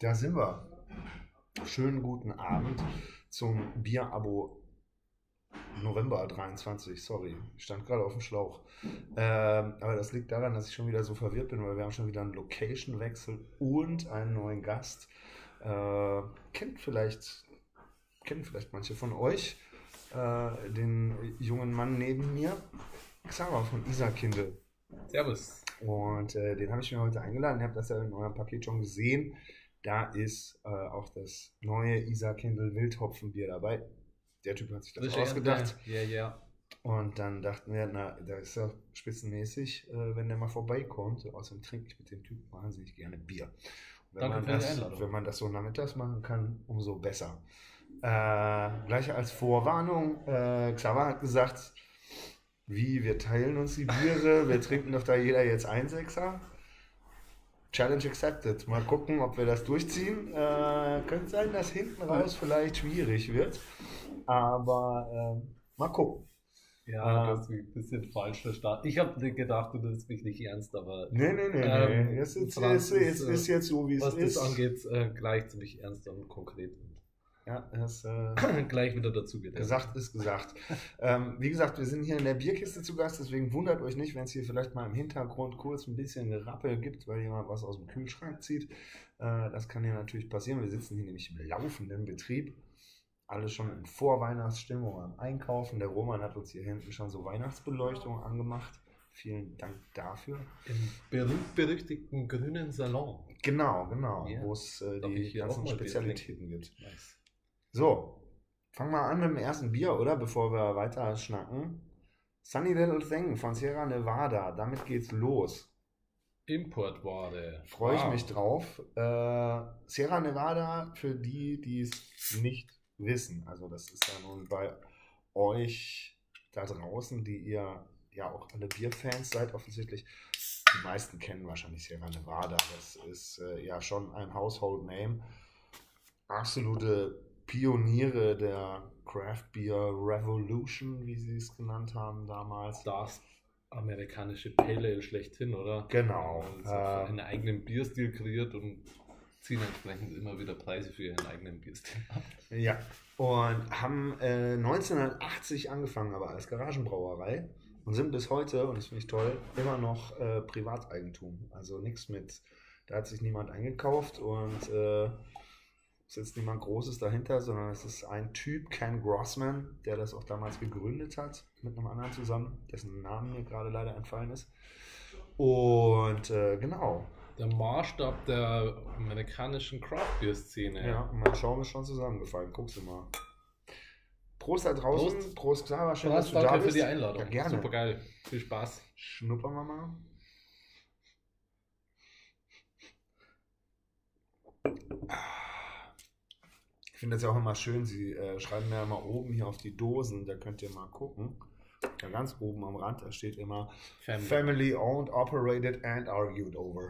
Da sind wir. Schönen guten Abend zum Bierabo November 23. Sorry, ich stand gerade auf dem Schlauch. Aber das liegt daran, dass ich schon wieder so verwirrt bin, weil wir haben schon wieder einen Location-Wechsel und einen neuen Gast. Kennen vielleicht manche von euch den jungen Mann neben mir, Xaver von Isarkindl. Servus. Und den habe ich mir heute eingeladen. Ihr habt das ja in eurem Paket schon gesehen. Da ist auch das neue Isarkindl Wildhopfenbier dabei. Der Typ hat sich das ausgedacht. Ja. Und dann dachten wir, na, da ist er spitzenmäßig, wenn der mal vorbeikommt. Außerdem trinke ich mit dem Typ wahnsinnig gerne Bier. Wenn man das so nachmittags machen kann, umso besser. Gleich als Vorwarnung, Xaver hat gesagt, wir teilen uns die Biere, wir trinken doch da jeder jetzt ein Sechser. Challenge accepted. Mal gucken, ob wir das durchziehen. Könnte sein, dass hinten raus vielleicht schwierig wird. Aber mal gucken. Ja, das ist ein bisschen falsch verstanden. Ich habe gedacht, du nimmst mich nicht ernst, aber... Nee. Es ist jetzt so, wie es ist. Was das angeht, gleich ziemlich ernst und konkret. Ja, das gleich wieder dazu geht. Gesagt ist gesagt. Wie gesagt, wir sind hier in der Bierkiste zu Gast, deswegen wundert euch nicht, wenn es hier vielleicht mal im Hintergrund kurz ein bisschen Gerappel gibt, weil jemand was aus dem Kühlschrank zieht. Das kann hier natürlich passieren. Wir sitzen hier nämlich im laufenden Betrieb. Alle schon in Vorweihnachtsstimmung am Einkaufen. Der Roman hat uns hier hinten schon so Weihnachtsbeleuchtung angemacht. Vielen Dank dafür. Im berühmt-berüchtigten grünen Salon. Genau. Ja, wo es die ganzen Spezialitäten gibt. Nice. So, fangen wir an mit dem ersten Bier, oder? Bevor wir weiter schnacken. Sunny Little Thing von Sierra Nevada. Damit geht's los. Importware. Freue ich mich drauf. Sierra Nevada, für die es nicht wissen. Also das ist ja nun bei euch da draußen, die ihr ja auch alle Bierfans seid, offensichtlich. Die meisten kennen wahrscheinlich Sierra Nevada. Das ist ja schon ein Household Name. Absolute Pioniere der Craft Beer Revolution, wie sie es genannt haben damals. Das amerikanische Pale Ale schlechthin, oder? Genau. Und einen eigenen Bierstil kreiert und ziehen entsprechend immer wieder Preise für ihren eigenen Bierstil ab. Ja, und haben 1980 angefangen, aber als Garagenbrauerei und sind bis heute, und das finde ich toll, immer noch Privateigentum. Also nichts mit, da hat sich niemand eingekauft und ist jetzt niemand Großes dahinter, sondern es ist ein Typ, Ken Grossman, der das auch damals gegründet hat, mit einem anderen zusammen, dessen Namen mir gerade leider entfallen ist. Und genau. Der Maßstab der amerikanischen Craft-Beer-Szene. Ja, und mein Schaum ist schon zusammengefallen. Guckst du mal. Prost da draußen. Prost Xaver, schön, dass du da bist. Danke für die Einladung. Ja, gerne. Super geil. Viel Spaß. Schnuppern wir mal. Ich finde das ja auch immer schön, sie schreiben mir ja mal oben hier auf die Dosen, da könnt ihr mal gucken. Da ganz oben am Rand, da steht immer Family owned, operated and argued over.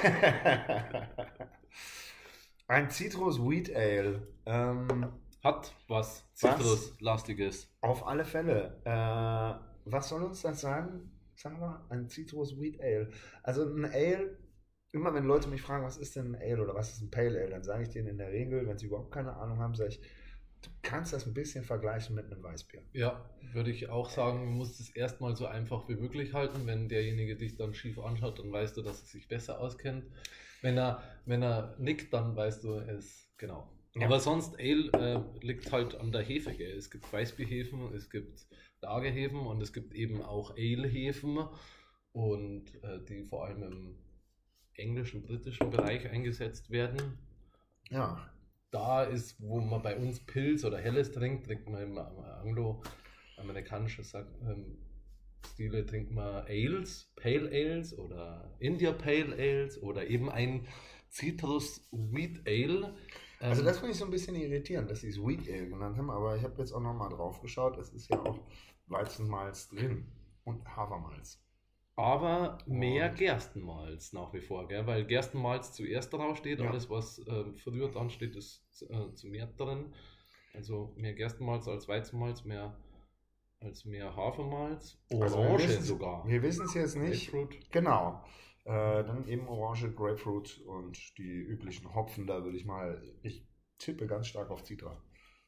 Ein Citrus Wheat Ale. Hat was Zitruslastiges. Auf alle Fälle. Was soll uns das sagen? Sagen wir, ein Citrus Wheat Ale. Also ein Ale, immer wenn Leute mich fragen, was ist denn ein Ale oder was ist ein Pale Ale, dann sage ich denen in der Regel, wenn sie überhaupt keine Ahnung haben, sage ich, du kannst das ein bisschen vergleichen mit einem Weißbier. Ja, würde ich auch sagen, du musst es erstmal so einfach wie möglich halten. Wenn derjenige dich dann schief anschaut, dann weißt du, dass er sich besser auskennt. Wenn er nickt, dann weißt du es genau. Ja. Aber sonst, Ale liegt halt an der Hefe. Gell? Es gibt Weißbierhefen, es gibt Lagerhefen und es gibt eben auch Ale-Hefen und die vor allem im englischen, britischen Bereich eingesetzt werden. Ja. Da ist, wo man bei uns Pils oder Helles trinkt man im anglo-amerikanischen Stile trinkt man Ales, Pale Ales oder India Pale Ales oder eben ein Citrus Wheat Ale. Also das finde ich so ein bisschen irritierend, dass sie es Wheat Ale genannt haben, aber ich habe jetzt auch nochmal drauf geschaut, es ist ja auch Weizenmalz drin und Hafermalz. Aber mehr Gerstenmalz nach wie vor, gell? Weil Gerstenmalz zuerst drauf steht, Ja. alles was früher dran steht, ist zu mehr drin. Also mehr Gerstenmalz als Weizenmalz, mehr Hafermalz, Also Orange sogar. Wir wissen es jetzt nicht. Grapefruit. Genau. Dann eben Orange, Grapefruit und die üblichen Hopfen. Da würde ich tippe ganz stark auf Citra.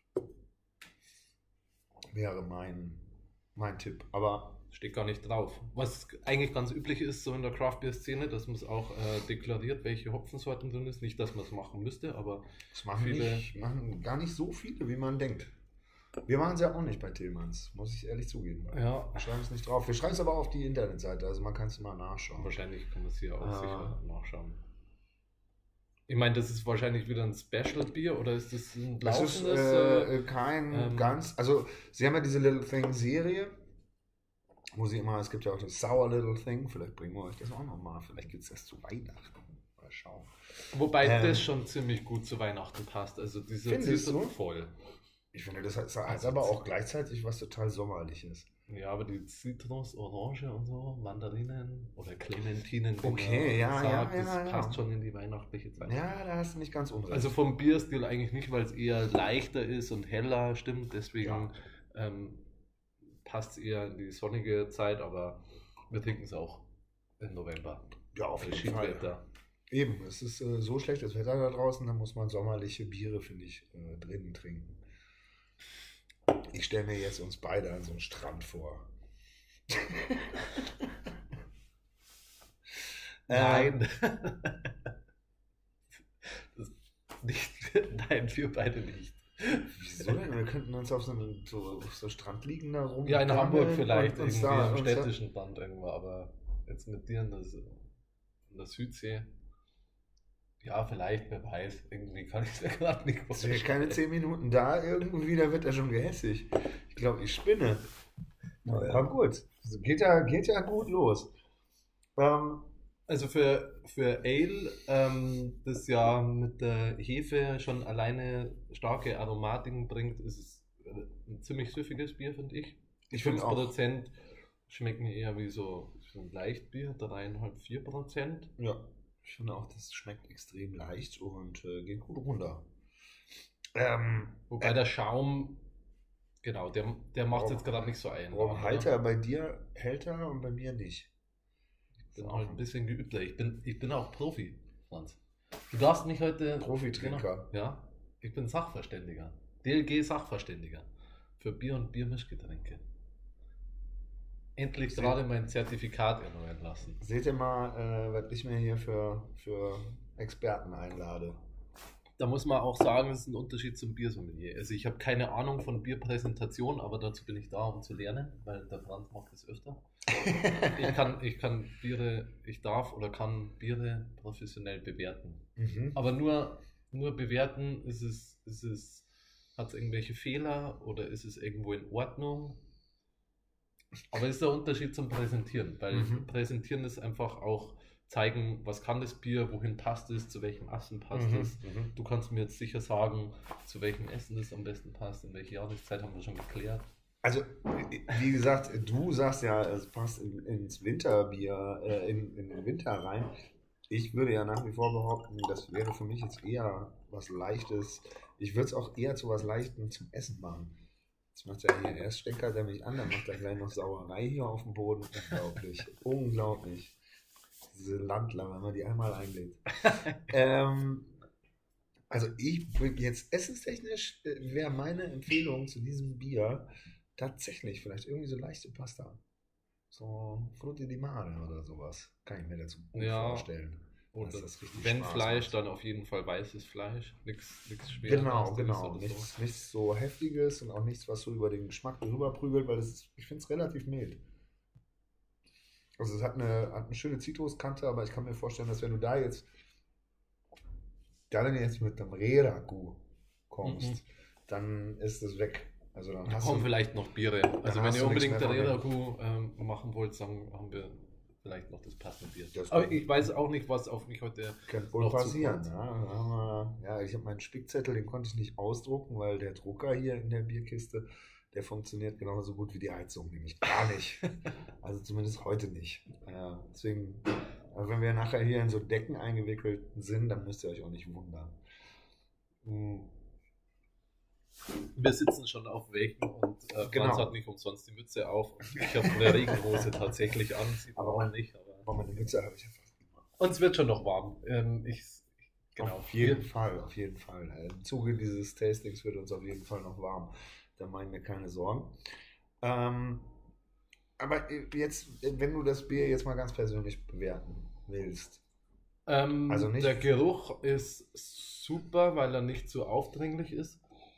Wäre mein Tipp. Aber steht gar nicht drauf. Was eigentlich ganz üblich ist, so in der Craft-Beer-Szene, dass man es auch deklariert, welche Hopfensorten drin ist. Nicht, dass man es machen müsste, aber das machen gar nicht so viele, wie man denkt. Wir machen es ja auch nicht bei Tillmanns, muss ich ehrlich zugeben. Ja. Wir schreiben es nicht drauf. Wir schreiben es aber auf die Internetseite, also man kann es mal nachschauen. Wahrscheinlich kann man es hier auch sicher nachschauen. Ich meine, das ist wahrscheinlich wieder ein Special-Bier oder ist das ein laufendes? Das ist kein ganz... Also, sie haben ja diese Little Thing-Serie, wo sie immer... Es gibt ja auch das Sour Little Thing, vielleicht bringen wir euch das auch nochmal. Vielleicht gibt es das zu Weihnachten. Mal schauen. Wobei das schon ziemlich gut zu Weihnachten passt. Also diese Zitrone voll. Ich finde, das hat aber auch gleichzeitig was total Sommerliches. Ja, aber die Zitrus, Orange und so, Mandarinen oder Clementinen, okay, das passt schon in die weihnachtliche Zeit. Ja, da hast du nicht ganz unrecht. Also vom Bierstil eigentlich nicht, weil es eher leichter ist und heller, stimmt, deswegen passt es eher in die sonnige Zeit, aber wir trinken es auch im November. Ja, auf jeden Fall. Eben, es ist so schlechtes Wetter da draußen, da muss man sommerliche Biere, finde ich, drinnen trinken. Ich stelle mir jetzt uns beide an so einem Strand vor. Nein. Nein, wir beide nicht. Wieso denn? Wir könnten uns auf so Strand liegen da rum. Ja, in Hamburg vielleicht, irgendwie am städtischen Band irgendwo, aber jetzt mit dir in der Südsee. Ja, vielleicht, wer weiß. Irgendwie kann ich es ja gerade nicht vorstellen. Ich keine 10 Minuten da irgendwie, da wird er schon gehässig. Ich glaube, ich spinne. Aber gut, geht ja gut los. Also für Ale, das ja mit der Hefe schon alleine starke Aromatiken bringt, ist es ein ziemlich süffiges Bier, finde ich. Die 5% schmecken eher wie so ein Leichtbier, 3,5–4%. Ja. Ich finde auch, das schmeckt extrem leicht und geht gut runter. Wobei der Schaum, genau, der macht es jetzt gerade nicht so ein. Warum hält er bei dir, hält er und bei mir nicht? Ich bin halt ein bisschen geübter. Ich bin auch Profi, Franz. Du darfst mich heute... Profitrinker. Genau, ja, ich bin Sachverständiger. DLG-Sachverständiger. Für Bier und Biermischgetränke. Endlich gerade mein Zertifikat erneuern lassen. Seht ihr mal, was ich mir hier für Experten einlade. Da muss man auch sagen, es ist ein Unterschied zum Biersommelier. Also ich habe keine Ahnung von Bierpräsentation, aber dazu bin ich da, um zu lernen, weil der Franz macht das öfter. Ich kann Biere, ich darf oder kann Biere professionell bewerten. Aber nur bewerten, hat es irgendwelche Fehler oder ist es irgendwo in Ordnung? Aber es ist der Unterschied zum Präsentieren, weil Präsentieren ist einfach auch zeigen, was kann das Bier, wohin passt es, zu welchem Essen passt es. Du kannst mir jetzt sicher sagen, zu welchem Essen das am besten passt, in welche Jahreszeit haben wir schon geklärt. Also, wie gesagt, du sagst ja, es passt ins Winterbier, in den Winter rein. Ich würde ja nach wie vor behaupten, das wäre für mich jetzt eher was Leichtes. Ich würde es auch eher zu was Leichtem zum Essen machen. Jetzt macht er hier erst Stecker der mich an, dann macht er gleich noch Sauerei hier auf dem Boden. Unglaublich. Unglaublich. Diese Landler, wenn man die einmal einlädt. Also ich jetzt essenstechnisch wäre meine Empfehlung zu diesem Bier tatsächlich vielleicht irgendwie so leichte Pasta. So Frutti di Mare oder sowas. Kann ich mir dazu gut vorstellen. Und das wenn Spaß Fleisch, macht. Dann auf jeden Fall weißes Fleisch. Nichts Schweres. Genau. Nichts so Heftiges und auch nichts, was so über den Geschmack drüber prügelt, weil ich finde es relativ mild. Also es hat eine schöne Zitruskante, aber ich kann mir vorstellen, dass wenn du da jetzt mit dem Reragu kommst, dann ist es weg. Also dann kommen vielleicht noch Biere. Also wenn ihr unbedingt Reragu machen wollt, dann haben wir vielleicht noch das passende Bier. Aber ich weiß auch nicht, was auf mich heute könnte wohl passieren. Ja, ich habe meinen Spickzettel, den konnte ich nicht ausdrucken, weil der Drucker hier in der Bierkiste, der funktioniert genauso gut wie die Heizung, nämlich gar nicht. Also zumindest heute nicht. Deswegen, wenn wir nachher hier in so Decken eingewickelt sind, dann müsst ihr euch auch nicht wundern. Wir sitzen schon auf welchen und Franz hat nicht umsonst die Mütze auf. Ich habe eine Regenhose tatsächlich an, sieht aber man nicht. Aber eine Mütze habe ich ja fast Uns wird schon noch warm. Genau. Auf jeden Fall. Im Zuge dieses Tastings wird uns auf jeden Fall noch warm. Da mache mir keine Sorgen. Aber jetzt, wenn du das Bier jetzt mal ganz persönlich bewerten willst. Also nicht. Der Geruch ist super, weil er nicht so aufdringlich ist.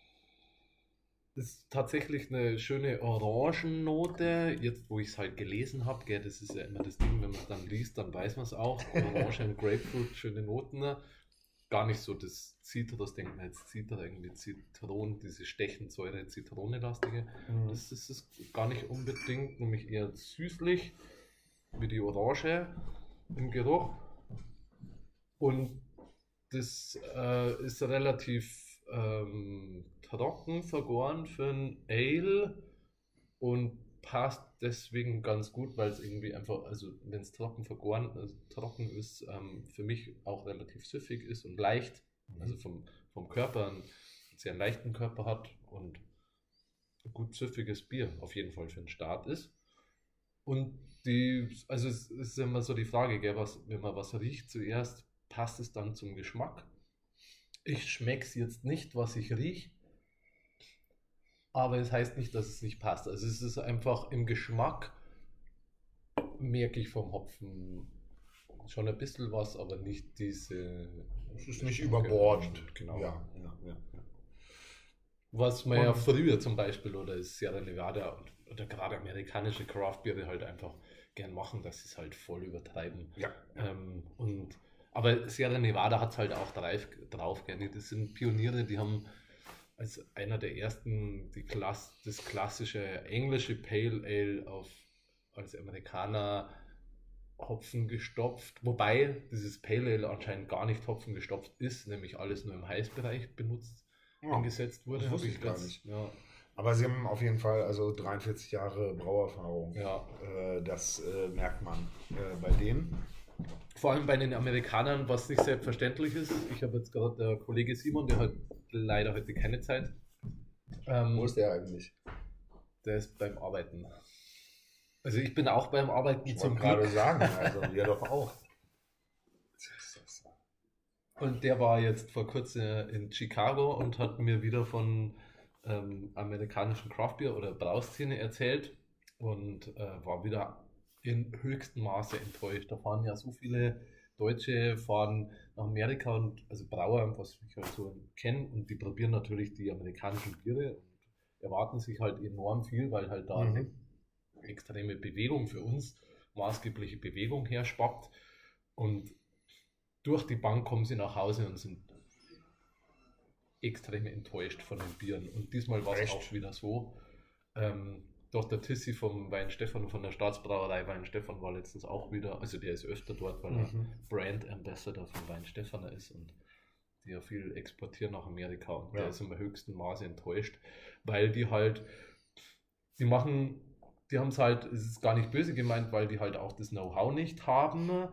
Ist tatsächlich eine schöne Orangennote. Jetzt, wo ich es halt gelesen habe, das ist ja immer das Ding, wenn man es dann liest, dann weiß man es auch. Orange und Grapefruit, schöne Noten. Gar nicht so das Zitrus, denkt man jetzt Zitrus, irgendwie Zitronen, diese Stechensäure, Zitronenlastige. Das ist es gar nicht unbedingt, nämlich eher süßlich, wie die Orange im Geruch. Und das ist relativ trocken vergoren für ein Ale und passt deswegen ganz gut, weil es irgendwie einfach, also wenn es trocken vergoren, also trocken ist, für mich auch relativ süffig ist und leicht, also vom Körper einen sehr leichten Körper hat und ein gut süffiges Bier auf jeden Fall für den Start ist. Und also es ist immer so die Frage, gell, wenn man was riecht zuerst, passt es dann zum Geschmack? Ich schmecke es jetzt nicht, was ich rieche, aber es heißt nicht, dass es nicht passt. Also es ist einfach im Geschmack, merke ich vom Hopfen schon ein bisschen was, aber nicht diese... Es ist nicht überbordend. Genau. Ja. Was man ja früher zum Beispiel, oder Sierra Nevada oder gerade amerikanische Craftbiere halt einfach gern machen, dass sie es halt voll übertreiben. Ja. Aber Sierra Nevada hat es halt auch drauf gerne. Das sind Pioniere, die haben als einer der ersten das klassische englische Pale Ale als Amerikaner Hopfen gestopft. Wobei dieses Pale Ale anscheinend gar nicht Hopfen gestopft ist, nämlich alles nur im Heißbereich eingesetzt wurde. Das wusste ich gar nicht. Ja. Aber sie haben auf jeden Fall also 43 Jahre Brauerfahrung. Ja. Das merkt man bei denen. Vor allem bei den Amerikanern, was nicht selbstverständlich ist. Ich habe jetzt gerade der Kollege Simon, der hat leider heute keine Zeit. Wo ist der eigentlich? Der ist beim Arbeiten. Also ich bin auch beim Arbeiten. Ich wollte gerade sagen, also wir doch auch. Und der war jetzt vor kurzem in Chicago und hat mir wieder von amerikanischen Craftbeer oder Brauszene erzählt und war wieder in höchstem Maße enttäuscht. Da fahren ja so viele Deutsche, fahren nach Amerika und also Brauer, was ich halt so kenne, und die probieren natürlich die amerikanischen Biere und erwarten sich halt enorm viel, weil halt da eine extreme Bewegung für uns, maßgebliche Bewegung herschwappt, und durch die Bank kommen sie nach Hause und sind extrem enttäuscht von den Bieren. Und diesmal war es auch wieder so. Doch der Tissi vom Weinstefan, von der Staatsbrauerei Weinstefan, war letztens auch wieder, also der ist öfter dort, weil er Brand Ambassador von Weinstefan ist und die ja viel exportieren nach Amerika, und der ist im höchsten Maße enttäuscht, weil die haben es halt, es ist gar nicht böse gemeint, weil die halt auch das Know-how nicht haben.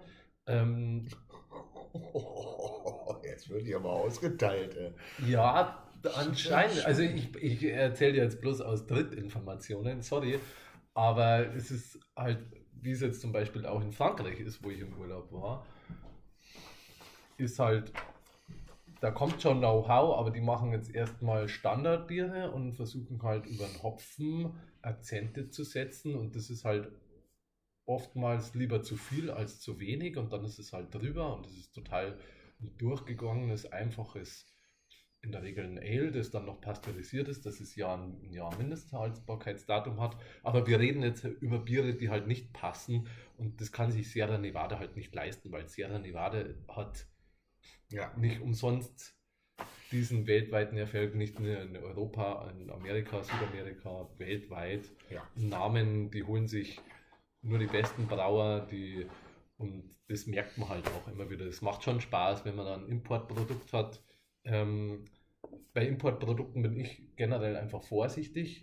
Jetzt wird die aber ausgeteilt. Ja, anscheinend. Also ich erzähle dir jetzt bloß aus Drittinformationen, sorry. Aber es ist halt, wie es jetzt zum Beispiel auch in Frankreich ist, wo ich im Urlaub war, ist halt, da kommt schon Know-how, aber die machen jetzt erstmal Standardbiere und versuchen halt über den Hopfen Akzente zu setzen, und das ist halt oftmals lieber zu viel als zu wenig, und dann ist es halt drüber, und es ist total ein durchgegangenes, einfaches, in der Regel ein Ale, das dann noch pasteurisiert ist, das ist ein Jahr Mindesthaltbarkeitsdatum hat. Aber wir reden jetzt über Biere, die halt nicht passen, und das kann sich Sierra Nevada halt nicht leisten, weil Sierra Nevada hat nicht umsonst diesen weltweiten Erfolg, nicht nur in Europa, in Amerika, Südamerika, weltweit. Namen, die holen sich nur die besten Brauer, und das merkt man halt auch immer wieder. Es macht schon Spaß, wenn man dann ein Importprodukt hat. Bei Importprodukten bin ich generell einfach vorsichtig,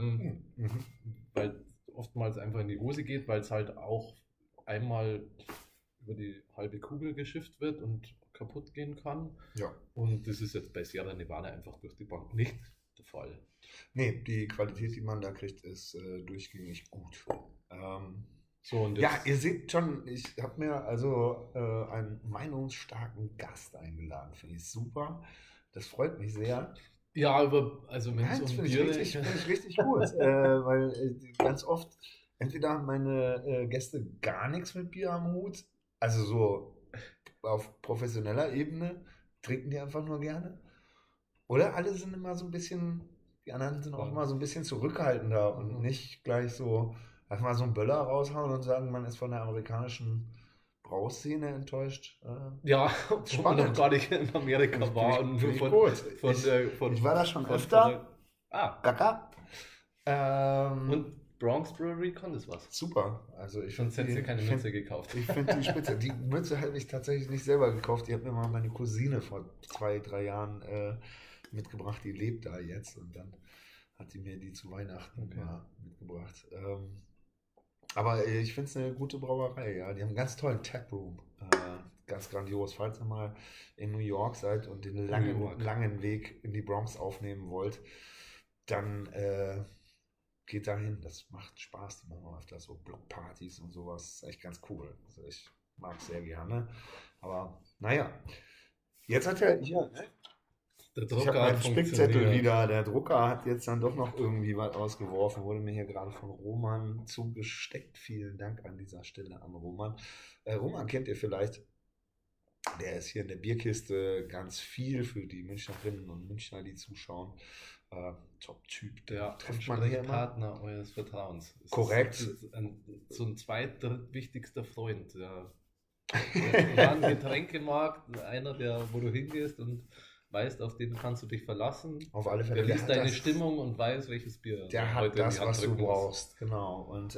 weil oftmals einfach in die Hose geht, weil es halt auch einmal über die halbe Kugel geschifft wird und kaputt gehen kann. Ja. Und das ist jetzt bei Sierra Nevada einfach durch die Bank nicht der Fall. Nee, die Qualität, die man da kriegt, ist durchgängig gut. So, und ja, ihr seht schon, ich habe mir also einen meinungsstarken Gast eingeladen. Finde ich super. Das freut mich sehr. Ja, also wenn es Nein, das um finde ich Bier richtig gut. Weil ganz oft, entweder haben meine Gäste gar nichts mit Bier am Hut, also so auf professioneller Ebene, trinken die einfach nur gerne. Oder alle sind immer so ein bisschen, die anderen sind auch immer so ein bisschen zurückhaltender und nicht gleich so, lass mal so einen Böller raushauen und sagen, man ist von der amerikanischen Brauszene enttäuscht. ja, Spannend. noch gar nicht in Amerika war und nur ich war da schon öfter. Kaka. Und Bronx Brewery kann das was. Super. Also ich Sonst hätte sie keine Mütze gekauft. Ich finde die spitze. Die Mütze habe ich tatsächlich nicht selber gekauft. Die hat mir mal meine Cousine vor 2-3 Jahren mitgebracht. Die lebt da jetzt und dann hat die mir die zu Weihnachten mal mitgebracht. Aber ich finde es eine gute Brauerei. Ja. Die haben einen ganz tollen Taproom. Ganz grandios. Falls ihr mal in New York seid und den langen Weg in die Bronx aufnehmen wollt, dann geht dahin. Das macht Spaß. Die machen auch öfter so Blockpartys und sowas. Das ist echt ganz cool. Also ich mag es sehr gerne. Aber naja, jetzt hat er hier... Der ich habe meinen Spickzettel wieder. Der Drucker hat jetzt dann doch noch irgendwie was ausgeworfen. Wurde mir hier gerade von Roman zugesteckt. Vielen Dank an dieser Stelle an Roman. Roman kennt ihr vielleicht. Der ist hier in der Bierkiste ganz viel für die Münchnerinnen und Münchner, die zuschauen. Top-Typ. Der trifft man hier Partner eures Vertrauens. Korrekt. So ein drittwichtigster Freund. Ja. Der ein Getränkemarkt, einer, wo du hingehst und weißt, auf den kannst du dich verlassen. Auf alle Fälle. Der liest deine Stimmung und weiß, welches Bier. Der hat das, was du brauchst. Genau. Und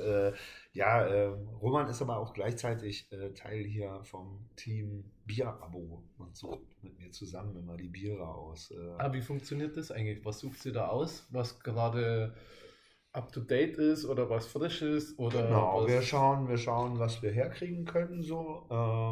Roman ist aber auch gleichzeitig Teil hier vom Team Bier-Abo und sucht mit mir zusammen immer die Biere aus. Wie funktioniert das eigentlich? Was sucht sie da aus? Was gerade up to date ist oder was frisch ist? Oder genau, wir schauen, was wir herkriegen können. So.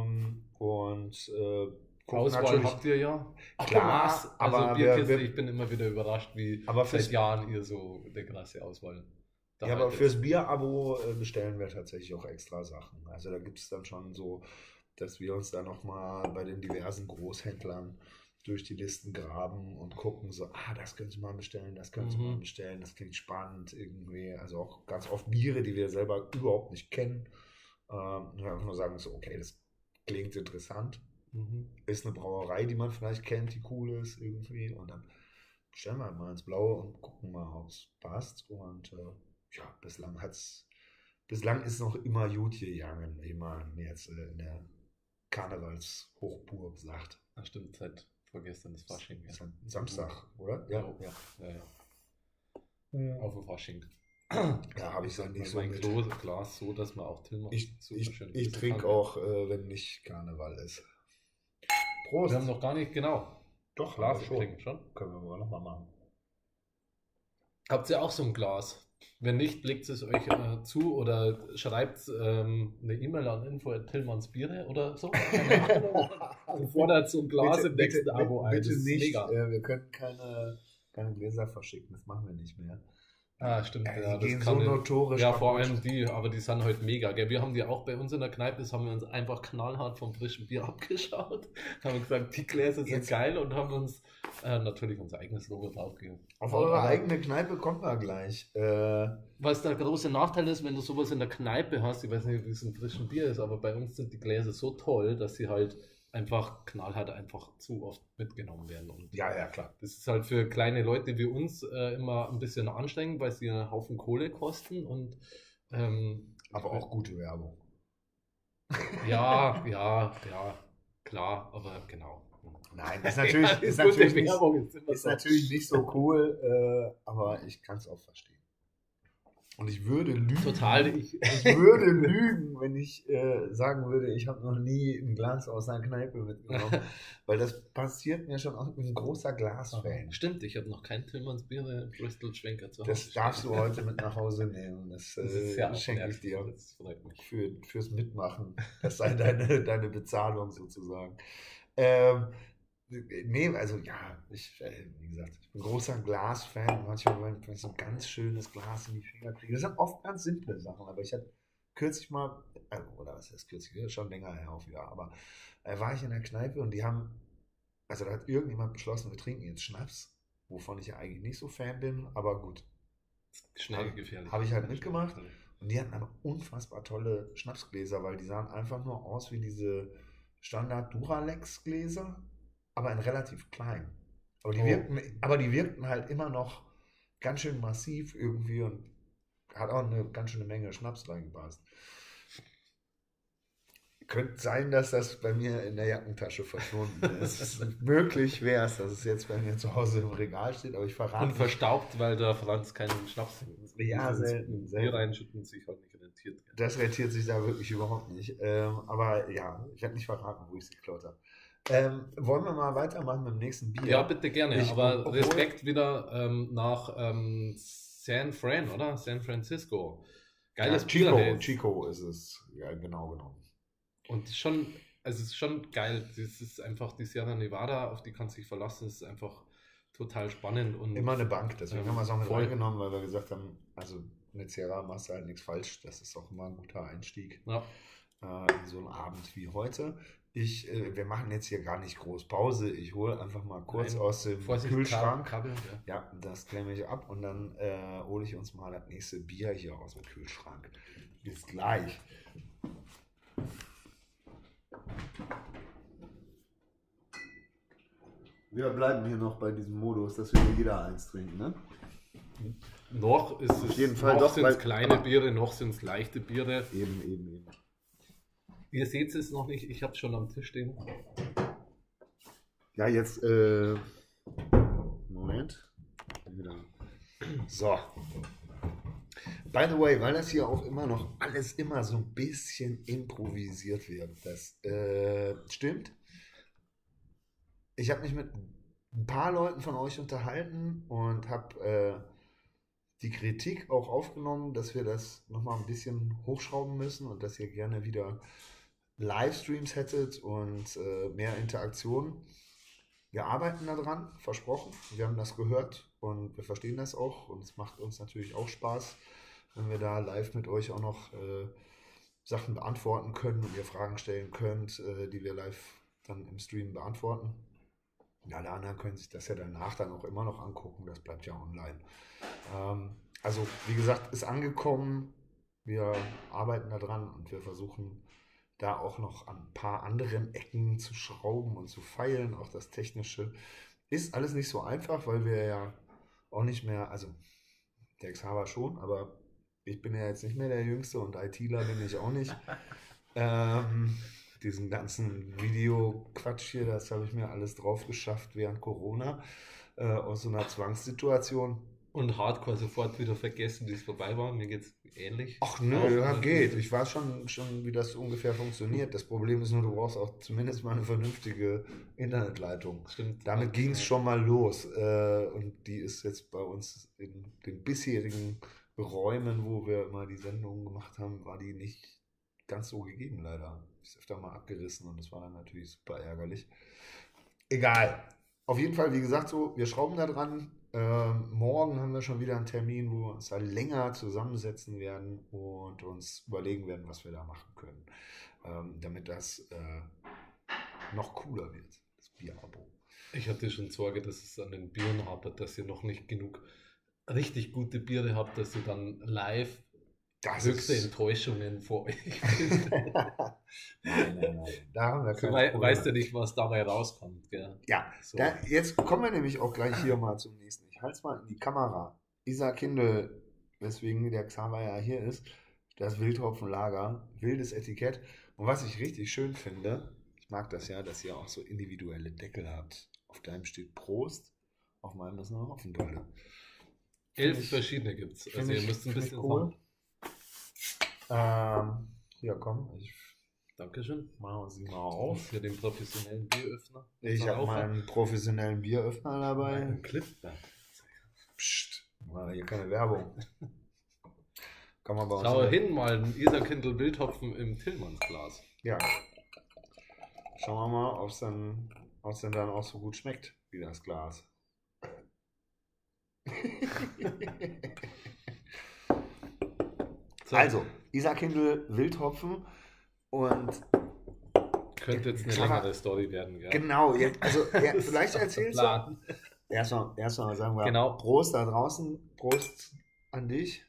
Auswahl habt ihr ja. Klar, aber ich bin immer wieder überrascht, wie seit Jahren ihr so eine krasse Auswahl. Ja, aber fürs Bier-Abo bestellen wir tatsächlich auch extra Sachen. Also da gibt es dann schon so, dass wir uns da nochmal bei den diversen Großhändlern durch die Listen graben und gucken so, das können Sie mal bestellen, das können Sie mal bestellen, das klingt spannend irgendwie. Also auch ganz oft Biere, die wir selber überhaupt nicht kennen. Und einfach nur sagen so, okay, das klingt interessant. Ist eine Brauerei, die man vielleicht kennt, die cool ist irgendwie. Und dann bestellen wir halt mal ins Blaue und gucken mal, ob es passt. Und bislang ist noch immer gut gegangen, wie man jetzt in der Karnevalshochburg sagt. Ach stimmt, seit vorgestern ist Fasching. Ja. Samstag, oder? Ja. Auf dem Fasching. Ja, habe ich dann nicht so mein Glas so, dass man auch Tillmann ich trinke auch, wenn nicht Karneval ist. Prost. Wir haben noch gar nicht, genau. Doch, Glas schon. Können wir noch mal machen. Habt ihr auch so ein Glas? Wenn nicht, legt es euch zu oder schreibt eine E-Mail an info@tillmannsbiere oder so. Fordert so ein Glas im nächsten Abo ein. Bitte nicht. Mega. Wir können keine Gläser verschicken, das machen wir nicht mehr. Stimmt. Die gehen so notorisch. Ja, vor allem aber die sind halt mega. Gell? Wir haben die auch bei uns in der Kneipe, das haben wir uns einfach knallhart vom frischen Bier abgeschaut. Haben gesagt, die Gläser sind geil und haben uns natürlich unser eigenes Logo draufgegeben. Auf eure eigene Kneipe kommen wir gleich. Was der große Nachteil ist, wenn du sowas in der Kneipe hast, ich weiß nicht, wie es im frischen Bier ist, aber bei uns sind die Gläser so toll, dass sie halt einfach knallhart einfach zu oft mitgenommen werden. Und ja, klar. Das ist halt für kleine Leute wie uns immer ein bisschen anstrengend, weil sie einen Haufen Kohle kosten und aber auch gute Werbung. Ja, klar, aber genau. Nein, ist natürlich nicht so cool, aber ich kann es auch verstehen. Und ich würde lügen. Total. Ich würde lügen, wenn ich sagen würde, ich habe noch nie ein Glas aus einer Kneipe mitgenommen. Weil das passiert mir schon auch ein großer Glasfan. Stimmt, ich habe noch kein Tillmanns Bier Bristol Schwenker zu Hause. Das darfst du heute mit nach Hause nehmen. Das schenke ich dir. Das freut mich. Fürs Mitmachen. Das sei deine Bezahlung sozusagen. Nee, also ja, wie gesagt, ich bin großer Glas-Fan. Manchmal, wenn ich so ein ganz schönes Glas in die Finger kriege, das sind oft ganz simple Sachen, aber ich habe kürzlich mal, oder was ist kürzlich, schon länger her auch wieder, aber war ich in der Kneipe und also da hat irgendjemand beschlossen, wir trinken jetzt Schnaps, wovon ich ja eigentlich nicht so Fan bin, aber gut. Schnell gefährlich. Habe ich halt mitgemacht und die hatten aber unfassbar tolle Schnapsgläser, weil die sahen einfach nur aus wie diese Standard Duralex Gläser, aber in relativ klein. Aber die wirkten halt immer noch ganz schön massiv irgendwie und hat auch eine ganz schöne Menge Schnaps reingepasst. Könnte sein, dass das bei mir in der Jackentasche verschwunden ist. Möglich wäre es, dass es jetzt bei mir zu Hause im Regal steht, aber ich verrate. Und verstaubt, weil der Franz keinen Schnaps ja, selten. Bier reinschütten sich halt nicht rentiert. Das rentiert sich da wirklich überhaupt nicht. Aber ja, ich werde nicht verraten, wo ich es geklaut habe. Wollen wir mal weitermachen mit dem nächsten Bier? Ja, bitte gerne. Respekt wieder nach San Fran, oder? San Francisco. Geiles Bier. Chico ist es. Ja, genau. Und es ist schon geil. Das ist einfach die Sierra Nevada, auf die kannst du dich verlassen. Das ist einfach total spannend. Und immer eine Bank, deswegen haben wir es auch mit reingenommen, weil wir gesagt haben, also mit Sierra machst du halt nichts falsch. Das ist auch immer ein guter Einstieg in so einen Abend wie heute. Wir machen jetzt hier gar nicht groß Pause. Ich hole einfach mal kurz aus dem Kühlschrank. Kabel, ja, das klemme ich ab und dann hole ich uns mal das nächste Bier hier aus dem Kühlschrank. Bis gleich. Wir bleiben hier noch bei diesem Modus, dass wir jeder eins trinken, ne? Noch ist es, auf jeden Fall noch sind es kleine Biere, noch sind es leichte Biere. Eben. Ihr seht es noch nicht, ich habe es schon am Tisch stehen. Ja, jetzt, Moment. So. By the way, weil das hier auch immer noch alles immer so ein bisschen improvisiert wird, das stimmt. Ich habe mich mit ein paar Leuten von euch unterhalten und habe die Kritik auch aufgenommen, dass wir das nochmal ein bisschen hochschrauben müssen und dass ihr gerne wieder Livestreams hättet und mehr Interaktion. Wir arbeiten daran, versprochen. Wir haben das gehört und wir verstehen das auch und es macht uns natürlich auch Spaß, wenn wir da live mit euch auch noch Sachen beantworten können und ihr Fragen stellen könnt, die wir live dann im Stream beantworten. Und alle anderen können sich das ja danach dann auch immer noch angucken, das bleibt ja online. Also wie gesagt, ist angekommen, wir arbeiten daran und wir versuchen da auch noch an ein paar anderen Ecken zu schrauben und zu feilen. Auch das Technische ist alles nicht so einfach, weil wir ja auch nicht mehr, also der Xaver schon, aber ich bin ja jetzt nicht mehr der Jüngste und ITler bin ich auch nicht. Diesen ganzen Videoquatsch hier, das habe ich mir alles drauf geschafft während Corona, aus so einer Zwangssituation. Und Hardcore sofort wieder vergessen, wie es vorbei war. Mir geht es ähnlich. Ach nö, ja, geht. Ich weiß schon, wie das ungefähr funktioniert. Das Problem ist nur, du brauchst auch zumindest mal eine vernünftige Internetleitung. Stimmt. Damit ging es schon mal los. Und die ist jetzt bei uns in den bisherigen Räumen, wo wir immer die Sendungen gemacht haben, war die nicht ganz so gegeben, leider. Ist öfter mal abgerissen und das war dann natürlich super ärgerlich. Egal. Auf jeden Fall, wie gesagt, so, wir schrauben da dran. Morgen haben wir schon wieder einen Termin, wo wir uns da länger zusammensetzen werden und uns überlegen werden, was wir da machen können, damit das noch cooler wird, das Bierabo. Ich hatte schon Sorge, dass es an den Bieren hapert, dass ihr noch nicht genug richtig gute Biere habt, dass ihr dann live höchste Enttäuschungen vor euch Nein. Da haben wir keine Probleme. Weißt du nicht, was dabei rauskommt. Gell? Ja, so. Jetzt kommen wir nämlich auch gleich hier mal zum nächsten. Ich halte es mal in die Kamera. Isa Kindl, weswegen der Xaver ja hier ist, das Wildhopfenlager, wildes Etikett. Und was ich richtig schön finde, ich mag das ja, dass ihr auch so individuelle Deckel habt. Auf deinem steht Prost, auf meinem ist eine Hopfendolde. 11 verschiedene gibt es. Also ihr müsst ein bisschen cool. Ja, komm. Dankeschön. Machen wir sie mal auf. Hier den professionellen Bieröffner. Ich habe meinen professionellen Bieröffner dabei. Ein Clipper. Psst, hier keine Werbung. Kann man bei uns Schau hin, mal ein Isa Kindl Wildhopfen im Tillmannsglas. Ja. Schauen wir mal, ob es dann auch so gut schmeckt wie das Glas. So. Also, Isar-Kindl, Wildhopfen und könnte jetzt eine längere Story werden, ja. Genau, also vielleicht erzählst du. Erstmal sagen wir genau. Prost da draußen, Prost an dich.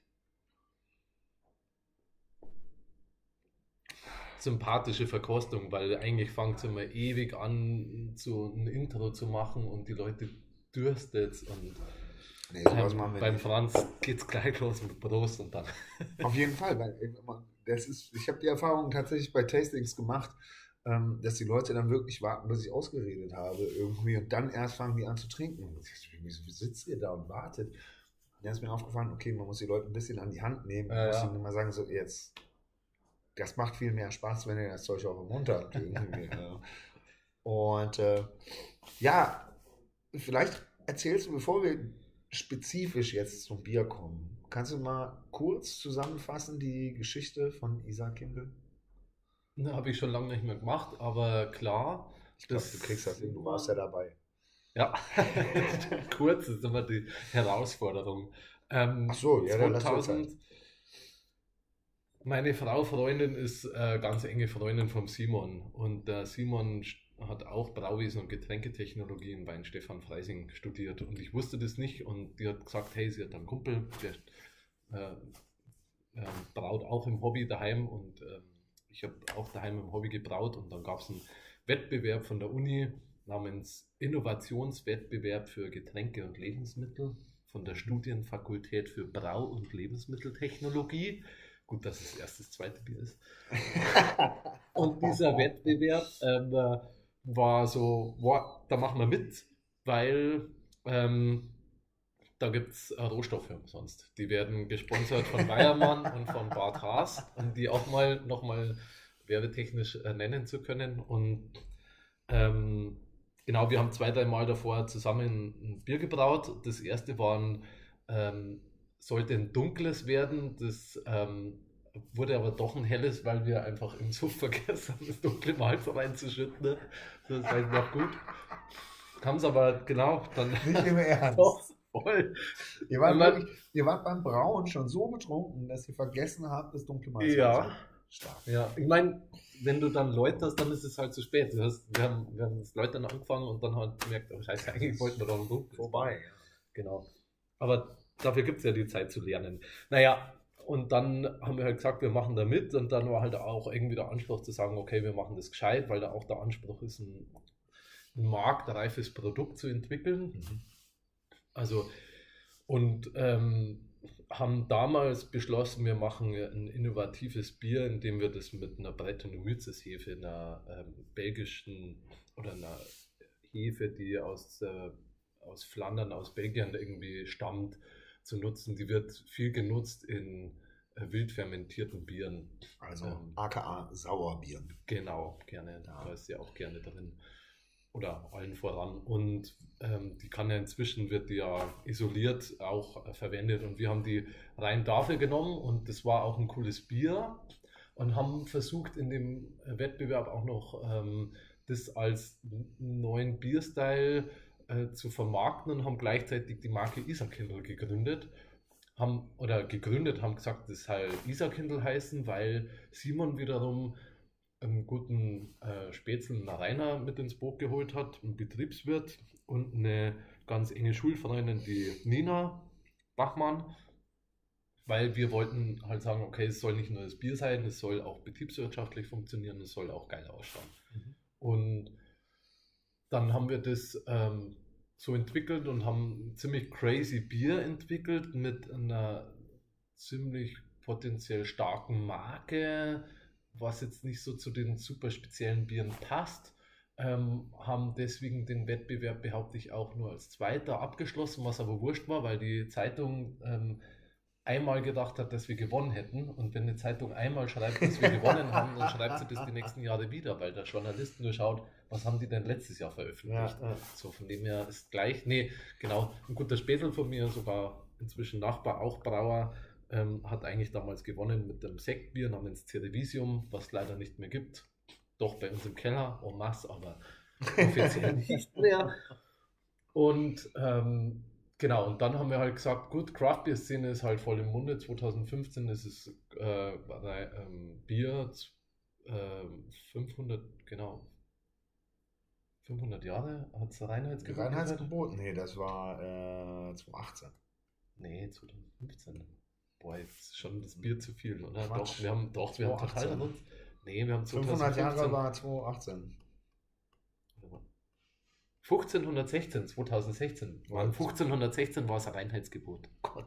Sympathische Verkostung, weil eigentlich fängt es immer ewig an, so ein Intro zu machen und die Leute dürstet und beim Franz geht es gleich los mit Prost und dann. Auf jeden Fall, weil ich habe die Erfahrung tatsächlich bei Tastings gemacht, dass die Leute dann wirklich warten, bis ich ausgeredet habe irgendwie und dann erst fangen die an zu trinken. Wieso sitzt ihr da und wartet? Und dann ist mir aufgefallen, okay, man muss die Leute ein bisschen an die Hand nehmen und muss ihnen immer sagen, so jetzt, das macht viel mehr Spaß, wenn ihr das Zeug auch im Mund habt. Und vielleicht erzählst du, bevor wir spezifisch jetzt zum Bier kommen, kannst du mal kurz zusammenfassen die Geschichte von Isar-Kindl? Habe ich schon lange nicht mehr gemacht, aber klar. Ich glaube, du kriegst das hin, du warst ja dabei. Ja, kurz ist immer die Herausforderung. Ach so, ja, 2000, meine Freundin ist ganz enge Freundin vom Simon und der Simon hat auch Brauwesen und Getränketechnologie in Weinstefan Freising studiert und ich wusste das nicht und die hat gesagt, hey, sie hat einen Kumpel, der braut auch im Hobby daheim und ich habe auch daheim im Hobby gebraut und dann gab es einen Wettbewerb von der Uni namens Innovationswettbewerb für Getränke und Lebensmittel von der Studienfakultät für Brau- und Lebensmitteltechnologie. Gut, dass es erst das zweite Bier ist. Und dieser Wettbewerb war so, da machen wir mit, weil da gibt es Rohstoffe umsonst. Die werden gesponsert von Weiermann und von Bad Haas, um die auch nochmal werbetechnisch nennen zu können. Und genau, wir haben 2-3 Mal davor zusammen ein Bier gebraut. Das erste sollte ein dunkles werden. Das wurde aber doch ein helles, weil wir einfach im Suff vergessen haben, das dunkle Malz reinzuschütten. Das war noch gut. Haben es aber genau dann. Nicht im Ernst. Doch, voll. Ihr wart beim Brauen schon so betrunken, dass ihr vergessen habt, das dunkle Malz reinzuschütten. Ja, ich meine, wenn du dann läuterst, dann ist es halt zu spät. Wir haben das Läutern angefangen und dann halt gemerkt, oh Scheiße, eigentlich wollten wir doch noch vorbei. Genau. Aber dafür gibt es ja die Zeit zu lernen. Naja, und dann haben wir halt gesagt, wir machen da mit und dann war halt auch irgendwie der Anspruch zu sagen, okay, wir machen das gescheit, weil da auch der Anspruch ist, ein marktreifes Produkt zu entwickeln. Mhm. Also, und haben damals beschlossen, wir machen ein innovatives Bier, indem wir das mit einer Brettanomyces-Hefe, einer belgischen oder einer Hefe, die aus Flandern, aus Belgien irgendwie stammt, zu nutzen. Die wird viel genutzt in wild fermentierten Bieren. Also aka Sauerbieren. Genau, gerne. Ja. Da ist sie auch gerne drin. Oder allen voran. Und die kann ja inzwischen, wird die ja isoliert auch verwendet. Und wir haben die rein dafür genommen und das war auch ein cooles Bier. Und haben versucht in dem Wettbewerb auch noch das als neuen Bierstyle zu vermarkten und haben gleichzeitig die Marke Isar-Kindl gegründet. Haben gesagt, das soll Isar-Kindl heißen, weil Simon wiederum einen guten Spätzl Rainer mit ins Boot geholt hat, einen Betriebswirt und eine ganz enge Schulfreundin, die Nina Bachmann, weil wir wollten halt sagen, okay, es soll nicht nur das Bier sein, es soll auch betriebswirtschaftlich funktionieren, es soll auch geil ausschauen. Mhm. Und dann haben wir das so entwickelt und haben ein ziemlich crazy Bier entwickelt mit einer ziemlich potenziell starken Marke, was jetzt nicht so zu den super speziellen Bieren passt, haben deswegen den Wettbewerb, behaupte ich, auch nur als Zweiter abgeschlossen, was aber wurscht war, weil die Zeitung einmal gedacht hat, dass wir gewonnen hätten und wenn eine Zeitung einmal schreibt, dass wir gewonnen haben, dann schreibt sie das die nächsten Jahre wieder, weil der Journalist nur schaut, was haben die denn letztes Jahr veröffentlicht. Ja. So, von dem her ist gleich, genau, ein guter Spätzl von mir, sogar inzwischen Nachbar, auch Brauer, hat eigentlich damals gewonnen mit einem Sektbier namens Cerevisium, was es leider nicht mehr gibt. Doch bei uns im Keller, en masse, aber offiziell nicht mehr. Und Genau, und dann haben wir halt gesagt, gut, Craft Beer Szene ist halt voll im Munde. 2015 ist es Bier 500, genau, 500 Jahre hat es Reinheitsgebot. Reinheitsgebot? Nee, das war 2018. Nee, 2015. Boah, jetzt ist schon das Bier zu viel, oder? Quatsch. Wir haben total damit. Nee, wir haben 500 Jahre war 2018. 1516, 2016. 1516 war es ein Reinheitsgebot. Gott.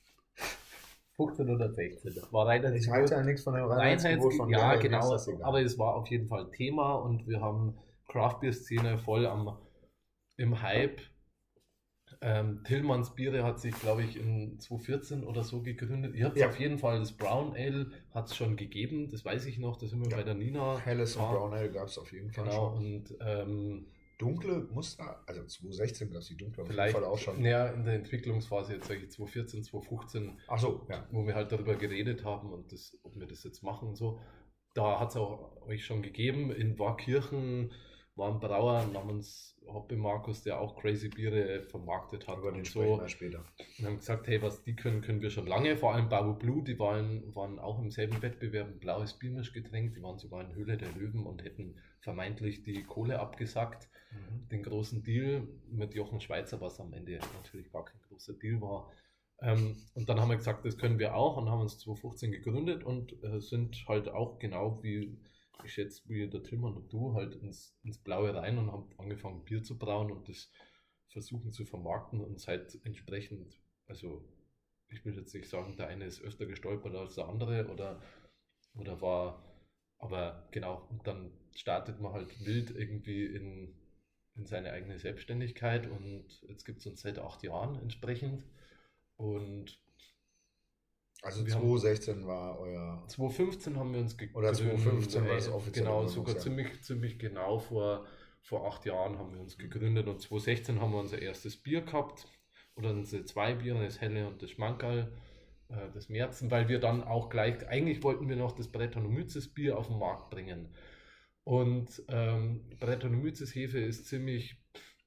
1516. Das war Reinheitsgebot. Ich halte ja nichts von dem Reinheitsgebot von Ja, genau. Aber es war auf jeden Fall Thema und wir haben Craft Beer Szene voll im Hype. Tillmanns Biere hat sich, glaube ich, in 2014 oder so gegründet. Ihr habt auf jeden Fall das Brown Ale hat es schon gegeben, das weiß ich noch, da sind wir bei der Nina. Helles und Brown Ale gab es auf jeden Fall schon. Und dunkle Muster, also 2016 gab es die dunkle auf jeden Fall auch schon. Ja, in der Entwicklungsphase, jetzt sage ich 2014, 2015, ach so, ja. Wo wir halt darüber geredet haben und ob wir das jetzt machen und so. Da hat es auch euch schon gegeben. In Warkirchen war ein Brauer namens Hoppe Markus, der auch Crazy Biere vermarktet hat. Über den sprechen wir später. Wir haben gesagt, hey, was die können wir schon lange. Vor allem Bau Blue, die waren auch im selben Wettbewerb ein blaues Biermischgetränk. Die waren sogar in Höhle der Löwen und hätten vermeintlich die Kohle abgesackt. Den großen Deal mit Jochen Schweizer, was am Ende natürlich gar kein großer Deal war. Und dann haben wir gesagt, das können wir auch und haben uns 2015 gegründet und sind halt auch genau wie ich schätze, wie der Tillmann und du halt ins Blaue rein und haben angefangen Bier zu brauen und das versuchen zu vermarkten und seit entsprechend, also ich will jetzt nicht sagen, der eine ist öfter gestolpert als der andere oder war, aber genau, und dann startet man halt wild irgendwie in seine eigene Selbstständigkeit und jetzt gibt es uns seit 8 Jahren entsprechend und also 2016 war euer... 2015 haben wir uns gegründet. Oder 2015 war es offiziell. Genau, sogar ziemlich genau vor 8 Jahren haben wir uns gegründet und 2016 haben wir unser erstes Bier gehabt oder unsere 2 Biere, das Helle und das Schmankerl, das Märzen, weil wir dann auch gleich, eigentlich wollten wir noch das Brettanomyces Bier auf den Markt bringen. Und Brettanomyces Hefe ist ziemlich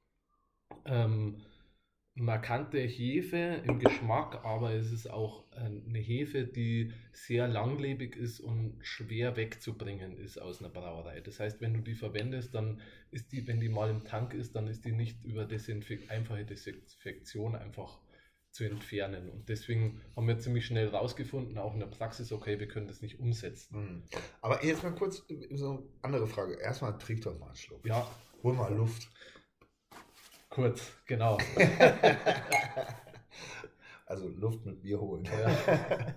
markante Hefe im Geschmack, aber es ist auch eine Hefe, die sehr langlebig ist und schwer wegzubringen ist aus einer Brauerei. Das heißt, wenn du die verwendest, dann ist die, wenn die mal im Tank ist, dann ist die nicht über einfache Desinfektion einfach zu entfernen. Und deswegen haben wir ziemlich schnell rausgefunden, auch in der Praxis, okay, wir können das nicht umsetzen. Aber jetzt mal kurz so eine andere Frage. Erstmal trink doch mal einen Schluck. Ja. Hol mal Luft. Kurz, genau. Also Luft mit Bier holen. Ja.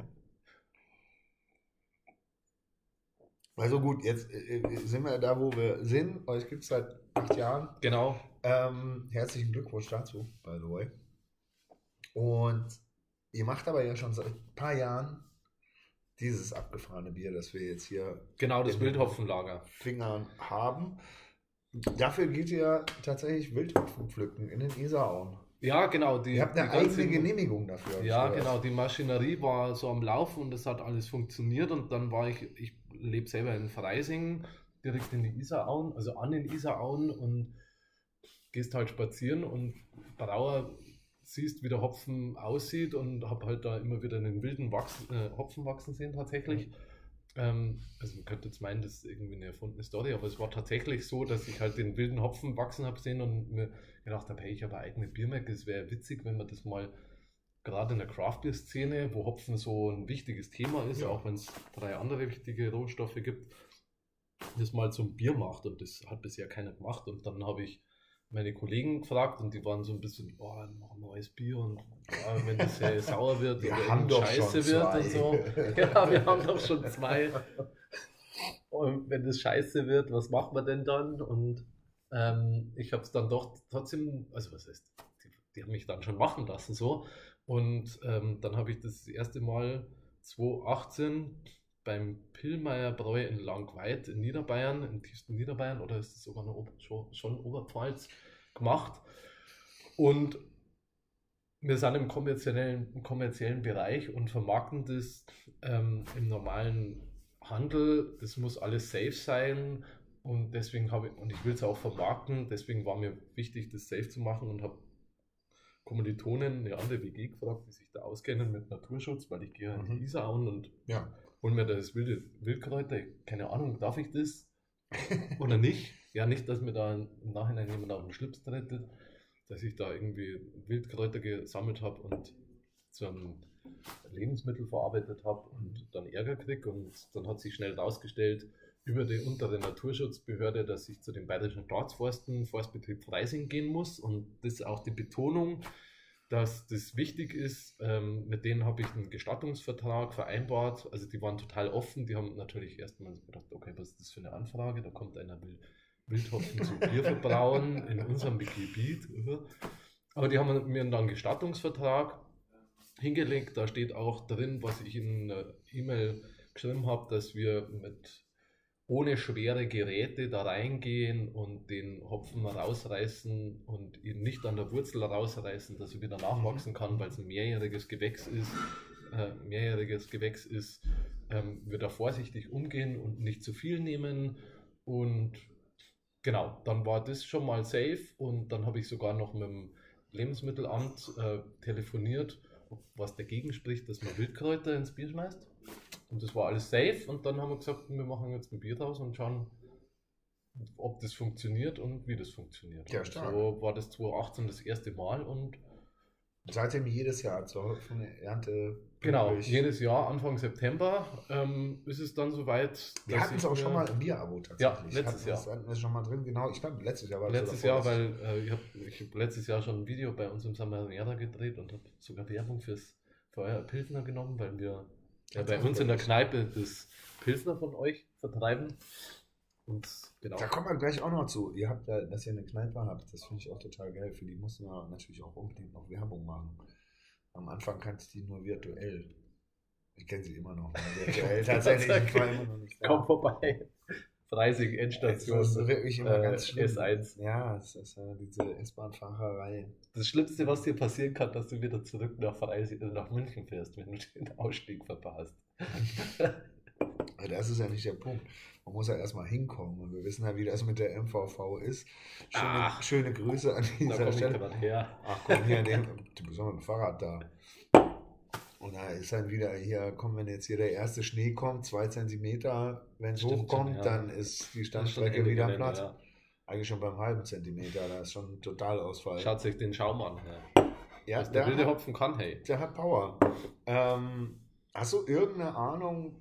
Also gut, jetzt sind wir da, wo wir sind. Euch gibt es seit 8 Jahren. Genau. Herzlichen Glückwunsch dazu, by the way. Und ihr macht aber ja schon seit ein paar Jahren dieses abgefahrene Bier, das wir jetzt hier... Genau, das Wildhopfenlager. Fingern haben. Dafür geht ihr tatsächlich Wildhopfen pflücken in den Isarauen. Ja, genau. Ihr habt eine eigene Genehmigung dafür. Ja, genau. Die Maschinerie war so am Laufen und das hat alles funktioniert. Und dann war ich lebe selber in Freising, direkt in die Isarauen, also an den Isarauen und gehst halt spazieren und Brauer siehst, wie der Hopfen aussieht und habe halt da immer wieder einen wilden Hopfen wachsen sehen tatsächlich. Also man könnte jetzt meinen, das ist irgendwie eine erfundene Story, aber es war tatsächlich so, dass ich halt den wilden Hopfen wachsen habe sehen und mir gedacht habe, hey, ich habe eine eigene Biermarke, es wäre witzig, wenn man das mal gerade in der Craft-Bier-Szene, wo Hopfen so ein wichtiges Thema ist, auch wenn es 3 andere wichtige Rohstoffe gibt, das mal zum Bier macht und das hat bisher keiner gemacht und dann habe ich meine Kollegen gefragt und die waren so ein bisschen, boah, noch ein neues Bier und wenn das sauer wird wir oder haben doch scheiße wird 2. Und so. Ja, wir haben doch schon 2. Und wenn das scheiße wird, was machen wir denn dann? Und ich habe es dann doch trotzdem, also was heißt, die haben mich dann schon machen lassen so. Und dann habe ich das erste Mal 2018 beim Pillmeier Bräu in Langweid in Niederbayern, im tiefsten Niederbayern, oder ist es sogar noch schon Oberpfalz, gemacht. Und wir sind im kommerziellen Bereich und vermarkten das im normalen Handel. Das muss alles safe sein und deswegen ich will es auch vermarkten, deswegen war mir wichtig, das safe zu machen und habe Kommilitonen eine andere WG gefragt, die sich da auskennen mit Naturschutz, weil ich gehe in die Isar und hol mir das Wildkräuter. Keine Ahnung, darf ich das oder nicht? Ja, nicht, dass mir da im Nachhinein jemand auf den Schlips tritt, dass ich da irgendwie Wildkräuter gesammelt habe und zu einem Lebensmittel verarbeitet habe und dann Ärger kriege. Und dann hat sich schnell herausgestellt, über die untere Naturschutzbehörde, dass ich zu den Bayerischen Staatsforsten, Forstbetrieb Freising gehen muss. Und das ist auch die Betonung, dass das wichtig ist. Mit denen habe ich einen Gestattungsvertrag vereinbart. Also die waren total offen. Die haben natürlich erstmal gedacht, okay, was ist das für eine Anfrage? Da kommt einer, will Wildhopfen zu Bier verbrauen in unserem Gebiet. Aber die haben mir dann einen Gestattungsvertrag hingelegt. Da steht auch drin, was ich in einer E-Mail geschrieben habe, dass wir ohne schwere Geräte da reingehen und den Hopfen rausreißen und ihn nicht an der Wurzel rausreißen, dass er wieder nachwachsen kann, weil es ein mehrjähriges Gewächs ist. Wir da vorsichtig umgehen und nicht zu viel nehmen. Und genau, dann war das schon mal safe und dann habe ich sogar noch mit dem Lebensmittelamt telefoniert, was dagegen spricht, dass man Wildkräuter ins Bier schmeißt. Und das war alles safe und dann haben wir gesagt, wir machen jetzt ein Bier draus und schauen, ob das funktioniert und wie das funktioniert. Ja, stark. So war das 2018 das erste Mal und seitdem jedes Jahr zur Ernte. Genau, jedes Jahr Anfang September ist es dann soweit. Wir hatten es auch schon mal im Bierabo tatsächlich. Ja, letztes Jahr. Hatten wir schon mal drin, genau. Ich glaube, letztes Jahr war es. Letztes Jahr, weil ich hab letztes Jahr schon ein Video bei uns im Samarera gedreht und habe sogar Werbung für euer Pilsner genommen, weil wir bei uns in der Kneipe das Pilsner von euch vertreiben. Und genau. Da kommen wir gleich auch noch zu. Ihr habt ja, dass ihr eine Kneipe habt, das finde ich auch total geil. Für die mussten wir natürlich auch unbedingt noch Werbung machen. Am Anfang kannte ich die nur virtuell. Ich kenne sie immer noch virtuell. Tatsächlich, ich war immer noch nicht da. Komm vorbei. Freising, Endstation. Das ist wirklich immer ganz schlimm. S1. Ja, es ist diese S-Bahn-Fahrerei. Das Schlimmste, was dir passieren kann, dass du wieder zurück nach Freising, nach München fährst, wenn du den Ausstieg verpasst. Das ist ja nicht der Punkt. Man muss ja erstmal hinkommen und wir wissen ja, wie das mit der MVV ist. Schöne Grüße an dieser Stelle. Ach komm, hier, du bist mit dem Fahrrad da. Und da ist dann wieder hier, wenn jetzt hier der erste Schnee kommt, 2 Zentimeter, wenn es hochkommt, ja. Dann ist die Standstrecke wieder platt. Ja. Eigentlich schon beim halben Zentimeter, da ist schon Totalausfall. Schaut sich den Schaum an. Ja, was der wilde Hopfen kann, hey. Der hat Power. Hast du irgendeine Ahnung?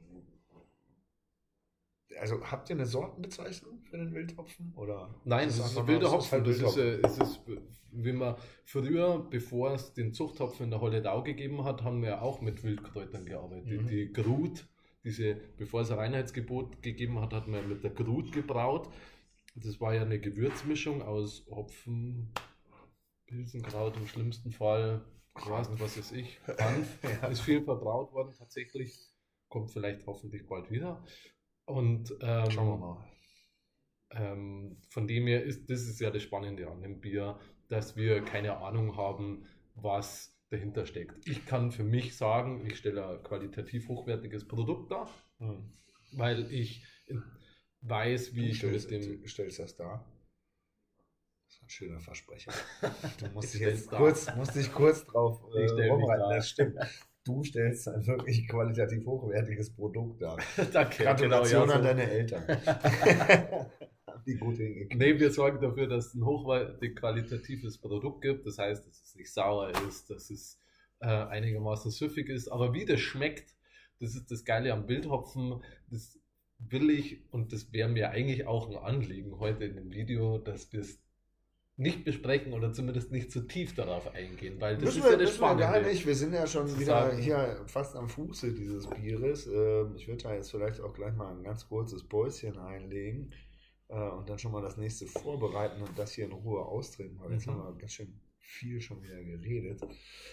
Also habt ihr eine Sortenbezeichnung für den Wildhopfen? Oder nein, es ist ein wilder Hopfen. Es ist, wie man früher, bevor es den Zuchthopfen in der Holledau gegeben hat, haben wir auch mit Wildkräutern gearbeitet. Die Grut, bevor es ein Reinheitsgebot gegeben hat, hat man mit der Grut gebraut. Das war ja eine Gewürzmischung aus Hopfen, Pilsenkraut im schlimmsten Fall, was weiß ich, Hanf. Ja. Ist viel verbraut worden tatsächlich. Kommt vielleicht hoffentlich bald wieder. Und schauen wir mal. Von dem her das ist ja das Spannende an dem Bier, dass wir keine Ahnung haben, was dahinter steckt. Ich kann für mich sagen, ich stelle ein qualitativ hochwertiges Produkt dar, weil ich weiß, wie ich mit dem... Du stellst das dar? Das ist ein schöner Versprecher. Du musst dich jetzt kurz drauf vorbereiten. Das stimmt. Du stellst ein wirklich qualitativ hochwertiges Produkt dar. Danke. Gratulation an deine Eltern. Die gut hingekriegt. Nee, wir sorgen dafür, dass es ein hochwertig qualitatives Produkt gibt. Das heißt, dass es nicht sauer ist, dass es einigermaßen süffig ist. Aber wie das schmeckt, das ist das Geile am Wildhopfen. Das will ich, und das wäre mir eigentlich auch ein Anliegen heute in dem Video, dass wir es nicht besprechen oder zumindest nicht zu tief darauf eingehen, weil das ist ja das Spannende. Gar nicht. Wir sind ja schon wieder hier fast am Fuße dieses Bieres. Ich würde da jetzt vielleicht auch gleich mal ein ganz kurzes Päuschen einlegen und dann schon mal das nächste vorbereiten und das hier in Ruhe austrinken, weil jetzt haben wir ganz schön viel schon wieder geredet.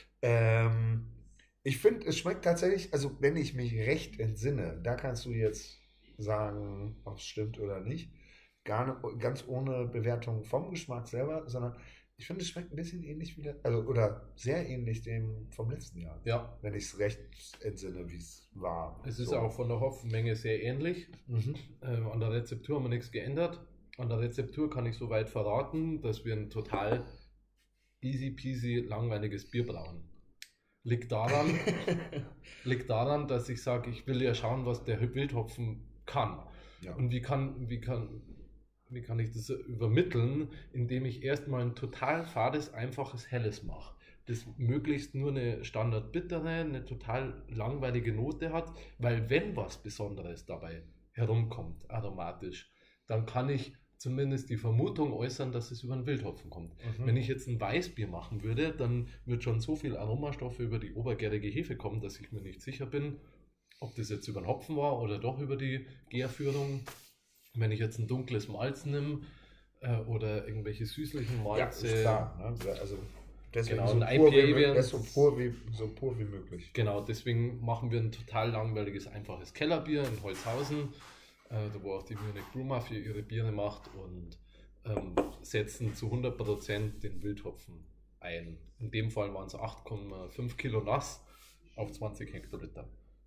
Ich finde, es schmeckt tatsächlich, also wenn ich mich recht entsinne, da kannst du jetzt sagen, ob es stimmt oder nicht, ganz ohne Bewertung vom Geschmack selber, sondern ich finde, es schmeckt ein bisschen ähnlich wie oder sehr ähnlich dem vom letzten Jahr. Ja. Wenn ich es recht entsinne, wie es war. Es ist auch von der Hopfenmenge sehr ähnlich. An der Rezeptur haben wir nichts geändert. An der Rezeptur kann ich soweit verraten, dass wir ein total easy peasy langweiliges Bier brauen. Liegt daran, dass ich sage, ich will ja schauen, was der Wildhopfen kann. Ja. Und wie kann ich das übermitteln, indem ich erstmal ein total fades, einfaches Helles mache, das möglichst nur eine standardbittere, eine total langweilige Note hat, weil wenn was Besonderes dabei herumkommt, aromatisch, dann kann ich zumindest die Vermutung äußern, dass es über einen Wildhopfen kommt. Wenn ich jetzt ein Weißbier machen würde, dann wird schon so viel Aromastoffe über die obergärige Hefe kommen, dass ich mir nicht sicher bin, ob das jetzt über den Hopfen war oder doch über die Gärführung. Wenn ich jetzt ein dunkles Malz nehme oder irgendwelche süßlichen Malze. Ja, ist klar. Ne? Also deswegen genau, so pur wie möglich. Genau, deswegen machen wir ein total langweiliges, einfaches Kellerbier in Holzhausen, wo auch die Munich Brew Mafia ihre Biere macht und setzen zu 100% den Wildhopfen ein. In dem Fall waren es 8,5 Kilo nass auf 20 Hektoliter.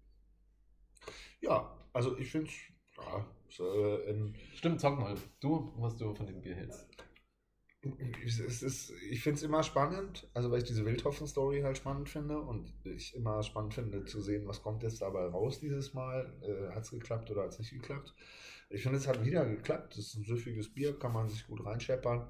Ja, also ich finde Stimmt, sag mal, was du von dem Bier hältst. Ich finde es immer spannend, also weil ich diese Wildhopfen-Story halt spannend finde und ich immer spannend finde zu sehen, was kommt jetzt dabei raus dieses Mal. Hat es geklappt oder hat es nicht geklappt? Ich finde, es hat wieder geklappt. Es ist ein süffiges Bier, kann man sich gut reinscheppern.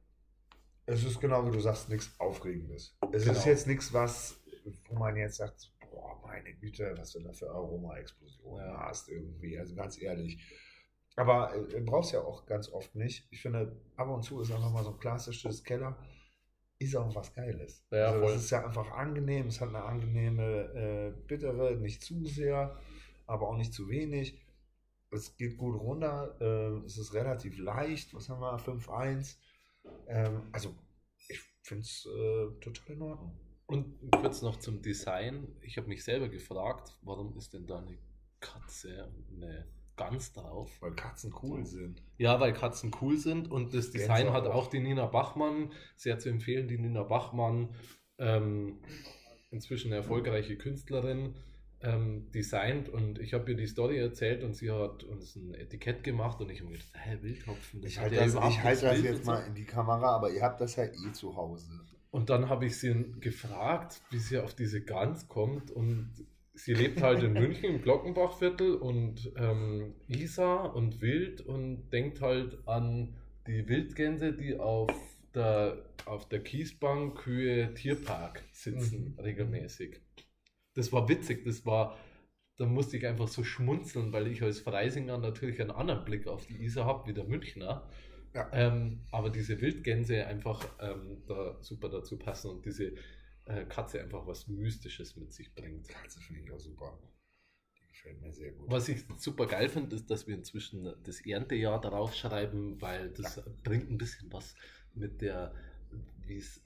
Es ist genau wie du sagst, nichts Aufregendes. Es ist jetzt nichts, wo man jetzt sagt, boah, meine Güte, was du da für Aroma-Explosionen hast irgendwie. Also ganz ehrlich. Aber brauchst ja auch ganz oft nicht. Ich finde, ab und zu ist einfach mal so ein klassisches Keller, ist auch was Geiles. Ja, also es ist ja einfach angenehm, es hat eine angenehme bittere, nicht zu sehr, aber auch nicht zu wenig. Es geht gut runter, es ist relativ leicht, was haben wir, 5,1. Also ich finde es total in Ordnung. Und kurz noch zum Design. Ich habe mich selber gefragt, warum ist denn da eine Katze und eine Gans drauf? Weil Katzen cool sind. Ja, weil Katzen cool sind und das Design hat auch die Nina Bachmann, sehr zu empfehlen, die Nina Bachmann, inzwischen eine erfolgreiche Künstlerin, designt und ich habe ihr die Story erzählt und sie hat uns ein Etikett gemacht und ich habe mir gedacht, Wildhopfen, ich halte das jetzt mal in die Kamera, aber ihr habt das ja eh zu Hause. Und dann habe ich sie gefragt, wie sie auf diese Gans kommt und sie lebt halt in München im Glockenbachviertel und Isar und Wild und denkt halt an die Wildgänse, die auf der Kiesbank Höhe Tierpark sitzen, regelmäßig. Das war witzig, da musste ich einfach so schmunzeln, weil ich als Freisinger natürlich einen anderen Blick auf die Isar habe, wie der Münchner. Ja. Aber diese Wildgänse einfach da super dazu passen und diese Katze einfach was Mystisches mit sich bringt. Katze finde ich auch super. Die gefällt mir sehr gut. Was ich super geil finde, ist, dass wir inzwischen das Erntejahr darauf schreiben, weil das bringt ein bisschen was mit der, wie es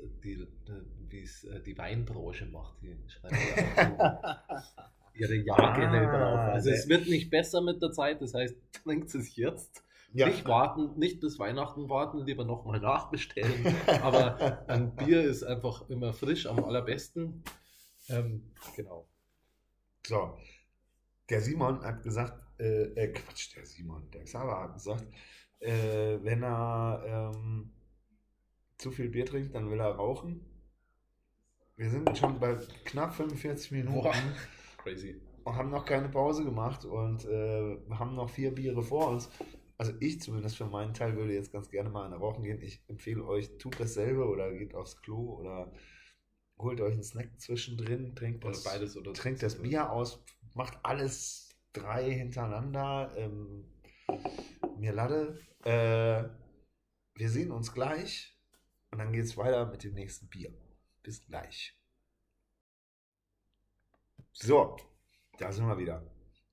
die Weinbranche macht. Die schreiben ja auch ihre Jahrgänge drauf. Also es wird nicht besser mit der Zeit, das heißt, trinkt es jetzt. Ja. Nicht warten, nicht bis Weihnachten warten, lieber nochmal nachbestellen. Aber ein Bier ist einfach immer frisch, am allerbesten. Genau. So, der Simon hat gesagt, der Xaver hat gesagt, wenn er zu viel Bier trinkt, dann will er rauchen. Wir sind jetzt schon bei knapp 45 Minuten. Boah, crazy. Und haben noch keine Pause gemacht und haben noch 4 Biere vor uns. Also ich zumindest für meinen Teil würde jetzt ganz gerne mal eine rauchen gehen. Ich empfehle euch, tut dasselbe oder geht aufs Klo oder holt euch einen Snack zwischendrin, trinkt das Bier aus, macht alles 3 hintereinander. Mir Lade. Wir sehen uns gleich und dann geht es weiter mit dem nächsten Bier. Bis gleich. So, da sind wir wieder.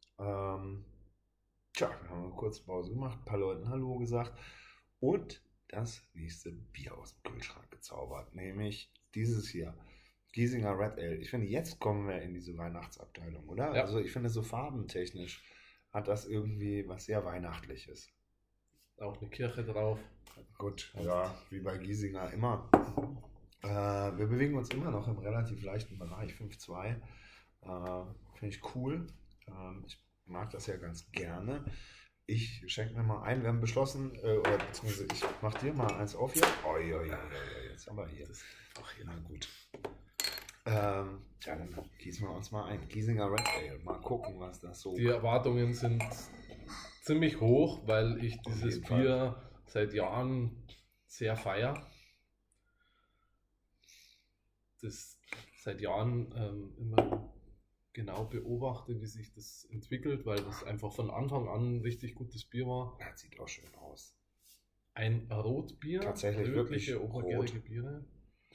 Wir haben eine kurze Pause gemacht, ein paar Leuten Hallo gesagt und das nächste Bier aus dem Kühlschrank gezaubert, nämlich dieses hier, Giesinger Red Ale. Ich finde, jetzt kommen wir in diese Weihnachtsabteilung, oder? Ja. Also ich finde, so farbentechnisch hat das irgendwie was sehr Weihnachtliches. Auch eine Kirche drauf. Gut, ja, wie bei Giesinger immer. Wir bewegen uns immer noch im relativ leichten Bereich, 5,2. Finde ich cool. Ich mag das ja ganz gerne. Ich schenke mir mal ein. Wir haben beschlossen, oder beziehungsweise ich mache dir mal eins auf hier. Oh, ja, jetzt ist aber hier. Ach ja. Na gut. Ja, dann gießen wir uns mal ein. Giesinger Red Ale. Mal gucken, was das so... Die Erwartungen sind ziemlich hoch, weil ich dieses Bier seit Jahren sehr feiere. Das seit Jahren immer genau beobachte, wie sich das entwickelt, weil das einfach von Anfang an ein richtig gutes Bier war. Das sieht auch schön aus. Ein Rotbier. Tatsächlich wirklich obergärige Biere.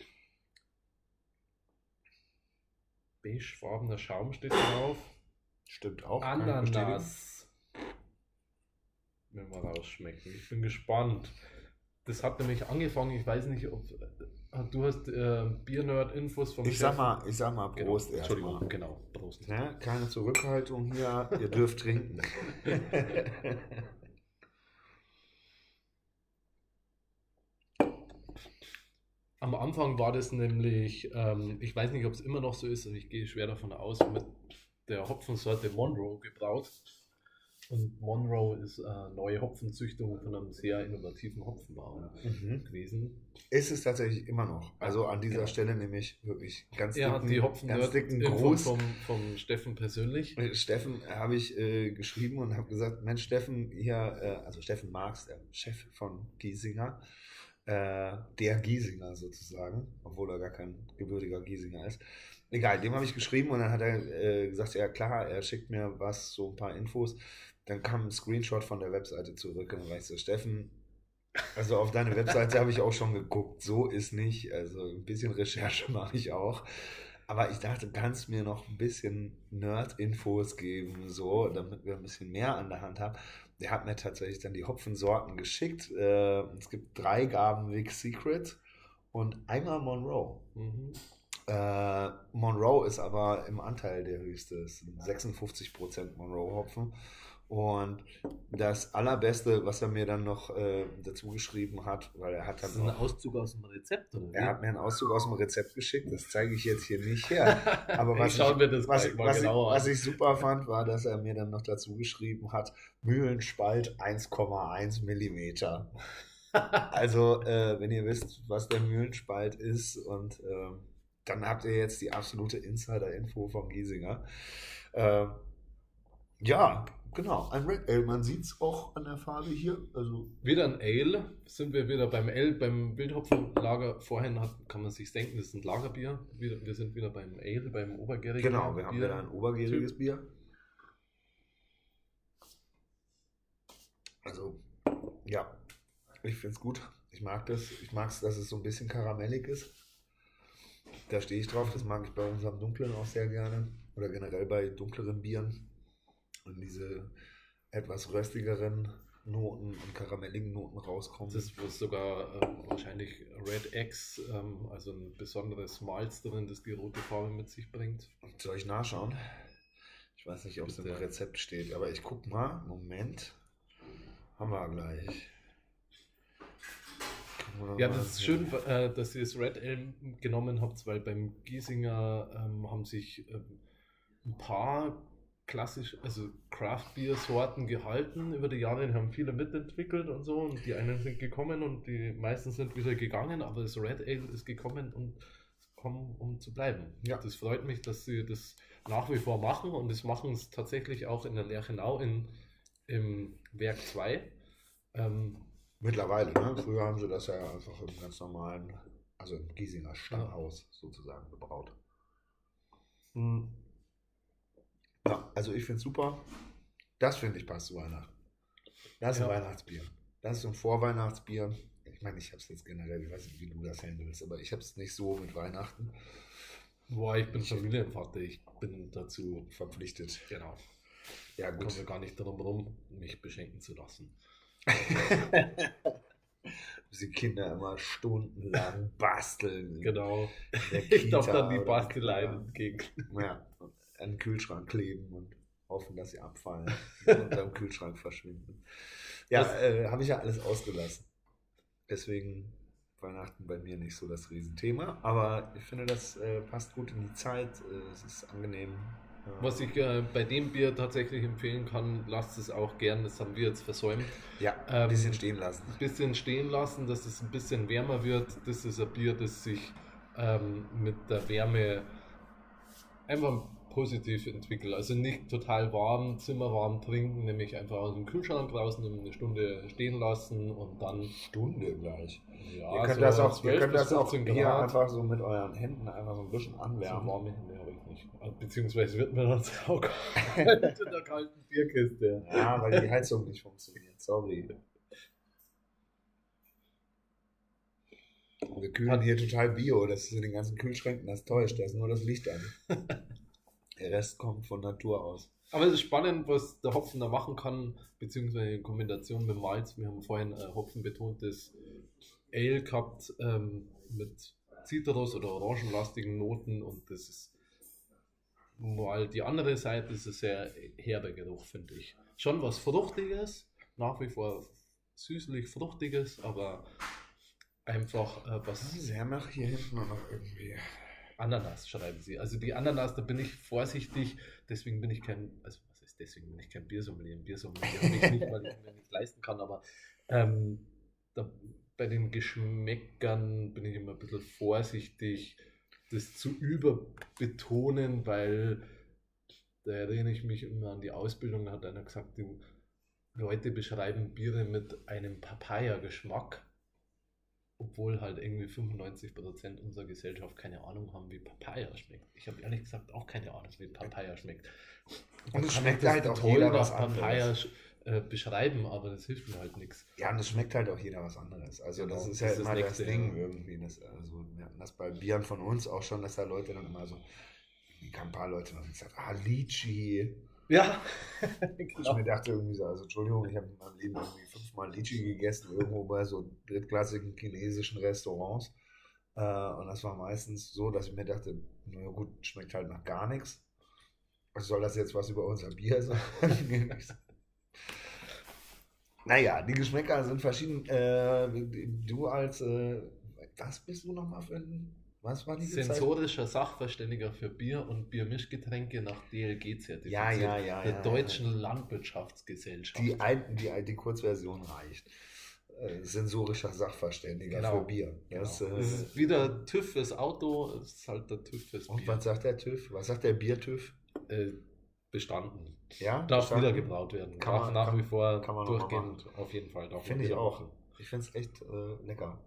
Beigefarbener Schaum steht drauf. Stimmt auch. Ananas. Wenn wir rausschmecken. Ich bin gespannt. Das hat nämlich angefangen, ich weiß nicht, ob du hast Bier-Nerd-Infos vom Chef. Ich sag mal Prost. Genau. Entschuldigung, genau. Prost. Ja, keine Zurückhaltung hier, ihr dürft trinken. Am Anfang war das nämlich, ich weiß nicht, ob es immer noch so ist, aber ich gehe schwer davon aus, mit der Hopfensorte Monroe gebraut. Und Monroe ist eine neue Hopfenzüchtung von einem sehr innovativen Hopfenbauer gewesen. Ist es tatsächlich immer noch. Also an dieser Stelle nämlich wirklich ganz die dicken Gruß vom Steffen persönlich. Steffen habe ich geschrieben und habe gesagt, Mensch Steffen, hier, also Steffen Marx, der Chef von Giesinger, der Giesinger sozusagen, obwohl er gar kein gebürtiger Giesinger ist. Egal, dem habe ich geschrieben und dann hat er gesagt, ja klar, er schickt mir so ein paar Infos. Dann kam ein Screenshot von der Webseite zurück und dann war ich so, Steffen, also auf deine Webseite habe ich auch schon geguckt, so ist nicht, also ein bisschen Recherche mache ich auch. Aber ich dachte, du kannst mir noch ein bisschen Nerd-Infos geben, so, damit wir ein bisschen mehr an der Hand haben. Der hat mir tatsächlich dann die Hopfensorten geschickt. Es gibt 3 Gabenweg Secret und einmal Monroe. Monroe ist aber im Anteil der höchste. Es sind 56% Monroe-Hopfen. Und das Allerbeste, was er mir dann noch dazu geschrieben hat, weil er hat dann. Das ist ein Auszug aus dem Rezept, oder? Er hat mir einen Auszug aus dem Rezept geschickt, das zeige ich jetzt hier nicht her. Aber was ich super fand, war, dass er mir dann noch dazu geschrieben hat: Mühlenspalt 1,1 Millimeter. Also, wenn ihr wisst, was der Mühlenspalt ist, und dann habt ihr jetzt die absolute Insider-Info vom Giesinger. Ja. Genau, ein Red Ale, man sieht es auch an der Farbe hier. Also wieder ein Ale, sind wir wieder beim Ale, beim Wildhopfenlager. Vorhin kann man sich denken, das ist ein Lagerbier. Wir sind wieder beim Ale, beim obergärigen Bier. Genau, wir haben wieder ein obergäriges Bier. Also, ja, ich finde es gut. Ich mag das. Ich mag es, dass es so ein bisschen karamellig ist. Da stehe ich drauf. Das mag ich bei unserem Dunklen auch sehr gerne. Oder generell bei dunkleren Bieren. Und diese etwas röstigeren Noten und karamelligen Noten rauskommen. Das ist sogar wahrscheinlich Red X, also ein besonderes Malz drin, das die rote Farbe mit sich bringt. Soll ich nachschauen? Ich weiß nicht, ob es im Rezept steht, aber ich guck mal. Moment. Haben wir gleich. Ja, das ist schön, dass ihr das Red Ale genommen habt, weil beim Giesinger haben sich ein paar also Craft-Bier-Sorten gehalten über die Jahre, haben viele mitentwickelt und so, und die einen sind gekommen und die meisten sind wieder gegangen, aber das Red Ale ist gekommen, um zu bleiben. Ja. Das freut mich, dass sie das nach wie vor machen, und das machen es tatsächlich auch in der Lerchenau im Werk 2. Mittlerweile, ne? Früher haben sie das ja einfach im ganz normalen, also im Giesinger Stammhaus sozusagen gebraut. Ja, also ich finde es super. Das finde ich passt zu Weihnachten. Das ist ein Weihnachtsbier. Das ist ein Vorweihnachtsbier. Ich meine, ich habe es jetzt generell, ich weiß nicht, wie du das handelst, aber ich habe es nicht so mit Weihnachten. Boah, ich bin Familienvater, ich bin dazu verpflichtet. Genau. Ja, gut. Ich komme gar nicht darum rum, mich beschenken zu lassen. Die Kinder immer stundenlang basteln. Genau. Ich darf dann die Basteleien entgegen. Ja, an den Kühlschrank kleben und hoffen, dass sie abfallen und unter dem Kühlschrank verschwinden. Ja, habe ich ja alles ausgelassen. Deswegen Weihnachten bei mir nicht so das Riesenthema. Aber ich finde, das passt gut in die Zeit. Es ist angenehm. Was ich bei dem Bier tatsächlich empfehlen kann, lasst es auch gern, das haben wir jetzt versäumt. Ja, ein bisschen stehen lassen. Ein bisschen stehen lassen, dass es ein bisschen wärmer wird. Das ist ein Bier, das sich mit der Wärme einfach positiv entwickelt. Also nicht total warm, zimmerwarm trinken, nämlich einfach aus dem Kühlschrank draußen eine Stunde stehen lassen und dann... Stunde gleich. Ja, ihr könnt das auch hier einfach so mit euren Händen einfach so ein bisschen anwärmen. So warme Hände habe ich nicht. Beziehungsweise wird man dann auch in der kalten Bierkiste. Ja, weil die Heizung nicht funktioniert. Sorry. Wir kühlen hier total Bio. Das ist in den ganzen Kühlschränken, das täuscht. Da ist nur das Licht an. Der Rest kommt von Natur aus. Aber es ist spannend, was der Hopfen da machen kann, beziehungsweise in Kombination mit Malz. Wir haben vorhin hopfenbetontes Ale gehabt mit Zitrus- oder orangenlastigen Noten und das ist mal die andere Seite, ist ein sehr herber Geruch, finde ich. Schon was Fruchtiges, nach wie vor süßlich Fruchtiges, aber einfach was... Sie haben auch hier hinten noch irgendwie... Ananas schreiben sie. Also die Ananas, da bin ich vorsichtig, deswegen bin ich kein, also was heißt deswegen bin ich kein Biersommelier. Ein Biersommelier habe ich nicht, weil ich mir nicht leisten kann, aber bei den Geschmäckern bin ich immer ein bisschen vorsichtig, das zu überbetonen, weil da erinnere ich mich immer an die Ausbildung, da hat einer gesagt, die Leute beschreiben Biere mit einem Papaya-Geschmack. Obwohl halt irgendwie 95% unserer Gesellschaft keine Ahnung haben, wie Papaya schmeckt. Ich habe ehrlich gesagt auch keine Ahnung, wie Papaya schmeckt. Und es schmeckt halt auch jeder was anderes. Papaya beschreiben, aber das hilft mir halt nichts. Ja, und es schmeckt halt auch jeder was anderes. Also genau, das ist ja immer das Ding irgendwie. Also wir hatten das bei Bieren von uns auch schon, dass da Leute dann immer so, ein paar Leute haben gesagt, Lychee. Ja, genau. Ich mir dachte irgendwie so, also Entschuldigung, ich habe in meinem Leben irgendwie 5-mal Lychee gegessen, irgendwo bei so drittklassigen chinesischen Restaurants. Und das war meistens so, dass ich mir dachte, na gut, schmeckt halt nach gar nichts. Was soll das jetzt was über unser Bier sagen? Naja, die Geschmäcker sind verschieden. Du als, was bist du nochmal für ein... Was war die sensorischer Sachverständiger für Bier und Biermischgetränke nach DLG-Zertifiziert. Ja. Der Deutschen Landwirtschaftsgesellschaft. Die Kurzversion reicht. Sensorischer Sachverständiger für Bier. Genau. Das ist wieder TÜV fürs Auto, das ist halt der TÜV fürs Bier. Und was sagt der TÜV? Was sagt der Bier-TÜV? Bestanden. Ja? Darf wieder gebraut werden. Kann nach wie vor kann man durchgehend auf jeden Fall. Finde ich auch. Ich finde es echt lecker.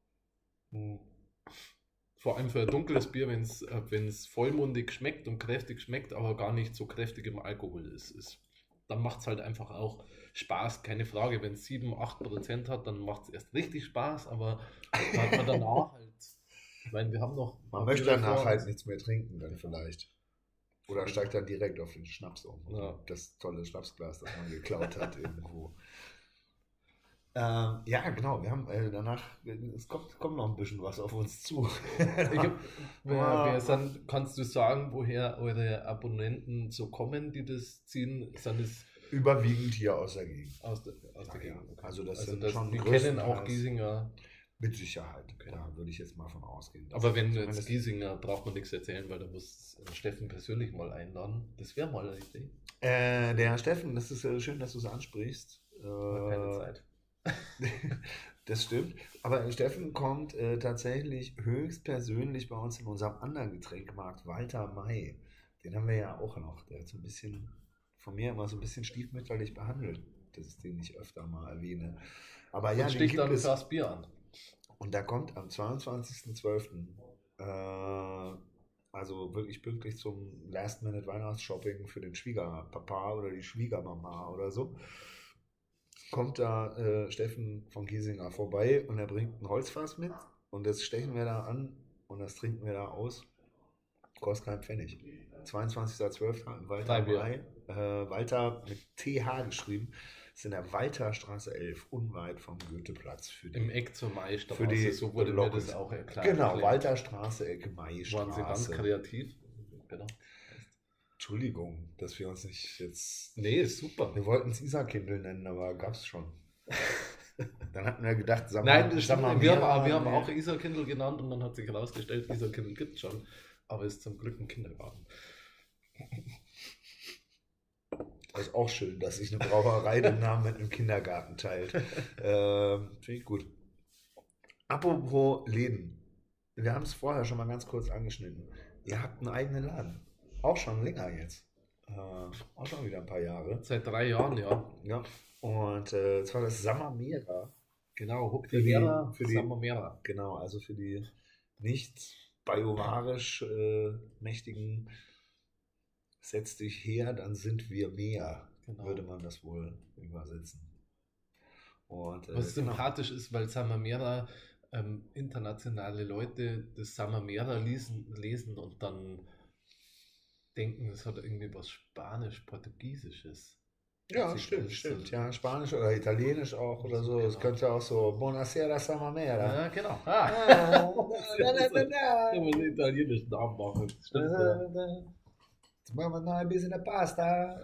Vor allem für ein dunkles Bier, wenn es vollmundig schmeckt und kräftig schmeckt, aber gar nicht so kräftig im Alkohol ist. Dann macht es halt einfach auch Spaß, keine Frage. Wenn es 7-8% hat, dann macht es erst richtig Spaß, aber hat man danach halt, ich meine, wir haben noch... Man möchte danach halt nichts mehr trinken dann vielleicht. Oder steigt dann direkt auf den Schnaps um. Ja. Das tolle Schnapsglas, das man geklaut hat irgendwo. Ja, genau. Wir haben danach, es kommt noch ein bisschen was auf uns zu. Kannst du sagen, woher eure Abonnenten so kommen, die das ziehen? Sind es überwiegend hier aus der Gegend. Aus der Gegend. Okay. Also das sind schon wir kennen auch Giesinger. Mit Sicherheit, okay. Da würde ich jetzt mal von ausgehen. Aber wenn du jetzt Giesinger, braucht man nichts erzählen, weil da muss Steffen persönlich mal einladen. Das wäre mal eine Idee. Der Steffen, das ist schön, dass du es ansprichst. Keine Zeit. Das stimmt, aber Steffen kommt tatsächlich höchstpersönlich bei uns in unserem anderen Getränkmarkt, Walter May. Den haben wir ja auch noch, der hat so ein bisschen, von mir immer so ein bisschen stiefmütterlich behandelt, dass ich den nicht öfter mal erwähne. Aber ja, sticht dann das Bier an. Und da kommt am 22.12., also wirklich pünktlich zum Last-Minute-Weihnachtsshopping für den Schwiegerpapa oder die Schwiegermama oder so, kommt da Steffen von Giesinger vorbei und er bringt ein Holzfass mit und das stechen wir da an und das trinken wir da aus. Kostet keinen Pfennig. 22.12. Walter May, Walter mit TH geschrieben, ist in der Walterstraße 11, unweit vom Goetheplatz. Im Eck zur Maistraße, so wurde mir das auch erklärt. Genau, Walterstraße, Ecke Maistraße. Waren Sie ganz kreativ? Genau. Entschuldigung, dass wir uns nicht jetzt... Nee, ist super. Wir wollten es Isarkindl nennen, aber gab es schon. Dann hatten wir gedacht, wir haben auch Isarkindl genannt und dann hat sich herausgestellt, Isarkindl gibt es schon. Aber ist zum Glück ein Kindergarten. Das ist auch schön, dass sich eine Brauerei den Namen mit einem Kindergarten teilt. Finde ich gut. Apropos Läden. Wir haben es vorher schon mal ganz kurz angeschnitten. Ihr habt einen eigenen Laden. Auch schon länger jetzt. Auch schon wieder ein paar Jahre. Seit 3 Jahren, ja. Ja. Und zwar das Samamera. Genau, Für die Samamera. Genau, also für die nicht biovarisch mächtigen, setz dich her, dann sind wir mehr, würde man das wohl übersetzen. Und, was sympathisch ist, weil Samamera internationale Leute das Samamera lesen und dann denken, es hat irgendwie was Spanisch-Portugiesisches. Ja, stimmt. Ja, Spanisch oder Italienisch auch oder so. Es könnte auch so Buonasera Samamera. Ja, genau. Da muss einen italienischen Namen machen. Stimmt, Jetzt machen wir noch ein bisschen Pasta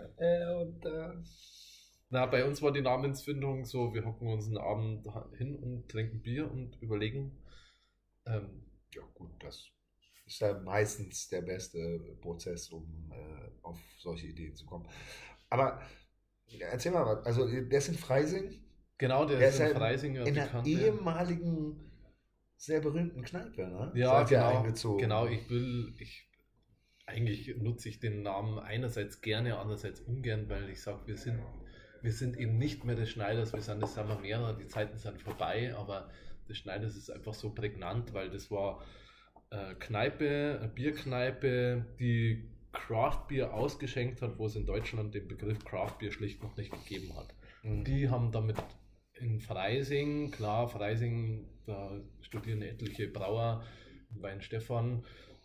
Na, bei uns war die Namensfindung so, wir hocken uns einen Abend hin und trinken Bier und überlegen. Ja gut, das ist ja meistens der beste Prozess, um auf solche Ideen zu kommen. Aber erzähl mal was, also der ist in Freising? Genau, der ist in Freising. In einer ehemaligen, sehr berühmten Kneipe, ne? Ja, genau, eigentlich nutze ich den Namen einerseits gerne, andererseits ungern, weil ich sage, wir sind eben nicht mehr des Schneiders, wir sind das Samamera, die Zeiten sind vorbei, aber des Schneiders ist einfach so prägnant, weil das war eine Bierkneipe, die Craft Beer ausgeschenkt hat, wo es in Deutschland den Begriff Craft Beer schlicht noch nicht gegeben hat. Mhm. Die haben damit in Freising, klar, Freising, da studieren etliche Brauer, Weinstefan,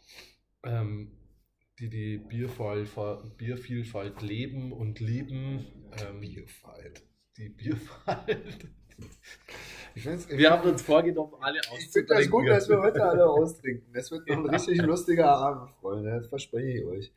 die Biervielfalt leben und lieben. Die Bierfalt. Wir haben uns vorgenommen, alle auszutrinken. Ich finde das gut, dass wir heute alle austrinken. Das wird noch ein richtig lustiger Abend, Freunde. Das verspreche ich euch.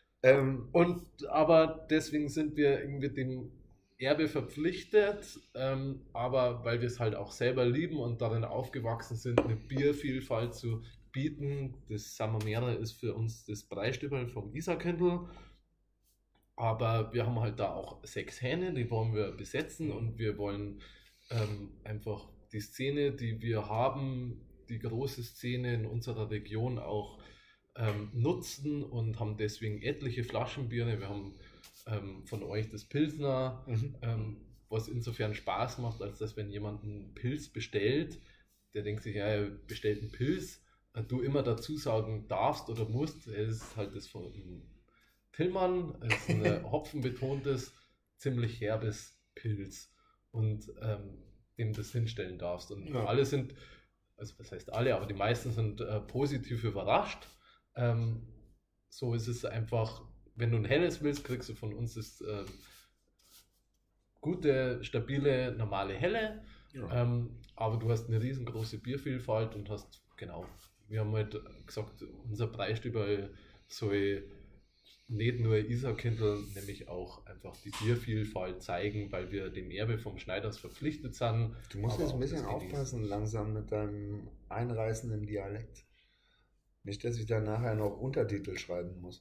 Aber deswegen sind wir irgendwie dem Erbe verpflichtet, aber weil wir es halt auch selber lieben und darin aufgewachsen sind, eine Biervielfalt zu bieten. Das Samamera ist für uns das Breistüberl vom Isarkindl. Aber wir haben halt da auch 6 Hähne, die wollen wir besetzen und wir wollen einfach die Szene, die wir haben, die große Szene in unserer Region auch nutzen und haben deswegen etliche Flaschenbiere. Wir haben von euch das Pilsner, was insofern Spaß macht, als dass wenn jemand einen Pilz bestellt, der denkt sich, ja, er bestellt einen Pilz, du immer dazu sagen darfst oder musst, es ist halt das von Tillmann, es ist ein hopfenbetontes, ziemlich herbes Pilz und dem das hinstellen darfst. Und ja. Alle sind, also was heißt alle, aber die meisten sind positiv überrascht. So ist es einfach, wenn du ein helles willst, kriegst du von uns das gute, stabile, normale helle, ja. Aber du hast eine riesengroße Biervielfalt und hast, genau, wir haben halt gesagt, unser Breistüberl soll nicht nur Isarkindl, nämlich auch einfach die Biervielfalt zeigen, weil wir dem Erbe vom Schneiders verpflichtet sind. Du musst jetzt ein bisschen aufpassen langsam mit deinem einreißenden Dialekt. Nicht, dass ich dann nachher noch Untertitel schreiben muss.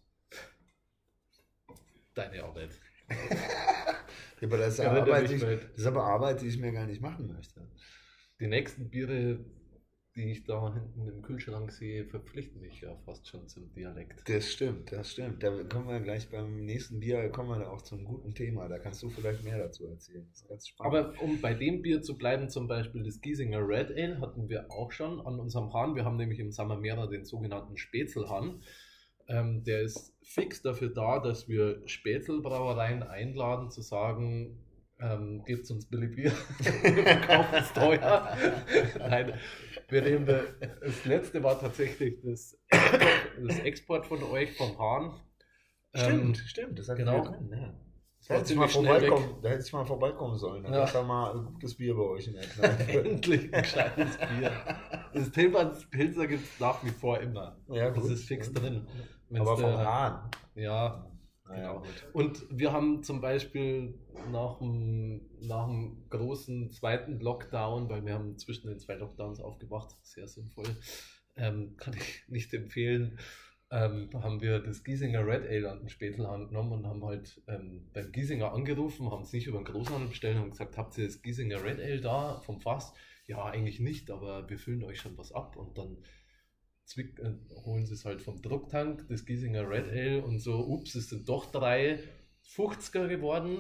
Deine Arbeit. Aber das ist aber Arbeit, die ich mir gar nicht machen möchte. Die nächsten Biere, die ich da hinten im Kühlschrank sehe, verpflichten mich ja fast schon zum Dialekt. Das stimmt. Da kommen wir gleich beim nächsten Bier, kommen wir auch zum guten Thema. Da kannst du vielleicht mehr dazu erzählen. Das ist ganz spannend. Aber um bei dem Bier zu bleiben, zum Beispiel das Giesinger Red Ale hatten wir auch schon an unserem Hahn. Wir haben nämlich im Samamera den sogenannten Spätzlhahn. Der ist fix dafür da, dass wir Spätzlbrauereien einladen, zu sagen, gebt uns billig Bier, wir verkaufen es teuer. Nein, das letzte war tatsächlich das Export von euch vom Hahn. Stimmt, das hat genau. Drin, ja. Da hätte ich mal vorbeikommen sollen. Dann ist ja mal ein gutes Bier bei euch in der Kneipe. Endlich ein gescheites Bier. Das Tillmanns Pilzer gibt es nach wie vor immer. Ja, das ist fix drin. Aber vom Hahn. Ja, genau. Und wir haben zum Beispiel nach dem großen zweiten Lockdown, weil wir haben zwischen den 2 Lockdowns aufgewacht, sehr sinnvoll, kann ich nicht empfehlen, haben wir das Giesinger Red Ale an den Spätelhand genommen und haben halt beim Giesinger angerufen, haben es nicht über den Großhandel bestellt und gesagt, habt ihr das Giesinger Red Ale da vom Fass? Ja, eigentlich nicht, aber wir füllen euch schon was ab und dann holen sie es halt vom Drucktank, das Giesinger Red Ale und so, ups, es sind doch 3 50er geworden.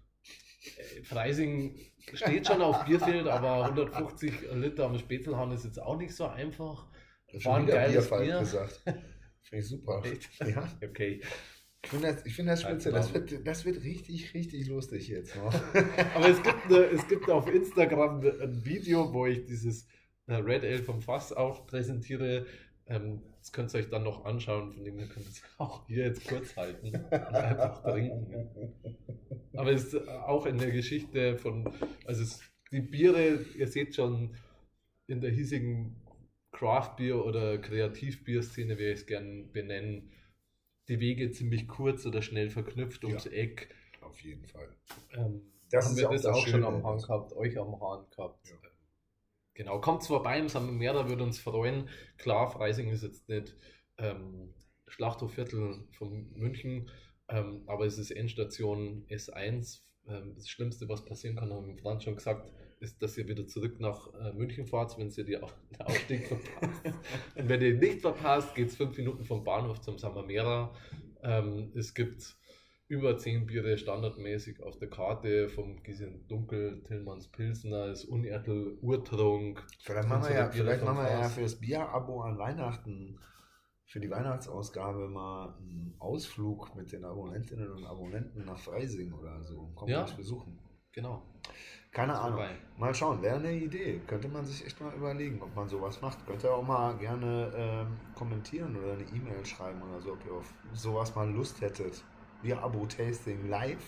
Freising steht schon auf Bierfeld, aber 150 Liter am Spätelhahn ist jetzt auch nicht so einfach. War ein geiles Bier. Gesagt. Finde ich super. Echt? Ja, okay. Ich find das spitze. Das wird richtig, richtig lustig jetzt noch. Aber es gibt auf Instagram ein Video, wo ich dieses Red Ale vom Fass auch präsentiere. Das könnt ihr euch dann noch anschauen, von dem ihr könnt es auch hier jetzt kurz halten und einfach trinken. Aber es ist auch in der Geschichte die Biere, ihr seht schon, in der hiesigen Craft-Bier- oder Kreativbier-Szene, wie ich es gerne benennen, die Wege ziemlich kurz oder schnell verknüpft ums Eck. Auf jeden Fall. Das haben wir das auch schon am Hahn gehabt, euch am Hahn gehabt. Ja. Genau, kommt vorbei im Sammelmehrer, würde uns freuen. Klar, Freising ist jetzt nicht Schlachthofviertel von München, aber es ist Endstation S1. Das Schlimmste, was passieren kann, haben wir Franz schon gesagt, ist, dass ihr wieder zurück nach München fahrt, wenn ihr den Aufstieg verpasst. Und wenn ihr ihn nicht verpasst, geht es 5 Minuten vom Bahnhof zum Sammelmehrer. Es gibt über 10 Biere standardmäßig auf der Karte, vom Giesing Dunkel, Tillmanns Pilsner, das Unertel Urtrunk. Vielleicht machen wir ja für das Bier-Abo an Weihnachten, für die Weihnachtsausgabe mal einen Ausflug mit den Abonnentinnen und Abonnenten nach Freising oder so. Kommt uns besuchen. Genau. Keine Ahnung. Mal schauen, wäre eine Idee. Könnte man sich echt mal überlegen, ob man sowas macht. Könnt ihr auch mal gerne kommentieren oder eine E-Mail schreiben oder so, ob ihr auf sowas mal Lust hättet. Bier-Abo-Tasting live.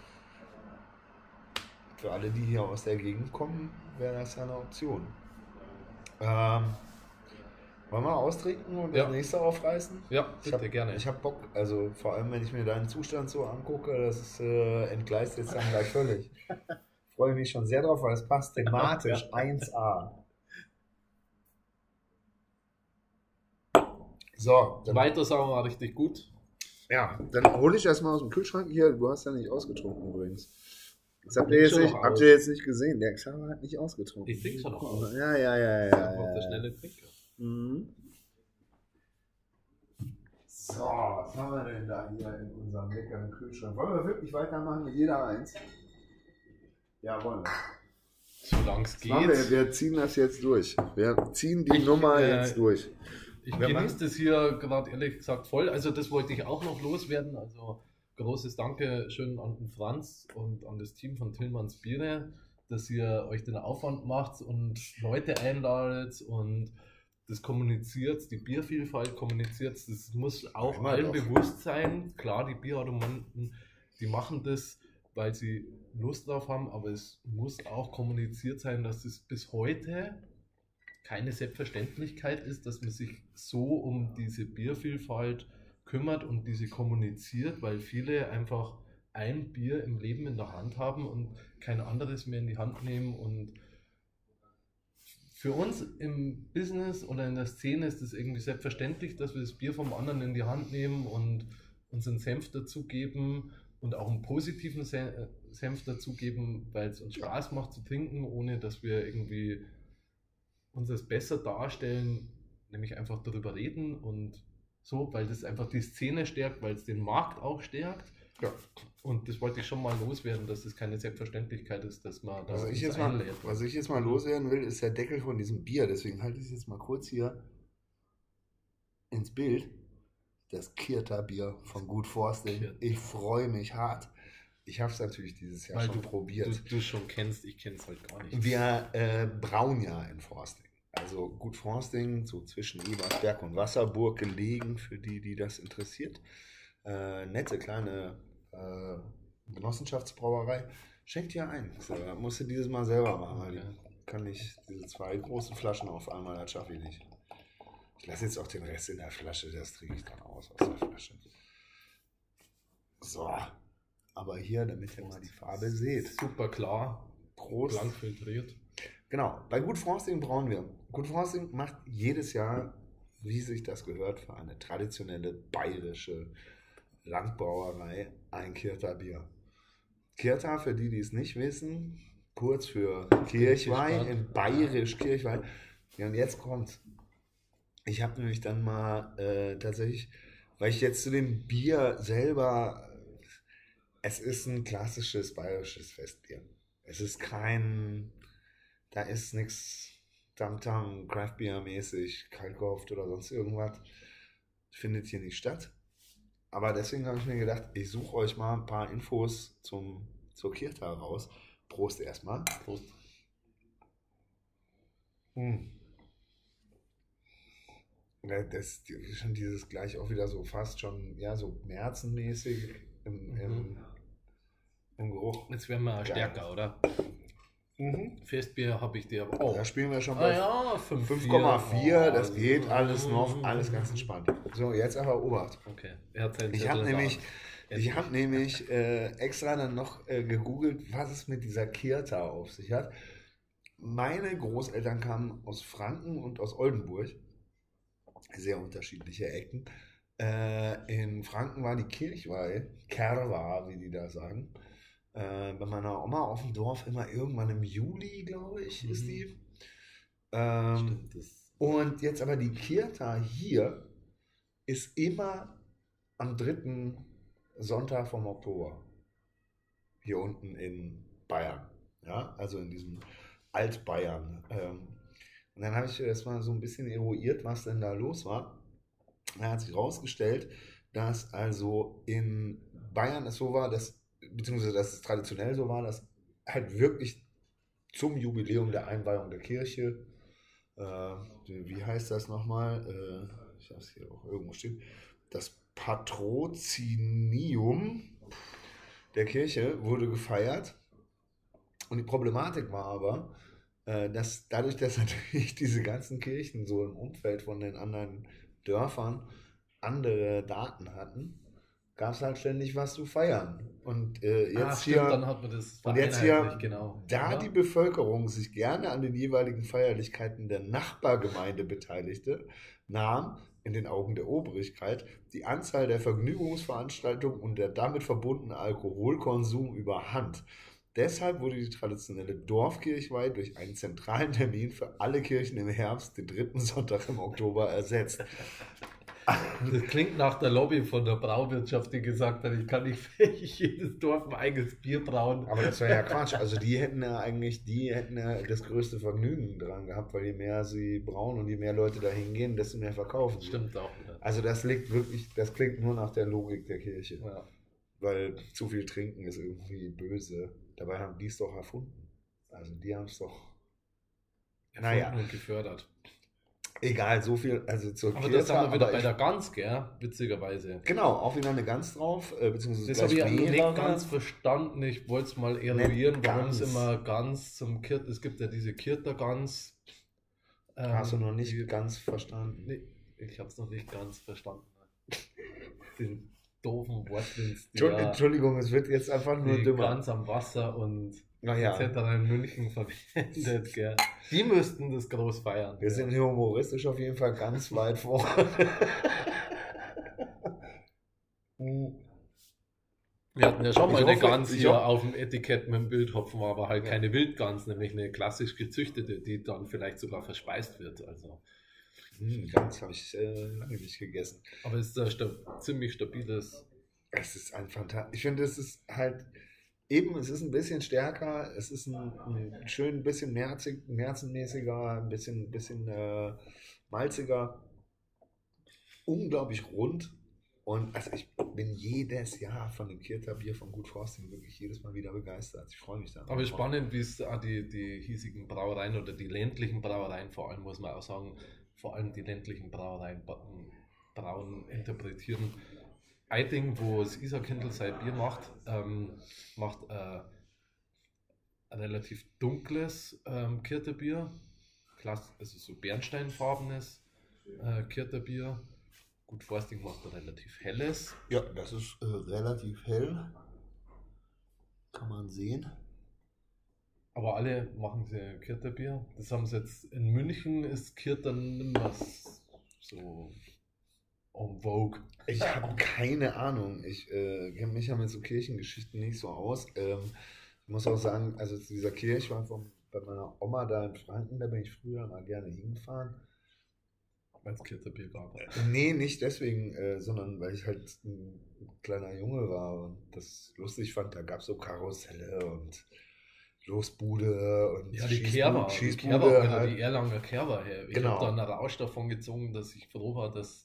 Für alle, die hier aus der Gegend kommen, wäre das ja eine Option. Wollen wir austrinken und das nächste aufreißen? Ja, bitte, gerne. Ich habe Bock, also vor allem, wenn ich mir deinen Zustand so angucke, das ist entgleist jetzt dann gleich völlig. Freue mich schon sehr drauf, weil es passt thematisch 1A. So. Weiter sagen wir mal richtig gut. Ja, dann hole ich erstmal aus dem Kühlschrank hier. Du hast ja nicht ausgetrunken übrigens. Das habt ihr jetzt nicht gesehen. Der Xaver hat nicht ausgetrunken. Ich trinke schon noch aus. Ja. Der schnelle Trinker. Mhm. So, was haben wir denn da hier in unserem leckeren Kühlschrank? Wollen wir wirklich weitermachen mit jeder eins? Ja, wollen wir. Solange es geht. Wir ziehen das jetzt durch. Wir ziehen die Nummer jetzt durch. Ich genieße das hier gerade ehrlich gesagt voll. Also das wollte ich auch noch loswerden. Also großes Dankeschön an den Franz und an das Team von Tillmanns Biere, dass ihr euch den Aufwand macht und Leute einladet und das kommuniziert, die Biervielfalt kommuniziert. Das muss auch allen bewusst sein. Klar, die Bierautomaten, die machen das, weil sie Lust drauf haben, aber es muss auch kommuniziert sein, dass es bis heute keine Selbstverständlichkeit ist, dass man sich so um diese Biervielfalt kümmert und diese kommuniziert, weil viele einfach ein Bier im Leben in der Hand haben und kein anderes mehr in die Hand nehmen. Und für uns im Business oder in der Szene ist es irgendwie selbstverständlich, dass wir das Bier vom anderen in die Hand nehmen und unseren Senf dazugeben und auch einen positiven Senf dazugeben, weil es uns Spaß macht zu trinken, ohne dass wir irgendwie uns das besser darstellen, nämlich einfach darüber reden und so, weil das einfach die Szene stärkt, weil es den Markt auch stärkt. Ja. Und das wollte ich schon mal loswerden, dass es keine Selbstverständlichkeit ist, dass man da einlädt. Was ich jetzt mal loswerden will, ist der Deckel von diesem Bier. Deswegen halte ich es jetzt mal kurz hier ins Bild. Das Kirta Bier von Gut Forsting. Ich freue mich hart. Ich habe es natürlich dieses Jahr schon probiert. Du schon kennst, ich kenne es halt gar nicht. Wir brauen ja in Forsting. Also Gut Forsting, so zwischen Ebersberg und Wasserburg gelegen, für die das interessiert. Nette kleine Genossenschaftsbrauerei. Schenkt dir ein. So, musst du dieses Mal selber machen, weil kann ich diese 2 großen Flaschen auf einmal, das schaffe ich nicht. Ich lasse jetzt auch den Rest in der Flasche, das trinke ich dann aus der Flasche. So, aber hier, damit ihr mal die Farbe seht. Super klar, groß, blank filtriert. Genau, bei Gut Forsting brauen wir. Gut Forsting macht jedes Jahr wie sich das gehört für eine traditionelle bayerische Landbrauerei, ein Kirter Bier. Kirta, für die es nicht wissen, kurz für Kirchweih, in bayerisch Kirchweih. Ja, und jetzt kommt's. Ich habe nämlich dann mal tatsächlich, weil ich jetzt zu dem Bier selber, es ist ein klassisches bayerisches Festbier. Es ist da ist nichts Tamtam, Craftbeer-mäßig, Kalkoft oder sonst irgendwas. Findet hier nicht statt. Aber deswegen habe ich mir gedacht, ich suche euch mal ein paar Infos zur Kirta raus. Prost erstmal. Prost. Das ist schon dieses gleich auch wieder so fast schon, ja, so märzenmäßig im Geruch. Jetzt werden wir stärker, oder? Festbier habe ich dir aber auch. Da spielen wir schon bei 5,4. Das geht alles noch, alles ganz entspannt. So, jetzt aber Obacht. Okay. Ich habe nämlich extra dann noch gegoogelt, was es mit dieser Kirta auf sich hat. Meine Großeltern kamen aus Franken und aus Oldenburg. Sehr unterschiedliche Ecken. In Franken war die Kirchweih, Kerwa, wie die da sagen. Bei meiner Oma auf dem Dorf immer irgendwann im Juli, glaube ich, ist die. Stimmt, Und jetzt aber die Kirta hier ist immer am 3. Sonntag vom Oktober. Hier unten in Bayern. Ja, also in diesem Altbayern. Und dann habe ich das mal so ein bisschen eruiert, was denn da los war. Da hat sich herausgestellt, dass also in Bayern es so war, beziehungsweise dass es traditionell so war, dass halt wirklich zum Jubiläum der Einweihung der Kirche, wie heißt das nochmal? Ich habe es hier auch irgendwo stehen, das Patrozinium der Kirche wurde gefeiert. Und die Problematik war aber, dass dadurch, dass natürlich diese ganzen Kirchen so im Umfeld von den anderen Dörfern andere Daten hatten, gab es halt ständig was zu feiern. Und jetzt stimmt, dann hat man das genau. Da die Bevölkerung sich gerne an den jeweiligen Feierlichkeiten der Nachbargemeinde beteiligte, nahm in den Augen der Obrigkeit die Anzahl der Vergnügungsveranstaltungen und der damit verbundene Alkoholkonsum überhand. Deshalb wurde die traditionelle Dorfkirchweih durch einen zentralen Termin für alle Kirchen im Herbst, den 3. Sonntag im Oktober, ersetzt. Das klingt nach der Lobby von der Brauwirtschaft, die gesagt hat, ich kann nicht fähig jedes Dorf ein eigenes Bier brauen. Aber das wäre ja Quatsch. Also die hätten ja das größte Vergnügen dran gehabt, weil je mehr sie brauen und je mehr Leute da hingehen, desto mehr verkaufen sie. Stimmt auch wieder. Also das klingt nur nach der Logik der Kirche. Ja. Weil zu viel trinken ist irgendwie böse. Dabei haben die es doch erfunden. Also die haben es doch erfunden und gefördert. Egal, so viel, also zur Kirche. Aber das haben wir wieder bei der Gans, gell? Witzigerweise. Genau, auch wieder eine Gans drauf, beziehungsweise das habe ich nicht ganz verstanden. Ich wollte es mal eruieren, warum es immer Gans zum Kirt. Es gibt ja diese Kirter-Gans. Hast du noch nicht ganz verstanden? Nee, ich habe es noch nicht ganz verstanden. Den doofen Wortwitz. Entschuldigung, es wird jetzt einfach nur dümmer. Gans am Wasser und etc. in München verwendet, gell? Die müssten das groß feiern. Wir sind humoristisch auf jeden Fall ganz weit vorne. Wir hatten ja schon mal eine Gans hier auf dem Etikett mit dem Bildhopfen, aber halt keine Wildgans, nämlich eine klassisch gezüchtete, die dann vielleicht sogar verspeist wird. Also. Gans habe ich lange nicht gegessen. Aber es ist ein ziemlich stabiles. Es ist ein fantastisch. Ich finde, es ist halt. Es ist ein bisschen stärker, es ist ein schön bisschen märzenmäßiger, ein bisschen malziger, unglaublich rund. Und also ich bin jedes Jahr von dem Kirter Bier von Gut Frosting wirklich jedes Mal wieder begeistert. Ich freue mich da. Aber spannend, wie es die hiesigen Brauereien oder die ländlichen Brauereien vor allem, muss man auch sagen, vor allem die ländlichen Brauereien Brauen interpretieren. Eiting, wo das Isarkindl sein Bier macht ein relativ dunkles Kirterbier, also so bernsteinfarbenes Kirterbier. Gut Frosting macht ein relativ helles. Ja, das ist relativ hell. Kann man sehen. Aber alle machen sie Kirterbier. Das haben sie jetzt in München, ist Kirter nicht mehr so en vogue? Ich habe keine Ahnung. Ich kenne mich ja mit so Kirchengeschichten nicht so aus. Ich muss auch sagen, also zu dieser Kirche war bei meiner Oma da in Franken, da bin ich früher mal gerne hingefahren. Als Kirchenbier gab. Nee, nicht deswegen, sondern weil ich halt ein kleiner Junge war und das lustig fand. Da gab es so Karusselle und Losbude und ja, die Kerber, halt. die Erlanger Kerber her. Ich Genau. habe da einen Rausch davon gezogen, dass ich froh war, dass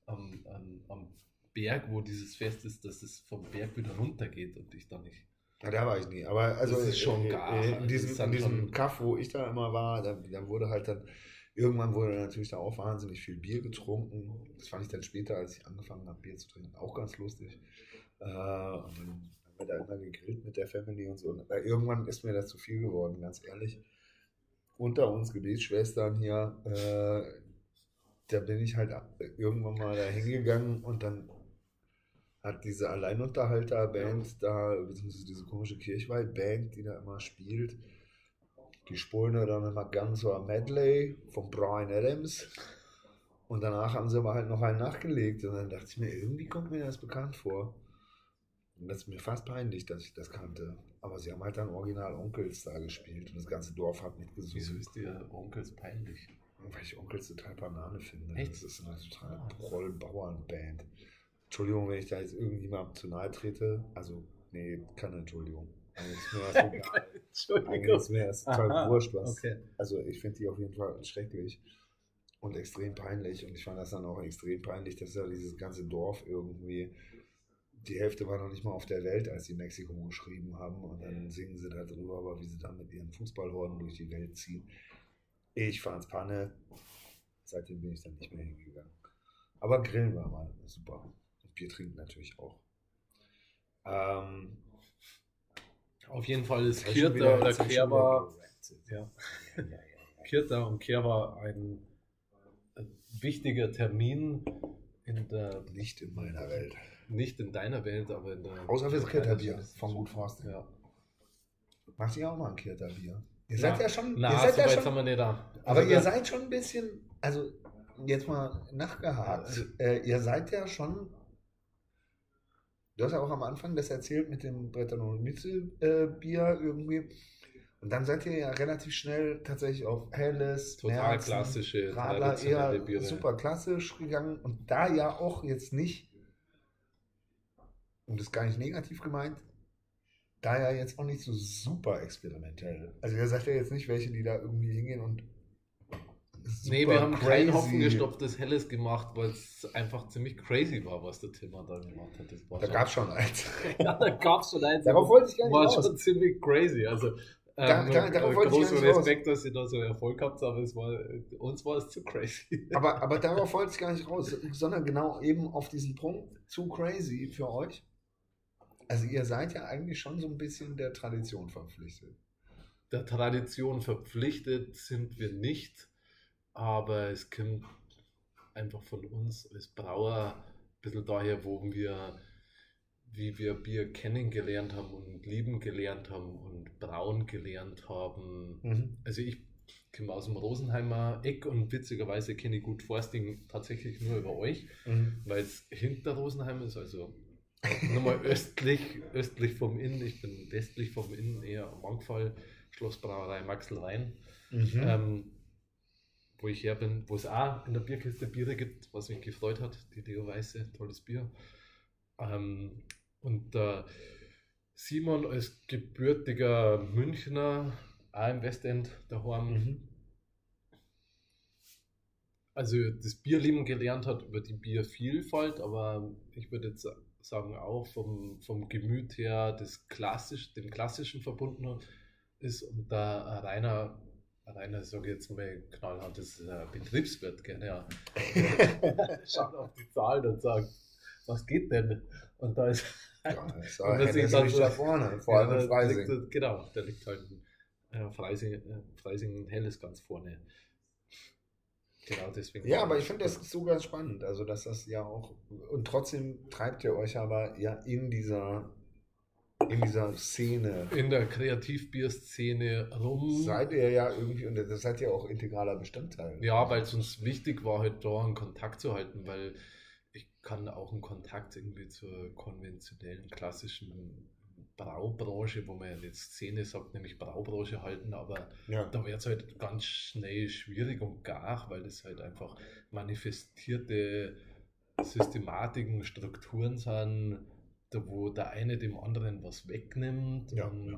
am Berg, wo dieses Fest ist, dass es vom Berg wieder runtergeht und ich da nicht. Ja, da war ich nie. Aber also das ist schon in diesem Kaff, wo ich da immer war, da wurde halt dann, irgendwann wurde natürlich da auch wahnsinnig viel Bier getrunken. Das fand ich dann später, als ich angefangen habe, Bier zu trinken, auch ganz lustig. Und dann haben wir da immer gegrillt mit der Family und so. Weil irgendwann ist mir das zu viel geworden, ganz ehrlich. Unter uns Gebetsschwestern hier, da bin ich halt irgendwann mal da hingegangen und dann hat diese Alleinunterhalter-Band da, beziehungsweise diese komische Kirchweih-Band, die da immer spielt, die spielen dann immer ganz so ein Medley von Bryan Adams und danach haben sie aber halt noch einen nachgelegt und dann dachte ich mir, irgendwie kommt mir das bekannt vor. Und das ist mir fast peinlich, dass ich das kannte. Aber sie haben halt dann Original Onkels da gespielt und das ganze Dorf hat mitgesungen. Wieso ist dir Onkels peinlich? Weil ich Onkels total Banane finde. Echt? Das ist eine totale Proll-Bauern-Band. Entschuldigung, wenn ich da jetzt irgendjemandem zu nahe trete. Also, nee, keine Entschuldigung. Eigentlich ist mir das egal. Eigentlich ist mir das total wurscht, was. Okay. Also, ich finde die auf jeden Fall schrecklich und extrem peinlich. Und ich fand das dann auch extrem peinlich, dass ja dieses ganze Dorf irgendwie, die Hälfte war noch nicht mal auf der Welt, als sie Mexiko geschrieben haben. Und dann singen sie da drüber, aber wie sie dann mit ihren Fußballhorden durch die Welt ziehen. Ich fand's Panne. Seitdem bin ich dann nicht mehr hingegangen. Aber Grillen war mal super. Und Bier trinken natürlich auch. Auf jeden Fall ist Kirta oder Kerber. Ja. Kirta und Kerber ein wichtiger Termin in der. Nicht in meiner Welt. Nicht in deiner Welt, aber in der. Außer fürs Kirta-Bier von Gut Forst. Ja. Macht ihr auch mal ein Kirta-Bier? Ihr seid ja schon. Na, ihr seid so ja weit schon, sind wir nicht da. aber ihr seid schon ein bisschen. Also, jetzt mal nachgehakt. Ihr seid ja schon. Du hast ja auch am Anfang das erzählt mit dem Bretanomittel-Bier irgendwie. Und dann seid ihr ja relativ schnell tatsächlich auf Helles, total Märzen, klassische, Radler eher Biere. super klassisch gegangen. Und da ja auch jetzt nicht, und das ist gar nicht negativ gemeint, da ja jetzt auch nicht so super experimentell. Also ihr seid ja jetzt nicht welche, die da irgendwie hingehen und nee, wir haben kein hopfengestopftes Helles gemacht, weil es einfach ziemlich crazy war, was der Timmer da gemacht hat. Das war da gab es schon eins. Ja, da gab es schon eins. Darauf wollte ich gar nicht war raus. schon ziemlich crazy. Also darauf wollte ich gar nicht Respekt, dass ihr da so Erfolg habt, aber uns war es zu crazy. Aber darauf wollte ich gar nicht raus, sondern genau eben auf diesen Punkt, zu crazy für euch. Also ihr seid ja eigentlich schon so ein bisschen der Tradition verpflichtet. Der Tradition verpflichtet sind wir nicht, aber es kommt einfach von uns als Brauer ein bisschen daher, wie wir Bier kennengelernt haben und lieben gelernt haben und brauen gelernt haben. Mhm. Also ich komme aus dem Rosenheimer Eck und witzigerweise kenne ich Gut Forsting tatsächlich nur über euch, weil es hinter Rosenheim ist, also nochmal östlich vom Inn. Ich bin westlich vom Inn, eher am Mangfall, Schlossbrauerei Maxl-Rhein, wo ich her bin, wo es auch in der Bierkiste Biere gibt, was mich gefreut hat, die Leo Weiße, tolles Bier. Und Simon als gebürtiger Münchner, auch im Westend daheim, also das Bier lieben gelernt hat über die Biervielfalt, aber ich würde jetzt sagen auch vom Gemüt her dem Klassischen verbunden ist und da Rainer, sage ich jetzt mal knallhart, das ist ein Betriebswirt, gerne ja. Schaut auf die Zahlen und sagt, was geht denn? Und da ist da vorne, vor allem in Freising. Genau, da liegt halt Freising Helles ganz vorne. Genau, deswegen. Ja, aber ich finde das so ganz spannend, also dass das ja auch, und trotzdem treibt ihr euch aber ja in dieser in dieser Szene. In der Kreativbierszene rum. Seid ihr ja irgendwie, und das seid ja auch integraler Bestandteil. Ja, weil es uns wichtig war, halt da einen Kontakt zu halten, weil ich kann auch einen Kontakt irgendwie zur konventionellen, klassischen Braubranche, wo man ja jetzt Szene sagt, nämlich Braubranche halten, aber da wird es halt ganz schnell schwierig und gar, weil das halt einfach manifestierte Systematiken, Strukturen sind, da wo der eine dem anderen was wegnimmt und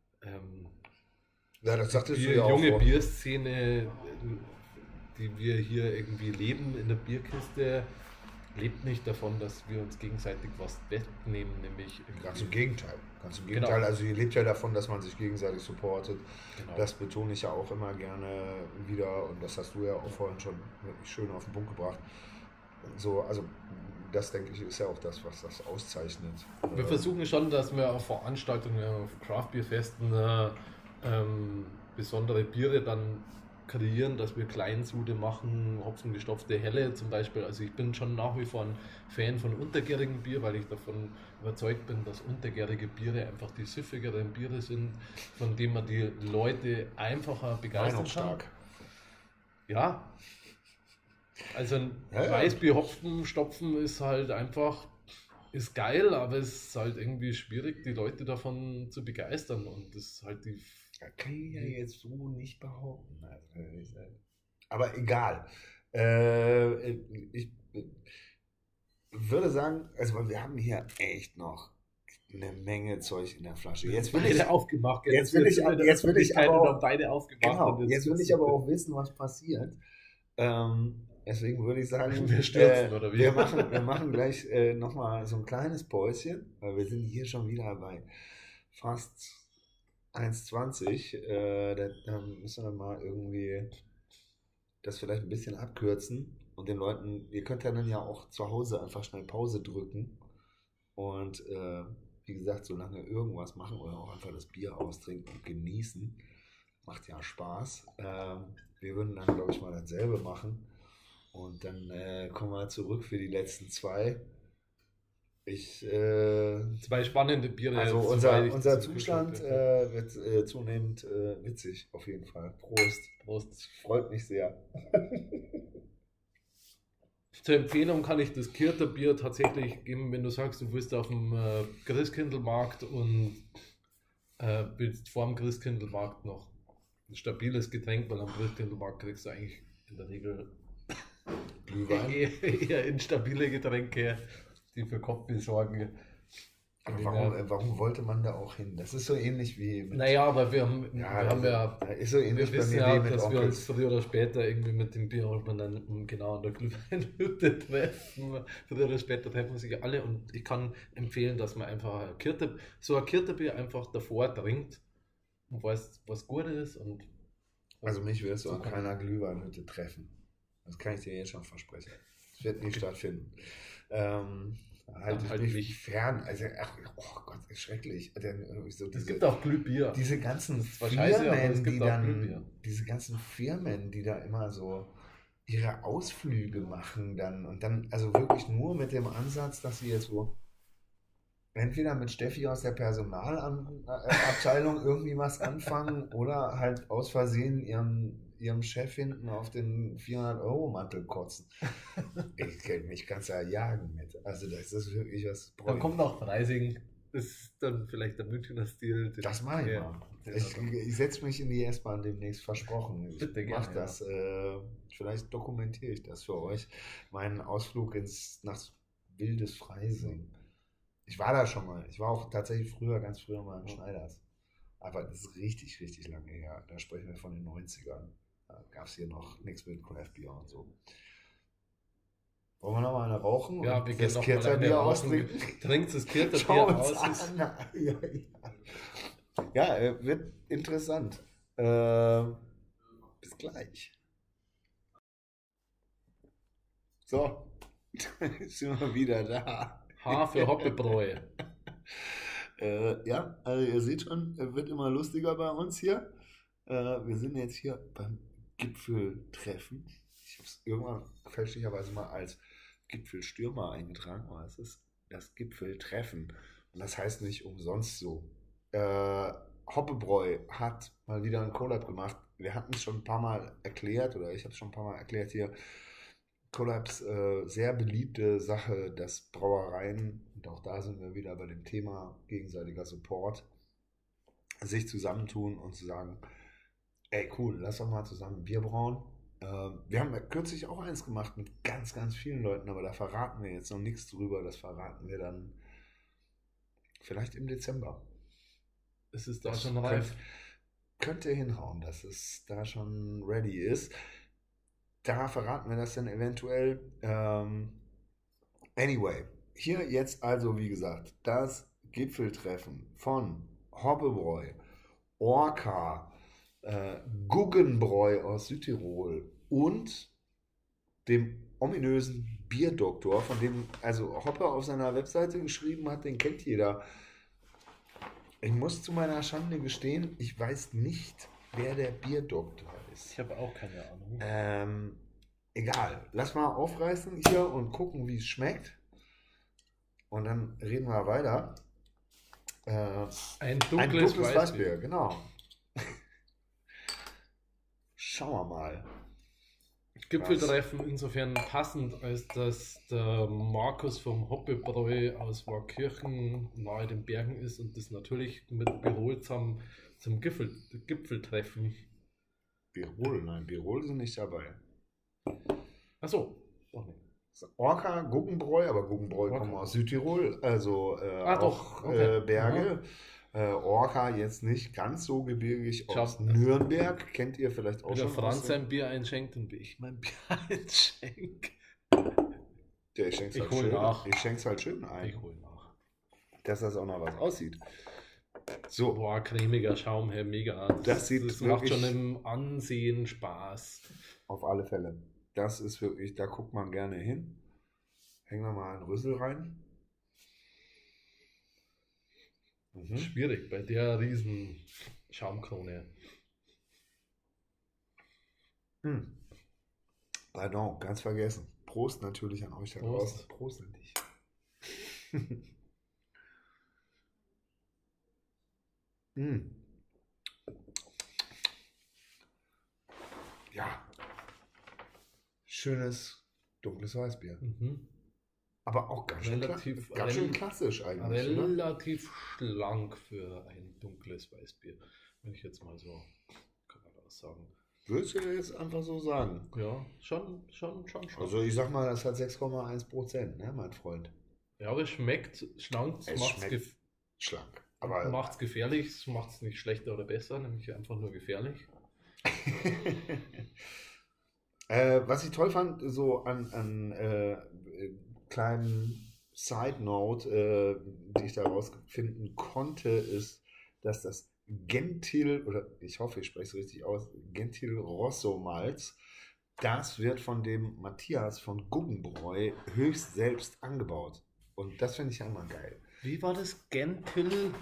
das sagtest die du ja auch junge Bierszene, die wir hier irgendwie leben in der Bierkiste, lebt nicht davon, dass wir uns gegenseitig was wegnehmen, nämlich ganz im Gegenteil. Genau. Also ihr lebt ja davon, dass man sich gegenseitig supportet. Genau. Das betone ich ja auch immer gerne wieder und das hast du ja auch vorhin schon wirklich schön auf den Punkt gebracht. So, also das denke ich ist ja auch das, was das auszeichnet. Wir versuchen schon, dass wir auf Veranstaltungen, auf Craft-Bier-Festen besondere Biere dann kreieren, dass wir Kleinsude machen, hopfengestopfte Helle zum Beispiel. Also ich bin schon nach wie vor ein Fan von untergärigen Bier, weil ich davon überzeugt bin, dass untergärige Biere einfach die süffigeren Biere sind, von denen man die Leute einfacher begeistern kann. Ja. Also ein Weißbier Hopfenstopfen ist halt einfach, ist geil, aber es ist halt irgendwie schwierig, die Leute davon zu begeistern und das ist halt die... Kann ich ja jetzt so nicht behaupten. Aber egal. Ich würde sagen, also wir haben hier echt noch eine Menge Zeug in der Flasche. Jetzt will ich aufgemacht. Jetzt will ich aber beide aufgemacht. Genau, jetzt will ich aber auch wissen, was passiert. Deswegen würde ich sagen, wir stürzen, oder wie? Wir machen gleich nochmal so ein kleines Päuschen, weil wir sind hier schon wieder bei fast 1,20. Da müssen wir mal irgendwie das vielleicht ein bisschen abkürzen und den Leuten, ihr könnt ja dann ja auch zu Hause einfach schnell Pause drücken und wie gesagt, so lange irgendwas machen oder auch einfach das Bier austrinken und genießen. Macht ja Spaß. Wir würden dann, glaube ich, mal dasselbe machen. Und dann kommen wir zurück für die letzten zwei. Zwei spannende Biere. Also unser Zustand wird zunehmend witzig, auf jeden Fall. Prost. Freut mich sehr. Zur Empfehlung kann ich das Kirterbier tatsächlich geben, wenn du sagst, du bist auf dem Christkindlmarkt und willst vor dem Christkindlmarkt noch ein stabiles Getränk, weil am Christkindlmarkt kriegst du eigentlich in der Regel eher instabile Getränke, die für Kopfweh sorgen. Warum wollte man da auch hin? Das ist so ähnlich wie mit... Naja, aber wir ist so ähnlich wir wissen ja, dass wir uns früher oder später irgendwie mit dem Bier dann genau an der Glühweinhütte treffen. Früher oder später treffen sich alle und ich kann empfehlen, dass man einfach ein Kirterbier einfach davor trinkt und weiß, was gut ist. Also mich wirst du an keiner Glühweinhütte treffen. Das kann ich dir jetzt schon versprechen. Das wird nicht stattfinden. Halt mich fern. Also, oh Gott, ist schrecklich. Es gibt auch Glühbier. Diese ganzen Firmen, die da immer so ihre Ausflüge machen dann und dann, also wirklich nur mit dem Ansatz, dass sie jetzt so entweder mit Steffi aus der Personalabteilung irgendwie was anfangen oder halt aus Versehen ihrem Chef hinten auf den 400-Euro-Mantel kotzen. Mich kannst ja jagen mit. Also das ist wirklich was... Dann kommt noch Freising. Das ist dann vielleicht der Münchner Stil. Das mache ich mal. Ich setze mich in die S-Bahn demnächst, versprochen. Ich mache das. Vielleicht dokumentiere ich das für euch. Meinen Ausflug nach wildes Freising. Ich war da schon mal. Ich war auch tatsächlich ganz früher mal in Schneiders. Aber das ist richtig, richtig lange her. Da sprechen wir von den 90ern. Da gab es hier noch nichts mit Craft Beer und so. Wollen wir noch mal eine rauchen? Ja, wir gehen noch mal eine austrinken. Trinkt das Kirterbier aus. Ja, wird interessant. Bis gleich. So, sind wir wieder da. H für Hoppebräu. Ja, also ihr seht schon, wird immer lustiger bei uns hier. Wir sind jetzt hier beim Gipfeltreffen. Ich habe es irgendwann fälschlicherweise mal als Gipfelstürmer eingetragen, aber es ist das Gipfeltreffen. das heißt nicht umsonst so. Hoppebräu hat mal wieder ein Collab gemacht. Wir hatten es schon ein paar Mal erklärt, oder ich habe es schon ein paar Mal erklärt hier. Collabs, sehr beliebte Sache, dass Brauereien, und auch da sind wir wieder bei dem Thema gegenseitiger Support, sich zusammentun und zu sagen, ey cool, lass doch mal zusammen Bier brauen. Wir haben kürzlich auch eins gemacht mit ganz, ganz vielen Leuten, aber da verraten wir jetzt noch nichts drüber. Das verraten wir dann vielleicht im Dezember. Ist es da schon reif? Könnte hinhauen, dass es da schon ready ist. Da verraten wir das dann eventuell. Anyway, hier jetzt also, wie gesagt, das Gipfeltreffen von Hoppebräu, Orca, Guggenbräu aus Südtirol und dem ominösen Bierdoktor, von dem also Hoppe auf seiner Webseite geschrieben hat, den kennt jeder. Ich muss zu meiner Schande gestehen, ich weiß nicht, wer der Bierdoktor ist. Ich habe auch keine Ahnung. Egal, lass mal aufreißen hier und gucken, wie es schmeckt. Und dann reden wir weiter. Ein dunkles Weißbier, genau. Schauen wir mal. Gipfeltreffen insofern passend, als dass der Markus vom Hoppebräu aus Waakirchen nahe den Bergen ist und das natürlich mit Birol zum Gipfeltreffen. Birol sind nicht dabei. Achso. Orca, Guggenbräu, aber Guggenbräu kommen aus Südtirol, also auch okay. Berge. Orca jetzt nicht ganz so gebirgig aus Nürnberg, kennt ihr vielleicht auch wenn schon. Wenn der Franz sein Bier einschenkt, dann will ich mein Bier einschenken. Ja, ich schenk's halt schön ein. Ich hol nach. Dass das auch noch was aussieht. So. Boah, cremiger Schaum, Herr, mega. Das macht schon im Ansehen Spaß. Auf alle Fälle. Das ist wirklich, da guckt man gerne hin. Hängen wir mal einen Rüssel rein. Schwierig bei der riesen Schaumkrone. Pardon, ganz vergessen. Prost natürlich an euch da draußen. Prost an dich. Ja. Schönes, dunkles Weißbier. Aber auch ganz schön klassisch eigentlich. Relativ schlank für ein dunkles Weißbier. Wenn ich jetzt mal so, kann man das sagen. Würdest du jetzt einfach so sagen? Ja, schon. Also ich sag mal, das hat 6,1%, ne, mein Freund. Ja, aber es schmeckt schlank. Es schmeckt schlank. Aber macht es gefährlich, es macht es nicht schlechter oder besser, nämlich einfach nur gefährlich. Was ich toll fand, so an kleinen Side Note, die ich daraus finden konnte, ist, dass das Gentil, oder ich hoffe, ich spreche es richtig aus, Gentil Rosso Malz, das wird von dem Matthias von Guggenbräu höchst selbst angebaut. Und das finde ich einmal geil. Wie war das? Gentil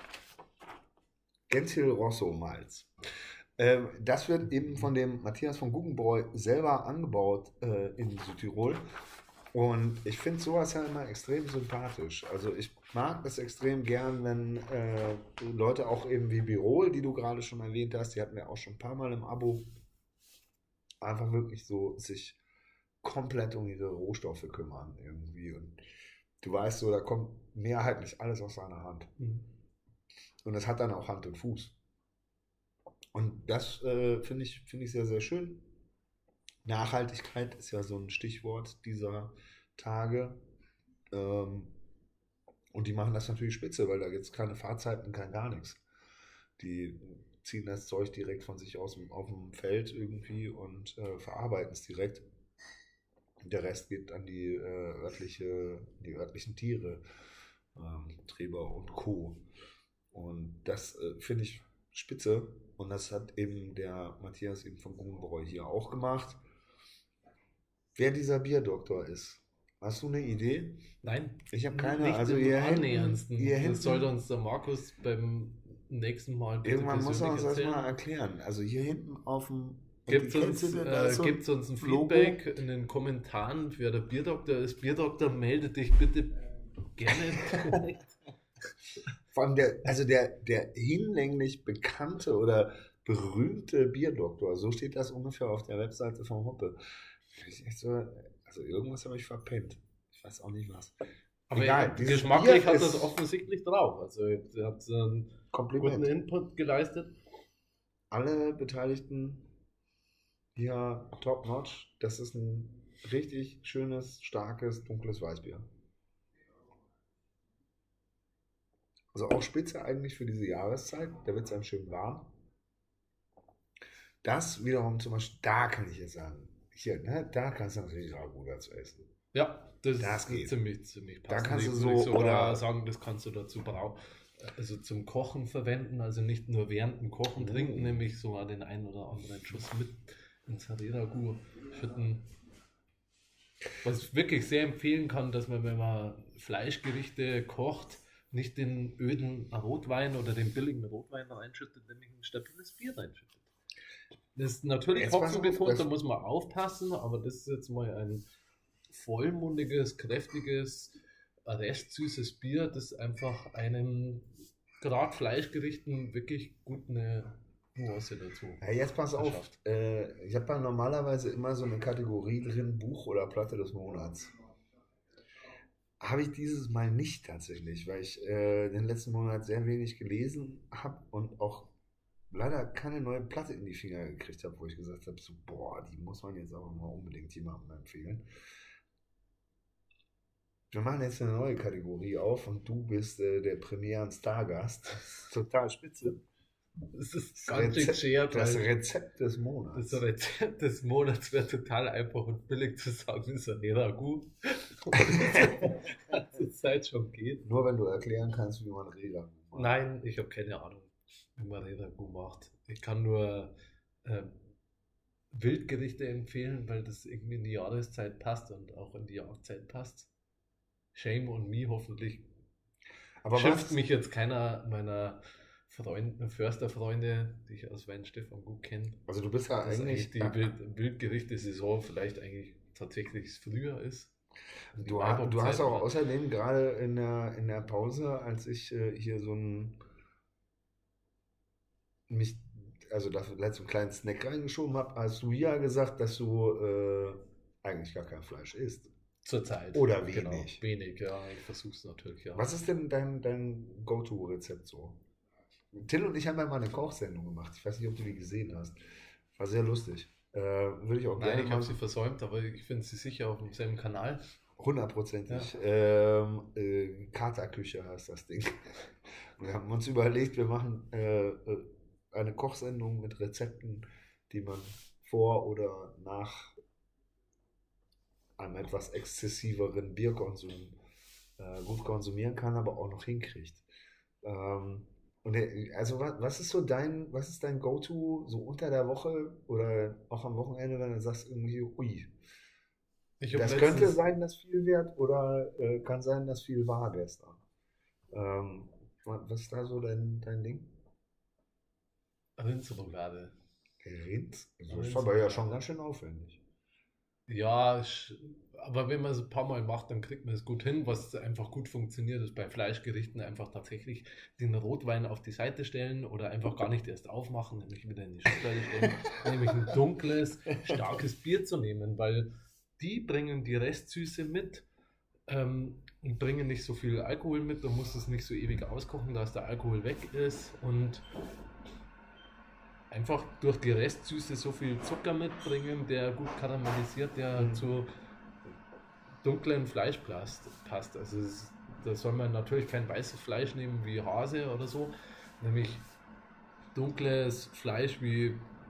Rosso Malz. Das wird eben von dem Matthias von Guggenbräu selber angebaut in Südtirol. Und ich finde sowas ja immer extrem sympathisch. Also ich mag das extrem gern, wenn Leute auch eben wie Birol, die du gerade schon erwähnt hast, die hatten wir auch schon ein paar Mal im Abo, einfach wirklich so sich komplett um diese Rohstoffe kümmern irgendwie. Und du weißt so, da kommt mehrheitlich alles aus seiner Hand. Und das hat dann auch Hand und Fuß. Und das finde ich sehr, sehr schön. Nachhaltigkeit ist ja so ein Stichwort dieser Tage. Und die machen das natürlich spitze, weil da gibt es keine Fahrzeiten, kein gar nichts. Die ziehen das Zeug direkt von sich aus auf dem Feld irgendwie und verarbeiten es direkt. Der Rest geht an die örtlichen Tiere, Treber und Co. Und das finde ich spitze. Und das hat eben der Matthias eben von Guggenbräu hier auch gemacht. Wer dieser Bierdoktor ist, hast du eine Idee? Nein. Ich habe keine. Nicht also ihr das sollte uns der Markus beim nächsten Mal bitte irgendwann muss er uns das mal erklären. Also hier hinten auf dem... Gibt uns ein Feedback Logo in den Kommentaren, wer der Bierdoktor ist. Bierdoktor, melde dich bitte gerne. Vor allem der hinlänglich bekannte oder berühmte Bierdoktor, so steht das ungefähr auf der Webseite von Hoppe. Echt so, also irgendwas habe ich verpennt. Ich weiß auch nicht was. Aber egal, geschmacklich hat das offensichtlich drauf. Also er hat einen guten Input geleistet. Alle Beteiligten hier top notch. Das ist ein richtig schönes, starkes, dunkles Weißbier. Also auch spitze eigentlich für diese Jahreszeit. Da wird es dann schön warm. Das wiederum zum Beispiel, da kann ich jetzt sagen, hier, ne, da kannst du natürlich Ragu dazu essen. Ja, das ist ziemlich passend. Da kannst du so, oder sagen, das kannst du dazu also zum Kochen verwenden, also nicht nur während dem Kochen trinken, nämlich sogar den einen oder anderen Schuss mit ins Ragu schütten. Was ich wirklich sehr empfehlen kann, dass man, wenn man Fleischgerichte kocht, nicht den öden Rotwein oder den billigen Rotwein reinschüttet, nämlich ein stabiles Bier reinschüttet. Das ist natürlich hopfenbetont, da muss man aufpassen, aber das ist jetzt mal ein vollmundiges, kräftiges, restsüßes Bier, das einfach einem, gerade Fleischgerichten, wirklich gut eine Nuance dazu. Ja, jetzt pass auf, ich habe da normalerweise immer so eine Kategorie drin, Buch oder Platte des Monats. Habe ich dieses Mal nicht tatsächlich, weil ich den letzten Monat sehr wenig gelesen habe und auch leider keine neue Platte in die Finger gekriegt habe, wo ich gesagt habe, so, boah, die muss man jetzt auch mal unbedingt jemandem empfehlen. Wir machen jetzt eine neue Kategorie auf und du bist der Premieren-Stargast. Total spitze. Das ist ganz klischee. Das Rezept des Monats. Das Rezept des Monats wäre total einfach und billig zu sagen, ist ein Ragu. Die Zeit schon geht. Nur wenn du erklären kannst, wie man Ragu macht. Nein, ich habe keine Ahnung, wie man Ragu macht. Ich kann nur Wildgerichte empfehlen, weil das irgendwie in die Jahreszeit passt und auch in die Jagdzeit passt. Shame on me, hoffentlich. Aber schimpft mich jetzt keiner meiner Försterfreunde, die ich aus Weinstefan gut kenne. Also du bist ja eigentlich die Wildgerichte-Saison vielleicht eigentlich tatsächlich früher ist. Du hast auch außerdem gerade in der Pause, als ich hier da vielleicht so einen kleinen Snack reingeschoben habe, hast du ja gesagt, dass du eigentlich gar kein Fleisch isst. Zurzeit. Oder wenig. Genau, wenig, ja. Ich versuche es natürlich, ja. Was ist denn dein Go-To-Rezept so? Till und ich haben ja mal eine Kochsendung gemacht. Ich weiß nicht, ob du die gesehen hast. War sehr lustig. Würde ich auch gerne. Nein, ich habe sie versäumt, aber ich finde sie sicher auf demselben Kanal. 100%. Ja. Katerküche heißt das Ding. Wir haben uns überlegt, wir machen eine Kochsendung mit Rezepten, die man vor oder nach einem etwas exzessiveren Bierkonsum gut konsumieren kann, aber auch noch hinkriegt. Also was ist dein Go-To so unter der Woche oder auch am Wochenende, wenn du sagst irgendwie, ui, das könnte sein, dass viel wird oder kann sein, dass viel war gestern. Was ist da so dein Ding? Rindsroulade. Rind? Das ist aber ja schon ganz schön aufwendig. Ja, aber wenn man es ein paar Mal macht, dann kriegt man es gut hin. Was einfach gut funktioniert, ist bei Fleischgerichten einfach tatsächlich den Rotwein auf die Seite stellen oder einfach gar nicht erst aufmachen, nämlich wieder in die Schublade stellen, nämlich ein dunkles, starkes Bier zu nehmen, weil die bringen die Restsüße mit und bringen nicht so viel Alkohol mit. Du musst es nicht so ewig auskochen, dass der Alkohol weg ist und einfach durch die Restsüße so viel Zucker mitbringen, der gut karamellisiert, der zu dunklen Fleisch passt. Also da soll man natürlich kein weißes Fleisch nehmen wie Hase oder so, nämlich dunkles Fleisch wie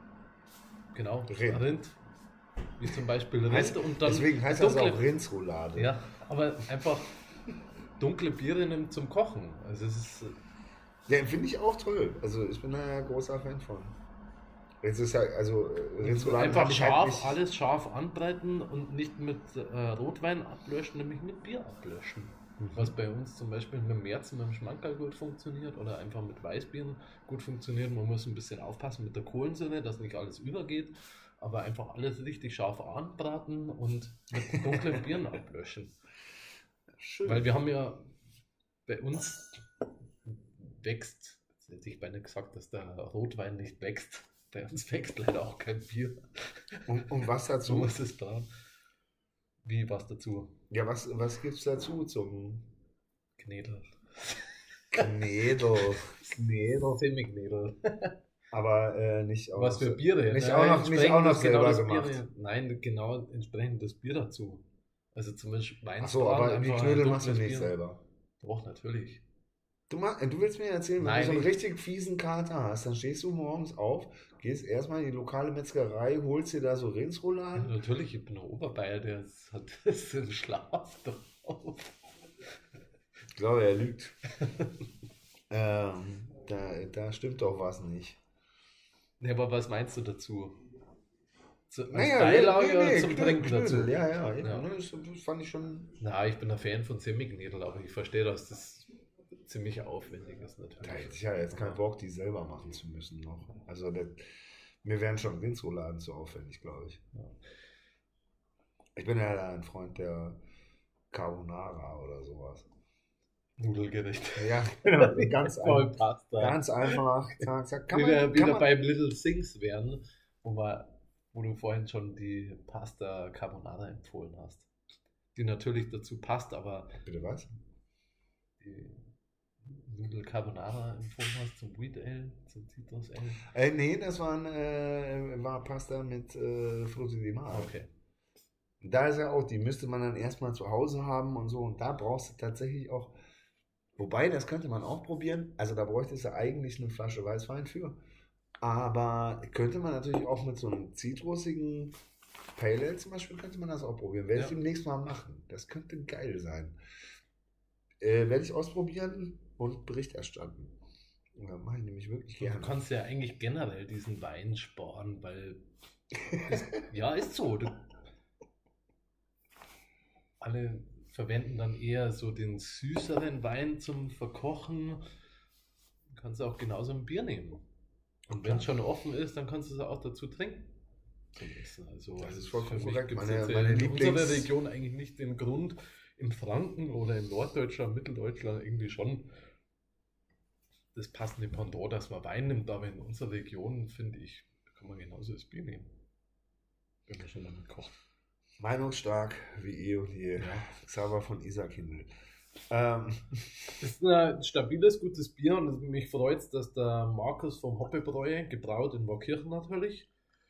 Rind, wie zum Beispiel Rind. Und dann deswegen heißt das auch Rindsroulade. Ja, aber einfach dunkle Biere zum Kochen. Also es ist ja, finde ich auch toll. Also ich bin da ja großer Fan von. Jetzt ist ja, also einfach scharf, alles scharf anbreiten und nicht mit Rotwein ablöschen, nämlich mit Bier ablöschen. Was bei uns zum Beispiel mit dem Märzen, mit dem Schmankerl gut funktioniert oder einfach mit Weißbieren gut funktioniert. Man muss ein bisschen aufpassen mit der Kohlensäure, dass nicht alles übergeht, aber einfach alles richtig scharf anbraten und mit dunklen Bieren ablöschen. Schön. Weil wir haben ja bei uns wächst, jetzt hätte ich beinahe gesagt, dass der Rotwein nicht wächst. Bei uns wächst leider auch kein Bier. Und was dazu? So ist es da. Wie was dazu? Ja, was gibt's dazu zum Knädel. Knädel. Semi-Knädel. Aber nicht auch. Was für Biere? Nicht auch noch selber gemacht. Bier, nein, genau entsprechend das Bier dazu. Also zum Beispiel Wein. Achso, aber die Knödel machst du nicht Bier selber. Doch, natürlich. Du willst mir erzählen, wenn du so einen richtig fiesen Kater hast, dann stehst du morgens auf, gehst erstmal in die lokale Metzgerei, holst dir da so Rindsrouladen. Ja, natürlich, ich bin ein Oberbayer, der hat das im Schlaf drauf. Ich glaube, er lügt. Da stimmt doch was nicht. Ja, aber was meinst du dazu? Als Beilage oder zum Trinken Knödel. dazu? Ja. Das fand ich schon... Na, ich bin ein Fan von Semi-Knädel, aber ich verstehe, dass das ziemlich aufwendig ist natürlich. Da hätte ich ja jetzt keinen Bock, die selber machen zu müssen noch. Also mir wären schon Rindsrouladen zu aufwendig, glaube ich. Ja. Ich bin ja ein Freund der Carbonara oder sowas. Nudelgericht. Ja, genau. Ganz einfach. Zack. Kann man wieder beim Little Things wären, wo du vorhin schon die Pasta Carbonara empfohlen hast. Die natürlich dazu passt, aber... Bitte was? Die Nudel Carbonara empfohlen hast zum Wheat Ale, zum Citrus Ale? Nee, das war Pasta mit Frutti di Mare. Okay. Da ist ja auch, die müsste man dann erstmal zu Hause haben und so. Und da brauchst du tatsächlich auch, wobei, das könnte man auch probieren. Also da bräuchtest du eigentlich eine Flasche Weißwein für. Aber könnte man natürlich auch mit so einem zitrusigen Pale Ale zum Beispiel, könnte man das auch probieren. Werde ich demnächst mal machen. Das könnte geil sein. Werde ich ausprobieren und Bericht erstatten. Das mache ich nämlich wirklich gerne. Du kannst ja eigentlich generell diesen Wein sparen, weil ja, ist so. Alle verwenden dann eher so den süßeren Wein zum Verkochen. Du kannst auch genauso ein Bier nehmen. Und wenn es schon offen ist, dann kannst du es auch dazu trinken. Also, das ist vollkommen korrekt. In unserer Region eigentlich nicht den Grund, in Franken oder in Norddeutschland, Mitteldeutschland irgendwie schon das passende Pendant, dass man Wein nimmt, aber in unserer Region, finde ich, kann man genauso das Bier nehmen, wenn man schon damit kocht. Meinungsstark wie eh und je. Ja. Xaver von Isarkindl. Das ist ein stabiles, gutes Bier und mich freut es, dass der Markus vom Hoppebräu, gebraut in Waukirchen natürlich,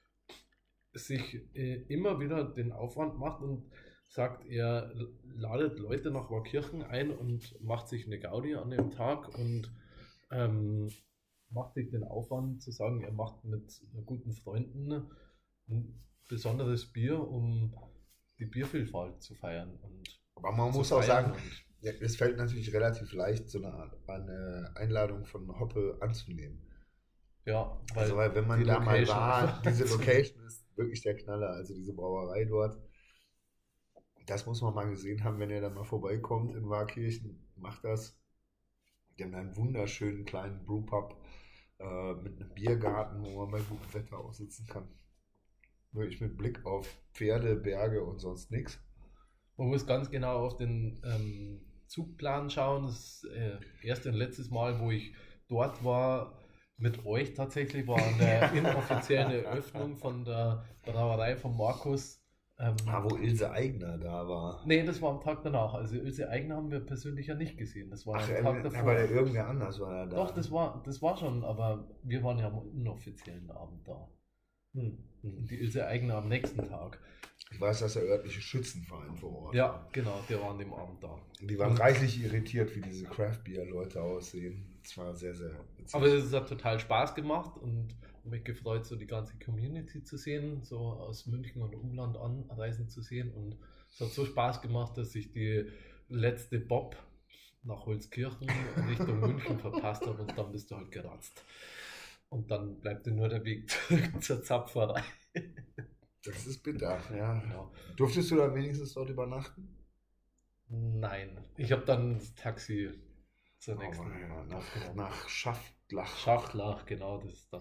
sich immer wieder den Aufwand macht und sagt, er ladet Leute nach Waukirchen ein und macht sich eine Gaudi an dem Tag und macht sich den Aufwand zu sagen, er macht mit guten Freunden ein besonderes Bier, um die Biervielfalt zu feiern. Aber man muss auch sagen, es fällt natürlich relativ leicht, so eine Einladung von Hoppe anzunehmen. Ja, weil wenn man da mal war, diese Location ist wirklich der Knaller, also diese Brauerei dort. Das muss man mal gesehen haben, wenn ihr da mal vorbeikommt in Waakirchen, macht das. Die haben da einen wunderschönen kleinen Brewpub mit einem Biergarten, wo man bei gutem Wetter auch sitzen kann. Wirklich mit Blick auf Pferde, Berge und sonst nichts. Man muss ganz genau auf den Zugplan schauen. Das erste und letztes Mal, wo ich dort war, mit euch tatsächlich, war eine inoffizielle Eröffnung von der Brauerei von Markus. Wo Ilse Aigner da war. Nee, das war am Tag danach. Also Ilse Aigner haben wir persönlich ja nicht gesehen. Das war am Tag davor. Aber irgendwer anders war ja da. Doch, das war schon, aber wir waren ja am inoffiziellen Abend da. Und die Ilse Aigner am nächsten Tag. Ich weiß, dass der örtliche Schützenverein vor Ort. Ja, genau, der war an dem Abend da. Die waren reichlich irritiert, wie diese Craft-Beer-Leute aussehen. Es war sehr, sehr witzig. Aber es hat total Spaß gemacht und mich gefreut, so die ganze Community zu sehen, so aus München und Umland anreisen zu sehen. Und es hat so Spaß gemacht, dass ich die letzte Bob nach Holzkirchen Richtung München verpasst habe und dann bist du halt geratzt. Und dann bleibt dir nur der Weg zur Zapferei. Das ist bitter, ja. Genau. Durftest du da wenigstens dort übernachten? Nein, ich habe dann das Taxi zur nächsten nach Schaftlach. Schaftlach, genau, das ist dann.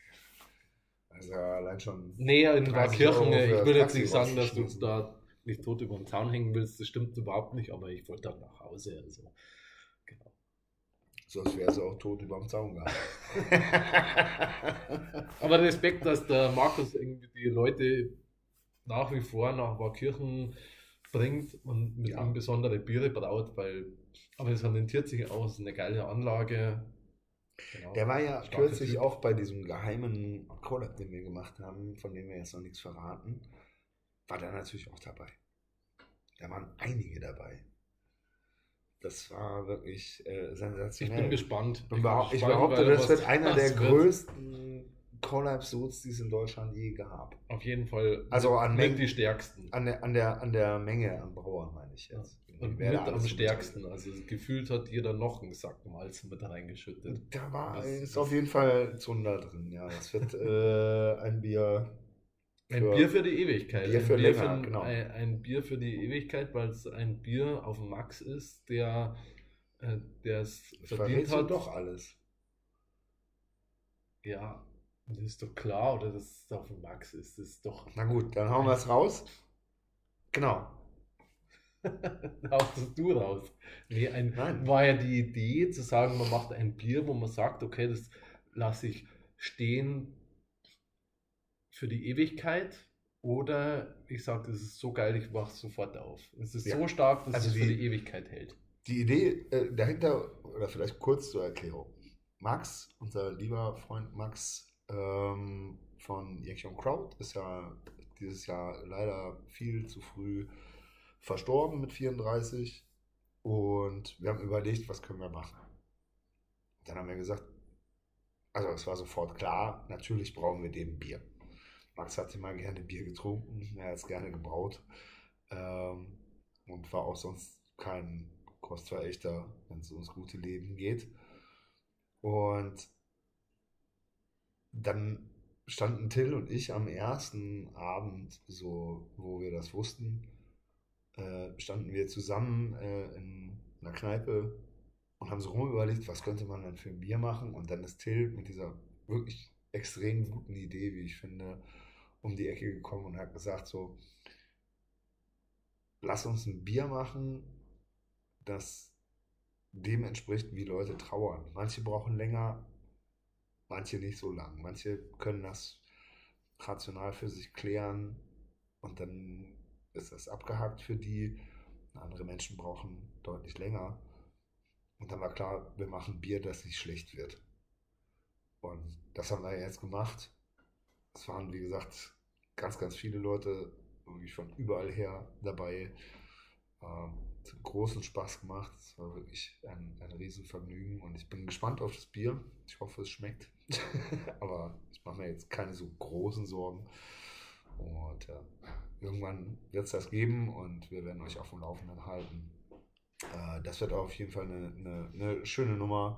Also allein schon. Nee, in Waakirchen, ich will jetzt nicht sagen, dass du da nicht tot über den Zaun hängen willst, das stimmt überhaupt nicht, aber ich wollte dann nach Hause. Also Genau. Sonst wäre sie auch tot über dem Zaun gehabt. Aber Respekt, dass der Markus irgendwie die Leute nach wie vor nach Waakirchen bringt und mit ihm besondere Biere braut, aber es rentiert sich aus, eine geile Anlage. Genau. Der war ja kürzlich auch bei diesem geheimen Collab, den wir gemacht haben, von dem wir jetzt noch nichts verraten, war der natürlich auch dabei. Da waren einige dabei. Das war wirklich sensationell. Ich bin gespannt. Ich behaupte, das wird einer der größten Collab-Suits, die es in Deutschland je gab. Auf jeden Fall. Also mit die stärksten. An der Menge an Brauern, meine ich jetzt. Und mit am stärksten. Also gefühlt hat jeder noch einen Sack Malz mit reingeschüttet. Da ist auf jeden Fall Zunder drin. Ja, das wird ein Bier. Ein Bier für die Ewigkeit. Genau. Ein Bier für die Ewigkeit, weil es ein Bier auf dem Max ist, der es verdient hat. Doch alles. Ja, das ist doch klar, oder dass es auf dem Max ist. Das ist doch. Na gut, dann hauen wir es raus. Genau. Haust du raus. Nee, war ja die Idee zu sagen, man macht ein Bier, wo man sagt, okay, das lasse ich stehen für die Ewigkeit, oder ich sage, das ist so geil, ich mache es sofort auf. Es ist so stark, dass es für die Ewigkeit hält. Die Idee dahinter, oder vielleicht kurz zur Erklärung. Max, unser lieber Freund Max von Yankee Crowd, ist ja dieses Jahr leider viel zu früh verstorben mit 34, und wir haben überlegt, was können wir machen. Dann haben wir gesagt, also es war sofort klar, natürlich brauchen wir dem Bier. Max hat immer gerne Bier getrunken, er hat es gerne gebraut und war auch sonst kein Kostverächter, wenn es ums gute Leben geht. Und dann standen Till und ich am ersten Abend, so wo wir das wussten, standen wir zusammen in einer Kneipe und haben so rumüberlegt, was könnte man denn für ein Bier machen. Und dann ist Till mit dieser wirklich extrem guten Idee, wie ich finde, um die Ecke gekommen und hat gesagt so, lass uns ein Bier machen, das dem entspricht, wie Leute trauern. Manche brauchen länger, manche nicht so lang. Manche können das rational für sich klären und dann ist das abgehakt für die. Andere Menschen brauchen deutlich länger. Und dann war klar, wir machen Bier, das nicht schlecht wird. Und das haben wir jetzt gemacht. Es waren, wie gesagt, ganz, ganz viele Leute wirklich von überall her dabei. Es hat großen Spaß gemacht. Es war wirklich ein Riesenvergnügen. Und ich bin gespannt auf das Bier. Ich hoffe, es schmeckt. Aber ich mache mir jetzt keine so großen Sorgen. Und irgendwann wird es das geben und wir werden euch auf dem Laufenden halten. Das wird auf jeden Fall eine schöne Nummer.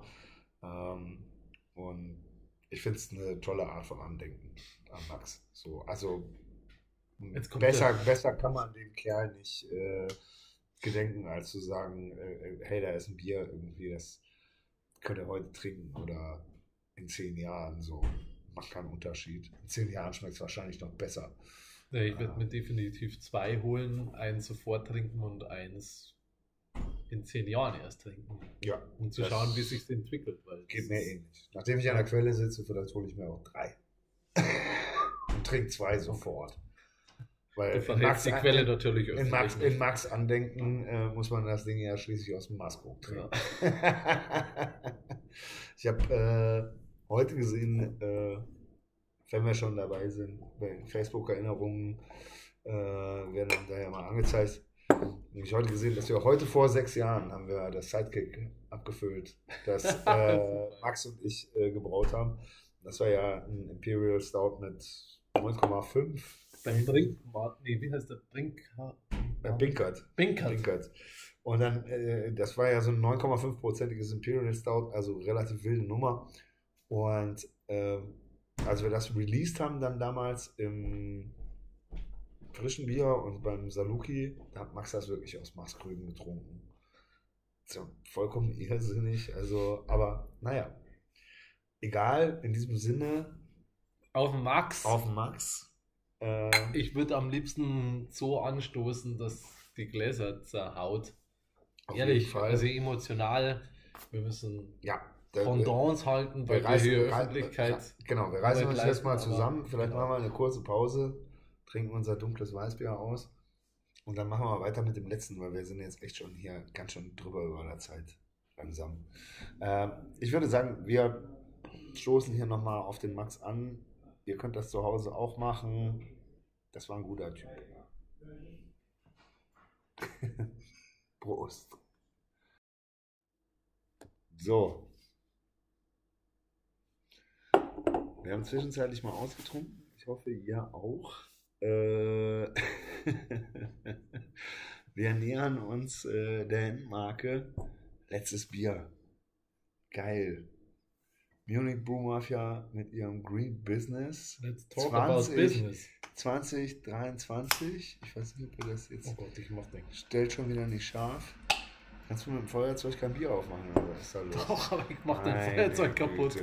Und ich finde es eine tolle Art von Andenken an Max. So, also besser kann man dem Kerl nicht gedenken, als zu sagen, hey, da ist ein Bier, irgendwie, das könnt ihr heute trinken oder in 10 Jahren so. Macht keinen Unterschied. In 10 Jahren schmeckt es wahrscheinlich noch besser. Ja, ich werde mir definitiv 2 holen, eins sofort trinken und eins in 10 Jahren erst trinken. Ja. Um zu schauen, wie es sich entwickelt. Weil geht mir ähnlich. Nachdem ich an der Quelle sitze, vielleicht hole ich mir auch 3. Und trinke 2 sofort. Weil du verhältst die Quelle natürlich in Max Andenken muss man das Ding ja schließlich aus dem Maßkrug trinken. Ja. Ich habe heute gesehen, wenn wir schon dabei sind, bei Facebook-Erinnerungen werden dann da ja mal angezeigt. Ich habe heute gesehen, dass wir heute vor 6 Jahren haben wir das Sidekick abgefüllt, das Max und ich gebraut haben. Das war ja ein Imperial Stout mit 9,5. Wie heißt der? Binkert. Und dann, das war ja so ein 9,5%iges Imperial Stout, also relativ wilde Nummer. Und als wir das released haben dann damals im frischen Bier und beim Saluki, da hat Max das wirklich aus Maßkrügen getrunken. So, vollkommen irrsinnig, also, aber naja, egal, in diesem Sinne. Auf den Max. Ich würde am liebsten so anstoßen, dass die Gläser zerhaut. Ehrlich, also emotional. Wir müssen ja, Pendants halten, weil wir hier Öffentlichkeit... Genau, wir reißen uns jetzt mal zusammen. Vielleicht machen wir eine kurze Pause, trinken unser dunkles Weißbier aus und dann machen wir weiter mit dem letzten, weil wir sind jetzt echt schon hier ganz schön drüber über der Zeit. Langsam. Ich würde sagen, wir stoßen hier nochmal auf den Max an. Ihr könnt das zu Hause auch machen. Das war ein guter Typ. Prost. So. Wir haben zwischenzeitlich mal ausgetrunken. Ich hoffe, ihr auch. Wir nähern uns der Endmarke. Letztes Bier. Geil. Munich Brew Mafia mit ihrem Green Business. Let's talk about business. 2023. Ich weiß nicht, ob ihr das jetzt... Oh Gott, ich mach nichts. Stellt schon wieder nicht scharf. Kannst du mit dem Feuerzeug kein Bier aufmachen, oder was ist da los? Doch, aber ich mach dein Feuerzeug kaputt.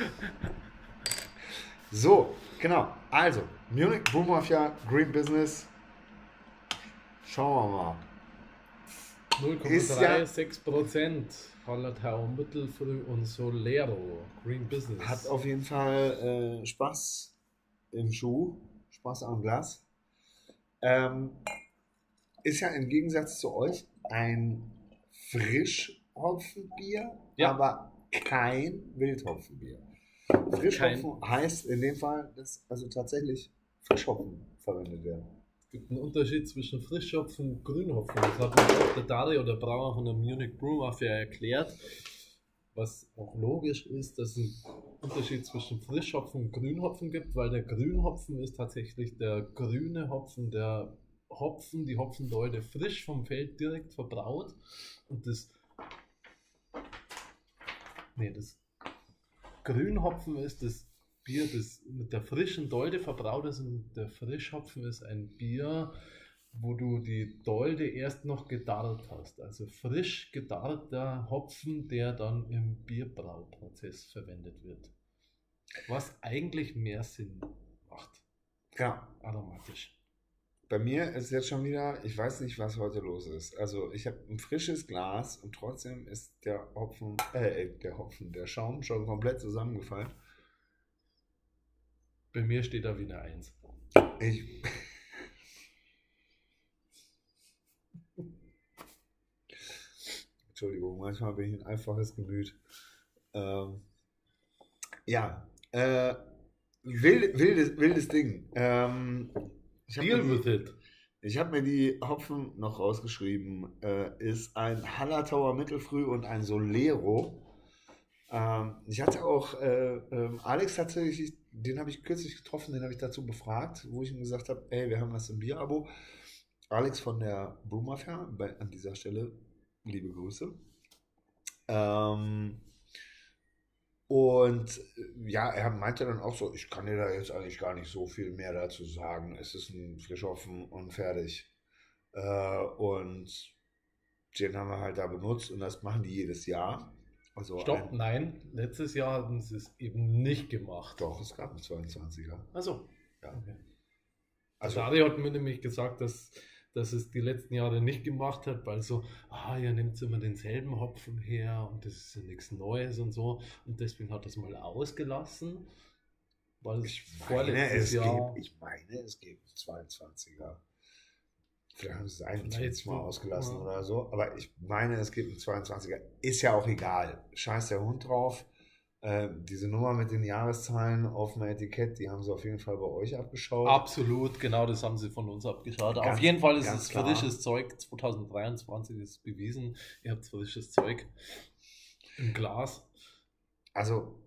So, genau. Also, Munich Brew Mafia Green Schauen wir mal. 0,36% Hallertau, Mittelfrüh und Solero. Green Business. Hat auf jeden Fall Spaß im Schuh, Spaß am Glas. Ist ja im Gegensatz zu euch ein Frischhopfenbier, aber kein Wildhopfenbier. Frischhopfen heißt in dem Fall, dass also tatsächlich Frischhopfen verwendet werden. Es gibt einen Unterschied zwischen Frischhopfen und Grünhopfen. Das hat uns auch der Dario, der Brauer von der Munich Brew Mafia, erklärt. Was auch logisch ist, dass es einen Unterschied zwischen Frischhopfen und Grünhopfen gibt, weil der Grünhopfen ist tatsächlich der grüne Hopfen, der Hopfen, die Hopfendolde frisch vom Feld direkt verbraut. Und das Grünhopfen ist das Bier, das mit der frischen Dolde verbraut ist, und der Frischhopfen ist ein Bier, wo du die Dolde erst noch gedarrt hast. Also frisch gedarrter Hopfen, der dann im Bierbrauprozess verwendet wird. Was eigentlich mehr Sinn macht. Ja. Aromatisch. Bei mir ist jetzt schon wieder, ich weiß nicht, was heute los ist. Also ich habe ein frisches Glas und trotzdem ist der Schaum schon komplett zusammengefallen. Bei mir steht da wieder 1. Entschuldigung, manchmal bin ich ein einfaches Gemüt. Wildes Ding. Deal with it. Ich habe mir die Hopfen noch rausgeschrieben. Ist ein Hallertauer Mittelfrüh und ein Solero. Ich hatte auch Alex tatsächlich, den habe ich kürzlich getroffen, den habe ich dazu befragt, wo ich ihm gesagt habe, ey, wir haben das im Bierabo. Alex von der Brew Mafia, an dieser Stelle liebe Grüße. Und ja, er meinte dann auch so, ich kann dir da jetzt eigentlich gar nicht so viel mehr dazu sagen. Es ist ein Frischhopfen und fertig. Und den haben wir halt da benutzt und das machen die jedes Jahr. Also Stopp, nein, letztes Jahr hatten sie es eben nicht gemacht. Doch, es gab einen 22er. Achso. Ja. Okay. Also Dario hat mir nämlich gesagt, dass es die letzten Jahre nicht gemacht hat, weil so, ihr nehmt immer denselben Hopfen her und das ist ja nichts Neues und so. Und deswegen hat das mal ausgelassen. Weil es gibt 22er. Vielleicht haben sie es 21 mal ausgelassen oder so. Aber ich meine, es gibt einen 22er. Ist ja auch egal. Scheiß der Hund drauf. Diese Nummer mit den Jahreszahlen auf dem Etikett, die haben sie auf jeden Fall bei euch abgeschaut. Absolut, genau, das haben sie von uns abgeschaut. Auf jeden Fall ist es frisches Zeug. 2023 ist bewiesen. Ihr habt frisches Zeug im Glas. Also,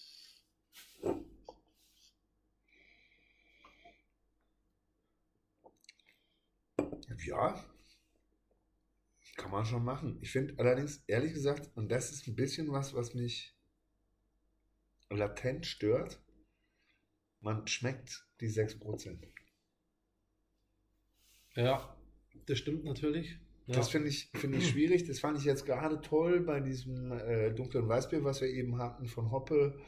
ja, kann man schon machen. Ich finde allerdings, ehrlich gesagt, und das ist ein bisschen was mich latent stört, man schmeckt die 6%. Ja, das stimmt natürlich. Ja. Das finde ich schwierig. Das fand ich jetzt gerade toll bei diesem dunklen Weißbier, was wir eben hatten von Hoppe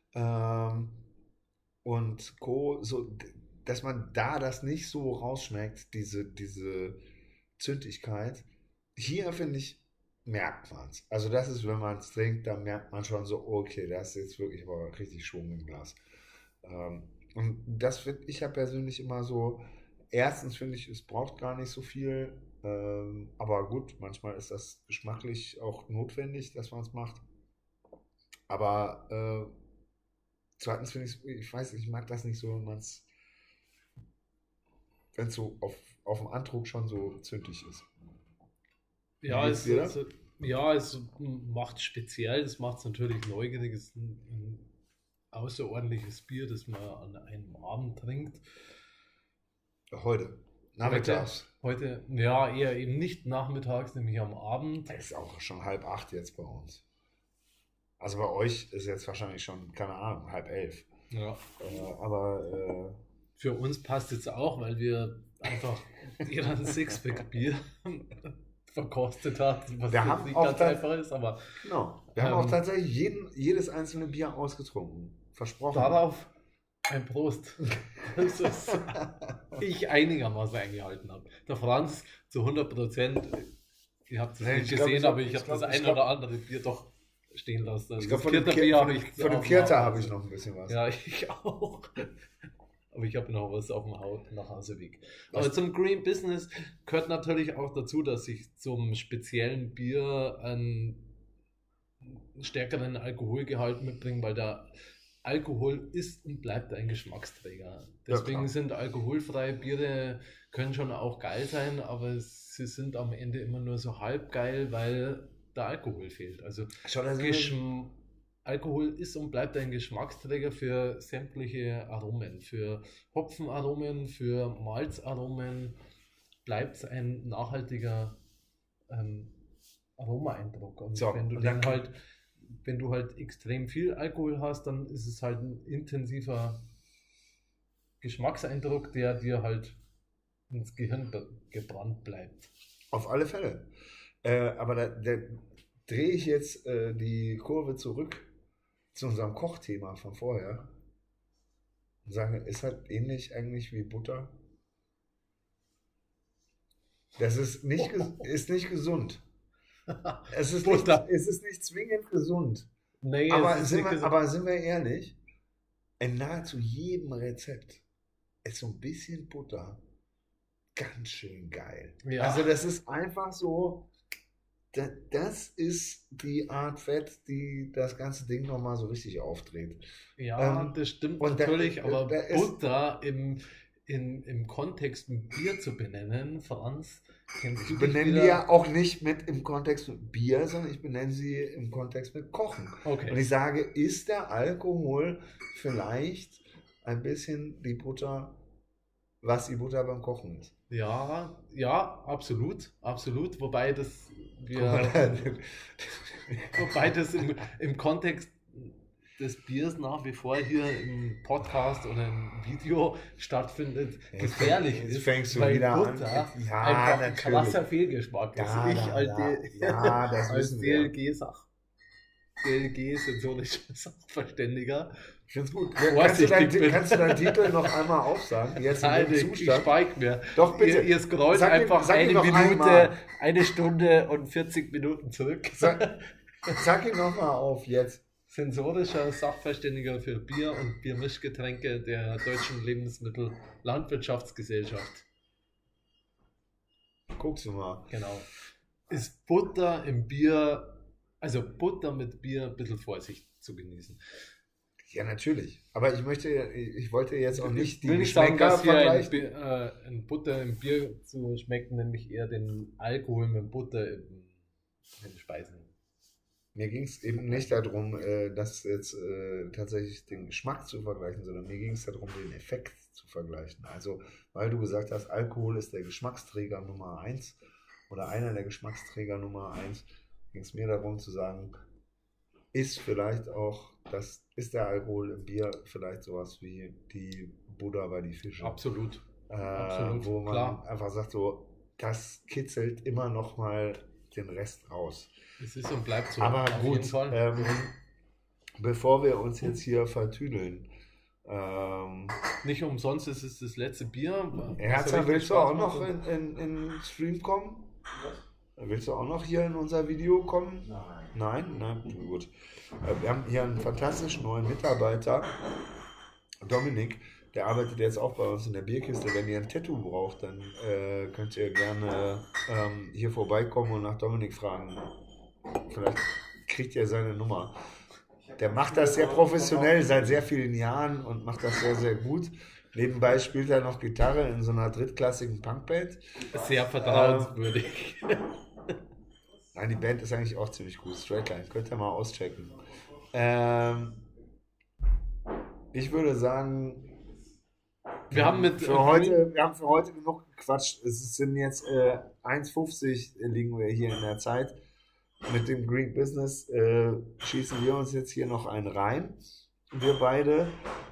und Co. So, dass man da das nicht so rausschmeckt, diese Zündigkeit. Hier finde ich, merkt man es. Also das ist, wenn man es trinkt, dann merkt man schon so, okay, das ist jetzt wirklich aber richtig Schwung im Glas. Und das finde ich ja persönlich immer so, erstens finde ich, es braucht gar nicht so viel, aber gut, manchmal ist das geschmacklich auch notwendig, dass man es macht. Aber zweitens finde ich weiß, ich mag das nicht so, wenn es so auf dem Andruck schon so zündig ist. Ja, es macht speziell, es macht es natürlich neugierig, es ist ein außerordentliches Bier, das man an einem Abend trinkt. Heute, nachmittags. Heute, ja, eher eben nicht nachmittags, nämlich am Abend. Es ist auch schon 7:30 jetzt bei uns. Also bei euch ist jetzt wahrscheinlich schon, keine Ahnung, 10:30. Ja. Aber für uns passt jetzt auch, weil wir einfach jeder ein Sixpack Bier verkostet hat, was jetzt nicht ganz einfach ist, aber genau. Wir haben auch tatsächlich jedes einzelne Bier ausgetrunken. Versprochen. Darauf ein Prost. Das ist, ich einigermaßen eingehalten habe. Der Franz zu 100%, ihr habt es nicht gesehen, aber ich habe das ein oder andere Bier doch stehen lassen. Also ich glaube, von dem Vierter habe ich noch ein bisschen was. Ja, ich auch. Aber ich habe noch was auf dem Nachhauseweg. Aber zum Green Business gehört natürlich auch dazu, dass ich zum speziellen Bier einen stärkeren Alkoholgehalt mitbringe, weil der Alkohol ist und bleibt ein Geschmacksträger. Deswegen sind alkoholfreie Biere, können schon auch geil sein, aber sie sind am Ende immer nur so halb geil, weil der Alkohol fehlt. Also Alkohol ist und bleibt ein Geschmacksträger für sämtliche Aromen. Für Hopfenaromen, für Malzaromen bleibt es ein nachhaltiger Aromaeindruck. Und wenn du halt extrem viel Alkohol hast, dann ist es halt ein intensiver Geschmackseindruck, der dir halt ins Gehirn gebrannt bleibt. Auf alle Fälle. Aber da drehe ich jetzt die Kurve zurück zu unserem Kochthema von vorher und sage, ist halt ähnlich eigentlich wie Butter. Das ist nicht gesund. Es ist nicht zwingend gesund. Nee, aber sind wir ehrlich, in nahezu jedem Rezept ist so ein bisschen Butter ganz schön geil. Ja. Also das ist einfach so, das ist die Art Fett, die das ganze Ding nochmal so richtig aufdreht. Ja, das stimmt natürlich, aber Butter im Kontext mit Bier zu benennen, Franz, kennst du ich benenne die ja auch nicht im Kontext mit Bier, sondern ich benenne sie im Kontext mit Kochen. Okay. Und ich sage, ist der Alkohol vielleicht ein bisschen die Butter, was die Butter beim Kochen ist? Ja, absolut. Wobei das im Kontext des Biers nach wie vor hier im Podcast oder im Video stattfindet, gefährlich ist. Fängst du wieder Butter an. Ja, einfach natürlich. Ein krasser Fehlgeschmack ist. Als DLG sensorischer Sachverständiger. Ich finde es gut. Kannst du deinen Titel noch einmal aufsagen? Jetzt Nein, ich speig mir. Doch, bitte. Ihr scrollt einfach eine Stunde und 40 Minuten zurück. Sag ihn nochmal auf jetzt. Sensorischer Sachverständiger für Bier und Biermischgetränke der Deutschen Lebensmittel-Landwirtschaftsgesellschaft. Guckst du mal. Genau. Ist Butter im Bier, also Butter mit Bier, ein bisschen Vorsicht zu genießen. Ja, natürlich. Aber ich wollte jetzt auch nicht die Geschmäcker vergleichen. Ein Butter im Bier zu schmecken, nämlich eher den Alkohol mit Butter in den Speisen. Mir ging es eben nicht darum, das jetzt tatsächlich den Geschmack zu vergleichen, sondern mir ging es darum, den Effekt zu vergleichen. Also, weil du gesagt hast, Alkohol ist der Geschmacksträger Nummer 1 oder einer der Geschmacksträger Nummer 1, ging es mir darum zu sagen, ist der Alkohol im Bier vielleicht sowas wie die Buddha bei die Fische? Absolut. Wo man einfach sagt, so, das kitzelt immer noch mal den Rest raus. Es ist und bleibt so. Aber gut, jeden Fall. Bevor wir uns jetzt hier vertüdeln. Nicht umsonst ist es das letzte Bier. Herzer, willst du auch noch in den Stream kommen? Willst du auch noch hier in unser Video kommen? Nein? Na gut. Wir haben hier einen fantastischen neuen Mitarbeiter, Dominik, der arbeitet jetzt auch bei uns in der Bierkiste. Wenn ihr ein Tattoo braucht, dann könnt ihr gerne hier vorbeikommen und nach Dominik fragen. Vielleicht kriegt ihr seine Nummer. Der macht das sehr professionell seit sehr vielen Jahren und macht das sehr, sehr gut. Nebenbei spielt er noch Gitarre in so einer drittklassigen Punkband. Sehr vertrauenswürdig. Nein, die Band ist eigentlich auch ziemlich gut. Straightline, könnt ihr mal auschecken. Ich würde sagen, wir haben für heute genug gequatscht. Es sind jetzt 1,50 liegen wir hier in der Zeit. Mit dem Greek Business schießen wir uns jetzt hier noch einen rein. Wir beide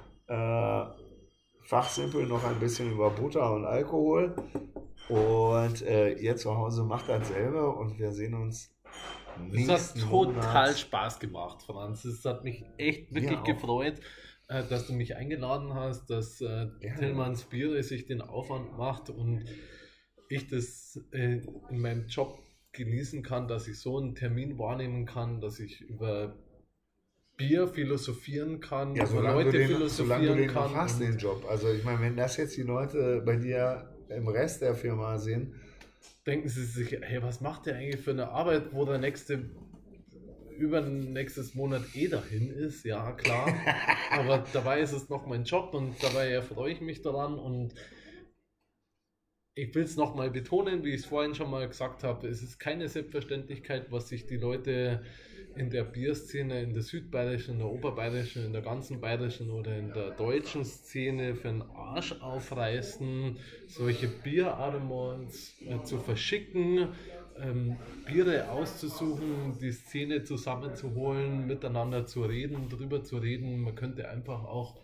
fachsimpeln noch ein bisschen über Butter und Alkohol. Und ihr zu Hause macht dasselbe und wir sehen uns nächsten Monat. Es hat total Spaß gemacht, Franz. Es hat mich echt wirklich gefreut, dass du mich eingeladen hast, dass Tillmanns Biere sich den Aufwand macht und ich das in meinem Job genießen kann, dass ich so einen Termin wahrnehmen kann, dass ich über Bier philosophieren kann, ja, über Leute philosophieren kann. Solange du den noch hast, den Job. Also ich meine, wenn das jetzt die Leute bei dir im Rest der Firma sehen, denken sie sich, hey, was macht der eigentlich für eine Arbeit, wo der übernächstes Monat dahin ist, ja klar, aber dabei ist es noch mein Job und dabei erfreue ich mich daran und ich will es nochmal betonen, wie ich es vorhin schon mal gesagt habe, es ist keine Selbstverständlichkeit, was sich die Leute in der Bierszene, in der südbayerischen, in der oberbayerischen, in der ganzen bayerischen oder in der deutschen Szene für den Arsch aufreißen, solche Bierarmons zu verschicken, Biere auszusuchen, die Szene zusammenzuholen, miteinander zu reden, drüber zu reden. Man könnte einfach auch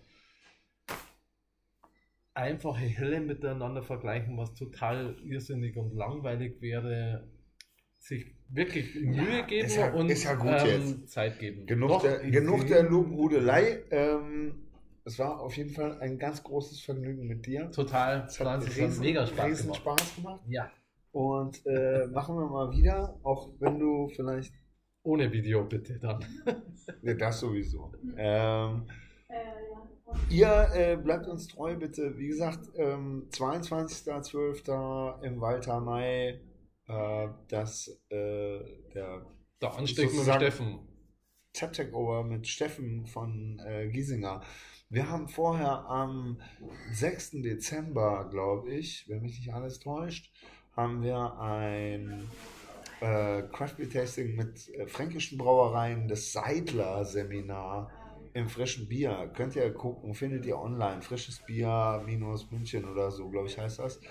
einfache Helle miteinander vergleichen, was total irrsinnig und langweilig wäre. Sich wirklich Mühe geben und Zeit geben. Genug der Lobhudelei. Es war auf jeden Fall ein ganz großes Vergnügen mit dir. Total. Es hat mega Spaß gemacht. Ja. Und machen wir mal wieder, auch wenn du vielleicht... Ohne Video bitte dann. Ja, das sowieso. Ihr bleibt uns treu, bitte. Wie gesagt, 22.12. im Walter May. Der ansteckende Steffen. Tap-Takeover mit Steffen von Giesinger. Wir haben vorher am 6. Dezember, glaube ich, wenn mich nicht alles täuscht, haben wir ein Craft Beer Tasting mit fränkischen Brauereien, das Seidler-Seminar im frischen Bier. Könnt ihr gucken, findet ihr online. Frisches Bier minus München oder so, glaube ich, heißt das.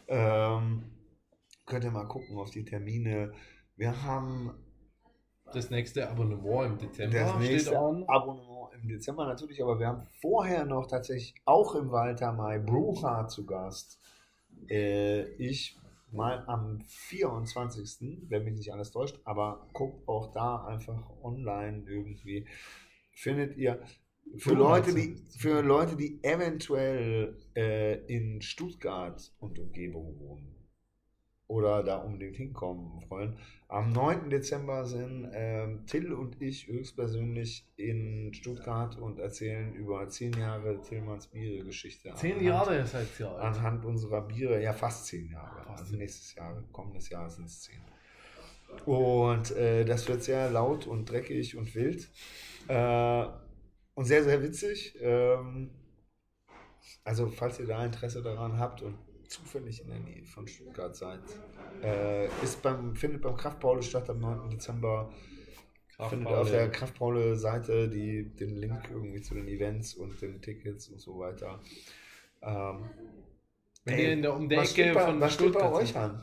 Könnt ihr mal gucken auf die Termine. Wir haben das nächste Abonnement im Dezember. Das nächste Abonnement im Dezember natürlich, aber wir haben vorher noch tatsächlich auch im Walter May Brewhard zu Gast. Ich mal am 24., wenn mich nicht alles täuscht, aber guckt auch da einfach online irgendwie. Findet ihr für Leute, die eventuell in Stuttgart und Umgebung wohnen oder da unbedingt hinkommen wollen. Am 9. Dezember sind Till und ich höchstpersönlich in Stuttgart und erzählen über 10 Jahre Tillmanns Biere-Geschichte. 10 Jahre seid ihr alt. Anhand unserer Biere, ja fast 10 Jahre. Also kommendes Jahr sind es 10. Und das wird sehr laut und dreckig und wild. Und sehr, sehr witzig. Also falls ihr da Interesse daran habt und zufällig in der Nähe von Stuttgart seid, findet beim Kraftbraule statt am 9. Dezember. Findet auf der Kraftbraule-Seite den Link irgendwie zu den Events und den Tickets und so weiter. Wenn ihr um der Ecke von Stuttgart bei euch an?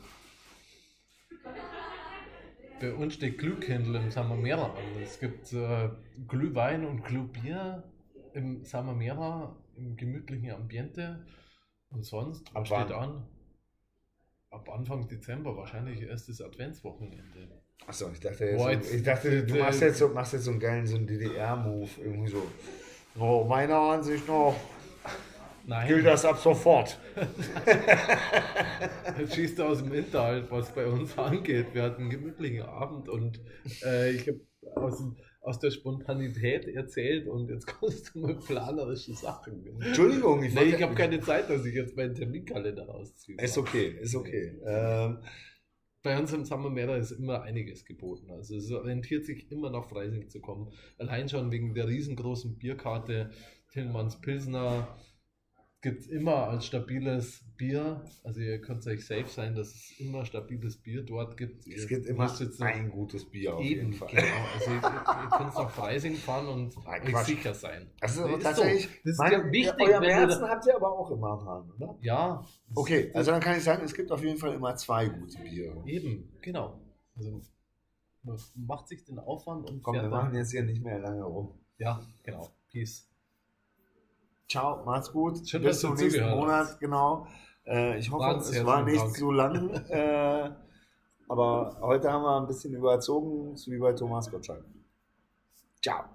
Bei uns steht Glühkindl im Samamera an. Es gibt Glühwein und Glühbier im Samamera, im gemütlichen Ambiente. Und sonst, was steht an? Ab Anfang Dezember, wahrscheinlich erst das Adventswochenende. Achso, ich dachte, du machst jetzt so einen geilen DDR-Move. Irgendwie so. Meiner Ansicht noch. Nein. gilt das ab sofort. Jetzt schießt du aus dem Hinterhalt, was bei uns angeht. Wir hatten einen gemütlichen Abend und ich habe aus der Spontanität erzählt und jetzt kommst du mit planerischen Sachen. Entschuldigung, ich habe keine Zeit, dass ich jetzt meinen Terminkalender rausziehe. Ist okay. Bei uns im Summermera ist immer einiges geboten. Also es orientiert sich immer nach Freising zu kommen. Allein schon wegen der riesengroßen Bierkarte Tillmanns Pilsner gibt es immer als stabiles Bier. Also ihr könnt euch safe sein, dass es immer stabiles Bier dort gibt. Es gibt immer ein gutes Bier auf jeden Fall. Genau. Also ihr könnt nach Freising fahren und euch sicher sein. Also tatsächlich, das ist ja wichtig. Euer Herzen habt ihr aber auch immer erfahren, oder? Ja. Okay, also dann kann ich sagen, es gibt auf jeden Fall immer 2 gute Biere. Eben, genau. Also man macht sich den Aufwand und wir machen jetzt hier nicht mehr lange rum. Ja, genau. Peace. Ciao, macht's gut. Schön, bis zum nächsten Monat, genau. Ich hoffe, es war nicht zu lang. Aber heute haben wir ein bisschen überzogen, so wie bei Thomas Gottschalk. Ciao.